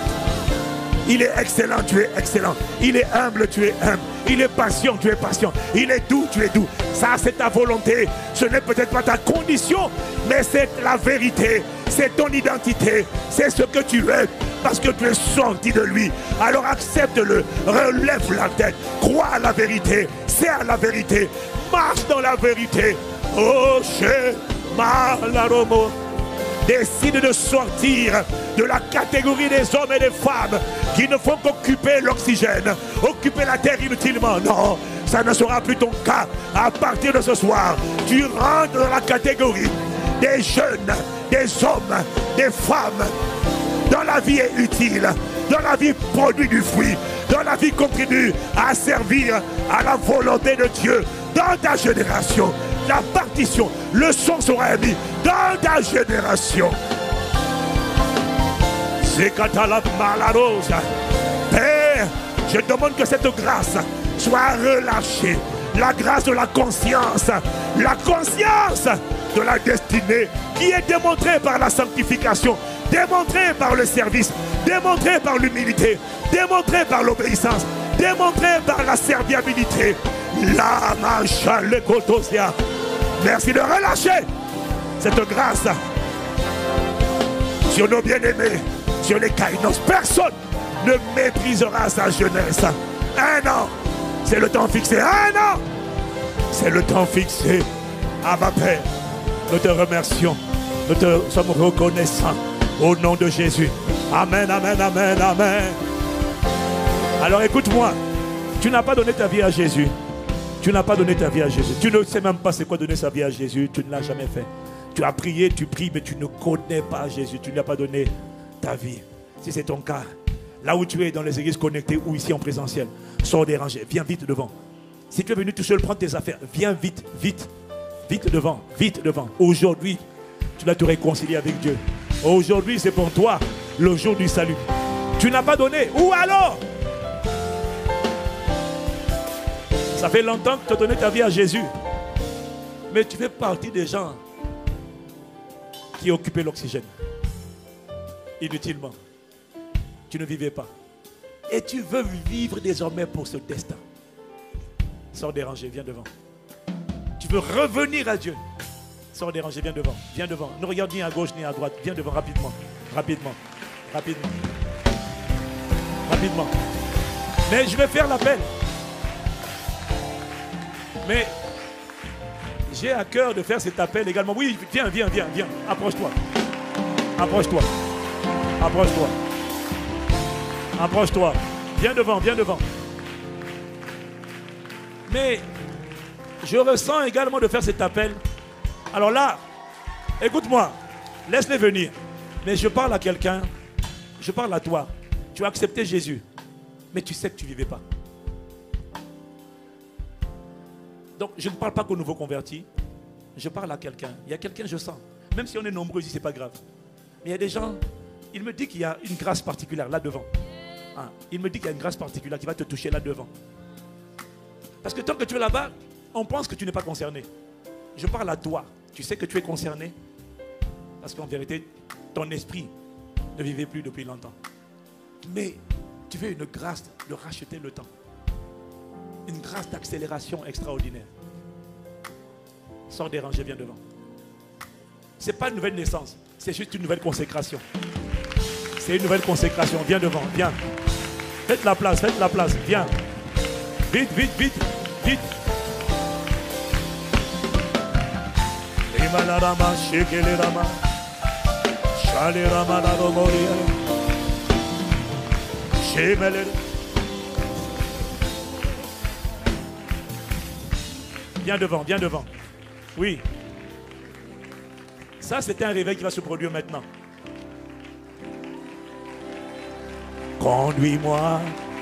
Il est excellent, tu es excellent. Il est humble, tu es humble. Il est patient, tu es patient. Il est doux, tu es doux. Ça, c'est ta volonté. Ce n'est peut-être pas ta condition, mais c'est la vérité. C'est ton identité. C'est ce que tu es parce que tu es sorti de lui. Alors accepte-le. Relève la tête. Crois à la vérité. Serre la vérité. Marche dans la vérité. Oh, chez Malaromo. Décide de sortir de la catégorie des hommes et des femmes qui ne font qu'occuper l'oxygène, occuper la terre inutilement. Non, ça ne sera plus ton cas. À partir de ce soir, tu rentres dans la catégorie des jeunes, des hommes, des femmes. Dans la vie est utile, dans la vie produit du fruit, dans la vie contribue à servir à la volonté de Dieu. Dans ta génération, la partition, le son sera émis dans ta génération. C'est Katala Malarosa. Père, je demande que cette grâce soit relâchée. La grâce de la conscience, la conscience de la destinée qui est démontrée par la sanctification, démontrée par le service, démontrée par l'humilité, démontrée par l'obéissance, démontrée par la serviabilité. La macha le kotosia. Merci de relâcher cette grâce sur nos bien-aimés, sur les kainos. Personne ne méprisera sa jeunesse. Un an, c'est le temps fixé. Un an, c'est le temps fixé. Ah ma Père, nous te remercions. Nous te sommes reconnaissants au nom de Jésus. Amen, amen, amen, amen. Alors écoute-moi, tu n'as pas donné ta vie à Jésus. Tu n'as pas donné ta vie à Jésus. Tu ne sais même pas c'est quoi donner sa vie à Jésus. Tu ne l'as jamais fait. Tu as prié, tu pries, mais tu ne connais pas Jésus. Tu ne lui as pas donné ta vie. Si c'est ton cas, Là où tu es, dans les églises connectées ou ici en présentiel, sors déranger, viens vite devant. Si tu es venu tout seul prendre tes affaires, viens vite, vite, vite devant, vite devant. Aujourd'hui, tu dois te réconcilier avec Dieu. Aujourd'hui, c'est pour toi le jour du salut. Tu n'as pas donné. Ou alors, ça fait longtemps que tu as donné ta vie à Jésus. Mais tu fais partie des gens qui occupaient l'oxygène. Inutilement. Tu ne vivais pas. Et tu veux vivre désormais pour ce destin. Sors déranger, viens devant. Tu veux revenir à Dieu. Sors déranger, viens devant. Viens devant. Ne regarde ni à gauche ni à droite. Viens devant rapidement. Rapidement. Rapidement. Rapidement. Mais je vais faire l'appel. Mais j'ai à cœur de faire cet appel également. Oui, viens, viens, viens, viens. Approche-toi. Approche-toi. Approche-toi. Approche-toi. Viens devant, viens devant. Mais je ressens également de faire cet appel. Alors là, écoute-moi. Laisse-les venir. Mais je parle à quelqu'un. Je parle à toi. Tu as accepté Jésus. Mais tu sais que tu ne vivais pas. Donc, je ne parle pas qu'aux nouveaux convertis. Je parle à quelqu'un. Il y a quelqu'un, je sens. Même si on est nombreux ici, ce n'est pas grave. Mais il y a des gens, il me dit qu'il y a une grâce particulière là devant. Hein? Il me dit qu'il y a une grâce particulière qui va te toucher là devant. Parce que tant que tu es là-bas, on pense que tu n'es pas concerné. Je parle à toi. Tu sais que tu es concerné. Parce qu'en vérité, ton esprit ne vivait plus depuis longtemps. Mais tu veux une grâce de racheter le temps. Une grâce d'accélération extraordinaire. Sors déranger, viens devant. Ce n'est pas une nouvelle naissance, c'est juste une nouvelle consécration. C'est une nouvelle consécration, viens devant, viens. Faites la place, faites la place, viens. Vite, vite, vite, vite. Viens devant, viens devant. Oui. Ça, c'est un réveil qui va se produire maintenant. Conduis-moi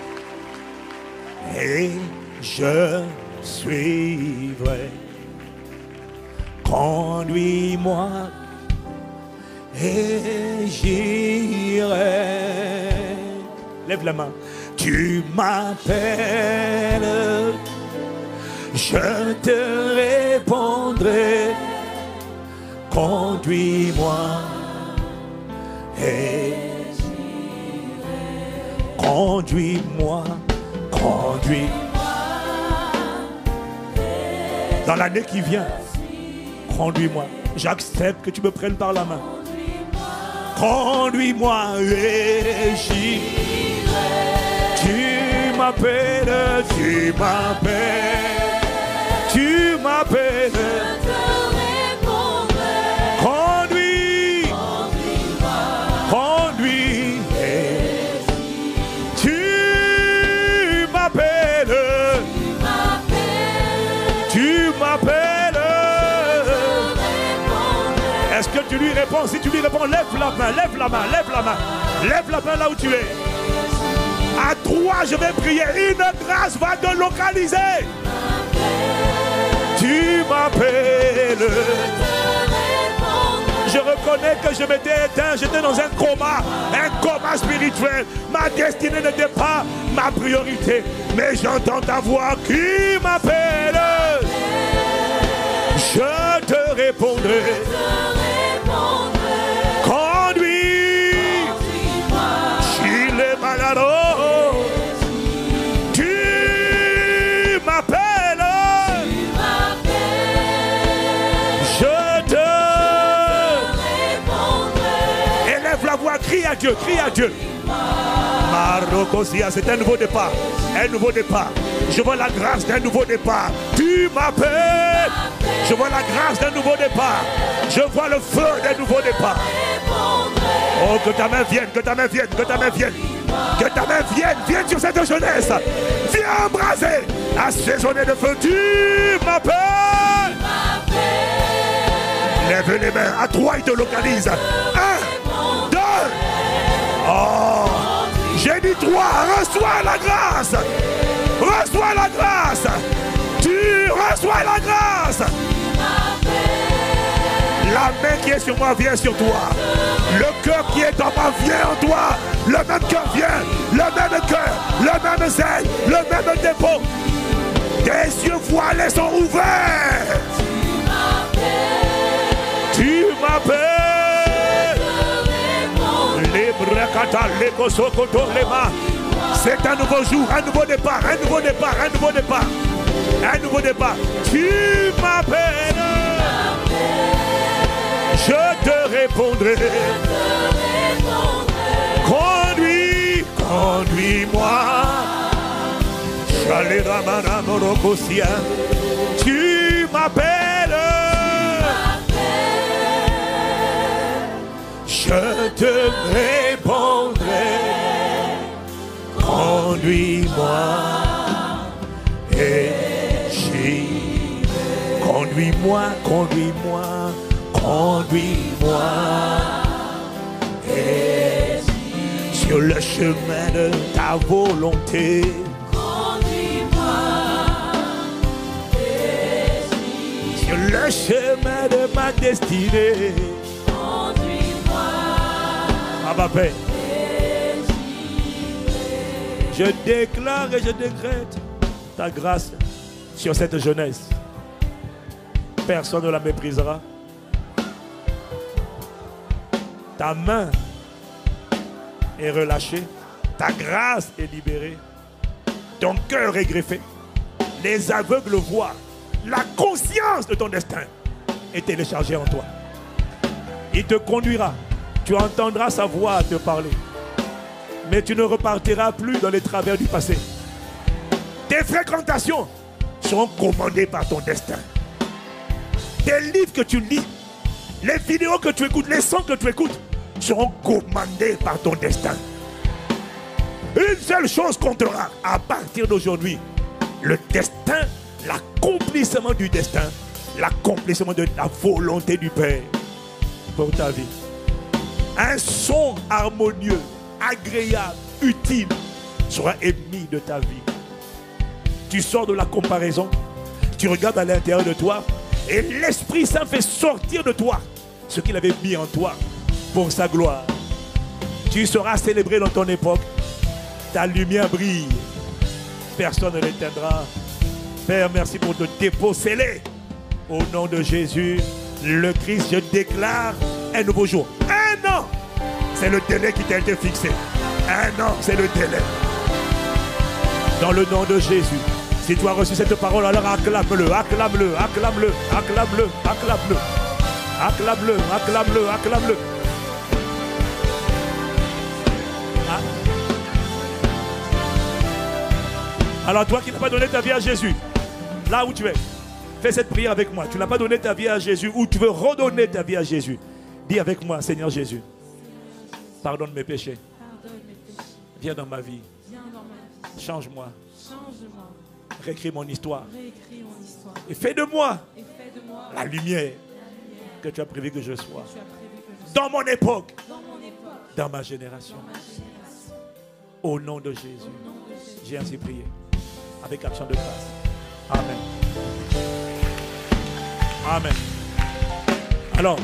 et je suivrai. Conduis-moi et j'irai. Lève la main. Tu m'appelles. Je te répondrai, conduis-moi et j'irai. Conduis-moi, conduis-moi. Dans l'année qui vient, conduis-moi. J'accepte que tu me prennes par la main. Conduis-moi et j'irai. Tu m'appelles, tu m'appelles. Tu m'appelles, je te répondrai. Conduis, conduis-moi, conduis. Tu m'appelles, tu m'appelles. Est-ce que tu lui réponds? Si tu lui réponds, lève la main, lève la main, lève la main, lève la main là où tu es. À trois, je vais prier. Une grâce va te localiser. Tu m'appelles. Je reconnais que je m'étais éteint. J'étais dans un coma. Un coma spirituel. Ma destinée n'était pas ma priorité. Mais j'entends ta voix qui m'appelle. Je te répondrai. Conduis. S'il est malade. Tu m'appelles. Crie à Dieu, crie à Dieu. Marokosia, c'est un nouveau départ. Un nouveau départ. Je vois la grâce d'un nouveau départ. Tu m'appelles. Je vois la grâce d'un nouveau départ. Je vois le feu d'un nouveau départ. Oh, que ta main vienne, que ta main vienne, que ta main vienne. Que ta main vienne, vienne sur cette jeunesse. Viens embraser, assaisonner de feu. Tu m'appelles. Lève les mains. À trois, il te localise. Un. Oh, j'ai dit toi, reçois la grâce. Reçois la grâce. Tu reçois la grâce. La main qui est sur moi vient sur toi. Le cœur qui est en moi vient en toi. Le même cœur vient. Le même cœur. Le même zèle. Le même dépôt. Tes yeux voilés sont ouverts. Tu m'appelles. Les brakata, les kosokoto, les mains. C'est un nouveau jour, un nouveau départ, un nouveau départ, un nouveau départ. Un nouveau départ. Tu m'appelles. Je te répondrai. Conduis, conduis-moi. Tu m'appelles. Je te répondrai. Conduis-moi. Et j'y vais. Conduis-moi, conduis-moi. Conduis-moi et sur le chemin de ta volonté. Conduis-moi et sur le chemin de ma destinée. conduis-moi Ah, ma paix. et Je déclare et je décrète ta grâce sur cette jeunesse. Personne ne la méprisera. Ta main est relâchée, ta grâce est libérée, ton cœur est greffé, les aveugles voient, la conscience de ton destin est téléchargée en toi. Il te conduira, tu entendras sa voix te parler, mais tu ne repartiras plus dans les travers du passé. Tes fréquentations seront commandées par ton destin. Tes livres que tu lis, les vidéos que tu écoutes, les sons que tu écoutes seront commandés par ton destin. Une seule chose comptera à partir d'aujourd'hui. Le destin, l'accomplissement du destin, l'accomplissement de la volonté du Père pour ta vie. Un son harmonieux, agréable, utile sera émis de ta vie. Tu sors de la comparaison, tu regardes à l'intérieur de toi et l'Esprit Saint fait sortir de toi ce qu'il avait mis en toi pour sa gloire. Tu seras célébré dans ton époque. Ta lumière brille. Personne ne l'éteindra. Père, merci pour te dépôt scellé. Au nom de Jésus, le Christ, je déclare un nouveau jour. Un an, c'est le délai qui t'a été fixé. Un an, c'est le délai. Dans le nom de Jésus. Si tu as reçu cette parole, alors acclame-le, acclame-le, acclame-le, acclame-le, acclame-le. Acclame-le, acclame-le, acclame-le. Ah. Alors toi qui n'as pas donné ta vie à Jésus, là où tu es, fais cette prière avec moi. Tu n'as pas donné ta vie à Jésus ou tu veux redonner ta vie à Jésus. Dis avec moi, Seigneur Jésus, pardonne mes péchés. Viens dans ma vie. Change-moi. Réécris mon histoire. Et fais de moi la lumière que tu as prévu que je sois. Dans mon époque. Dans ma génération. Au nom de Jésus. J'ai ainsi prié. Avec action de grâce. Amen. Amen. Alors,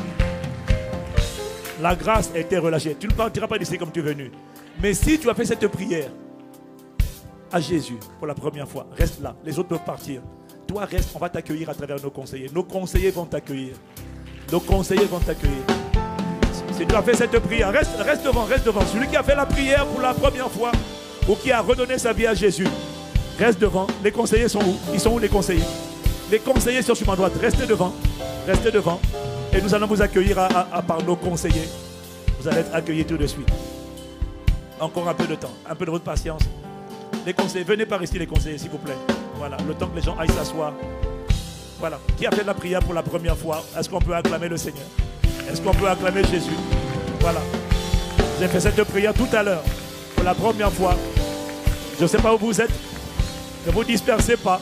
la grâce a été relâchée. Tu ne partiras pas d'ici comme tu es venu. Mais si tu as fait cette prière à Jésus pour la première fois, reste là. Les autres peuvent partir. Toi, reste. On va t'accueillir à travers nos conseillers. Nos conseillers vont t'accueillir. Nos conseillers vont t'accueillir. Si tu as fait cette prière, reste, reste devant, reste devant. Celui qui a fait la prière pour la première fois ou qui a redonné sa vie à Jésus, reste devant. Les conseillers sont où? Ils sont où les conseillers? Les conseillers sont sur ma droite. Restez devant. Restez devant. Et nous allons vous accueillir à, à, à par nos conseillers. Vous allez être accueillis tout de suite. Encore un peu de temps, un peu de votre patience. Les conseillers, venez par ici les conseillers, s'il vous plaît. Voilà, le temps que les gens aillent s'asseoir. Voilà. Qui a fait la prière pour la première fois? Est-ce qu'on peut acclamer le Seigneur? Est-ce qu'on peut acclamer Jésus? Voilà. J'ai fait cette prière tout à l'heure. Pour la première fois. Je ne sais pas où vous êtes. Ne vous dispersez pas.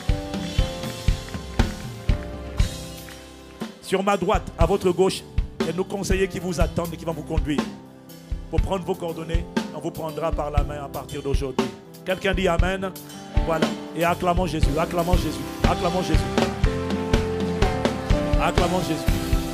Sur ma droite, à votre gauche, il y a nos conseillers qui vous attendent et qui vont vous conduire. pour prendre vos coordonnées. On vous prendra par la main à partir d'aujourd'hui. Quelqu'un dit Amen. Voilà. Et acclamons Jésus. Acclamons Jésus. Acclamons Jésus. Acclamons Jésus.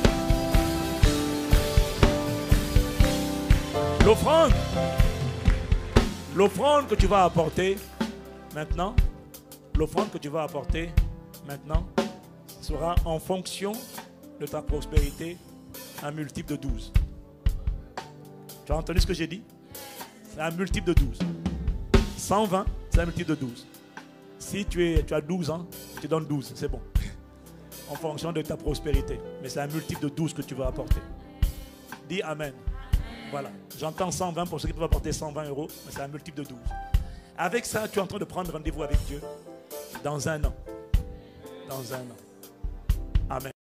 L'offrande. L'offrande que tu vas apporter maintenant. L'offrande que tu vas apporter maintenant sera en fonction de ta prospérité un multiple de douze. Tu as entendu ce que j'ai dit? C'est un multiple de douze. cent vingt, c'est un multiple de douze. Si tu, es, tu as douze ans, tu donnes douze, c'est bon. En fonction de ta prospérité. Mais c'est un multiple de douze que tu vas apporter. Dis Amen. Voilà. J'entends cent vingt pour ceux qui peuvent apporter cent vingt euros, mais c'est un multiple de douze. Avec ça, tu es en train de prendre rendez-vous avec Dieu dans un an. Dans un an. Amen.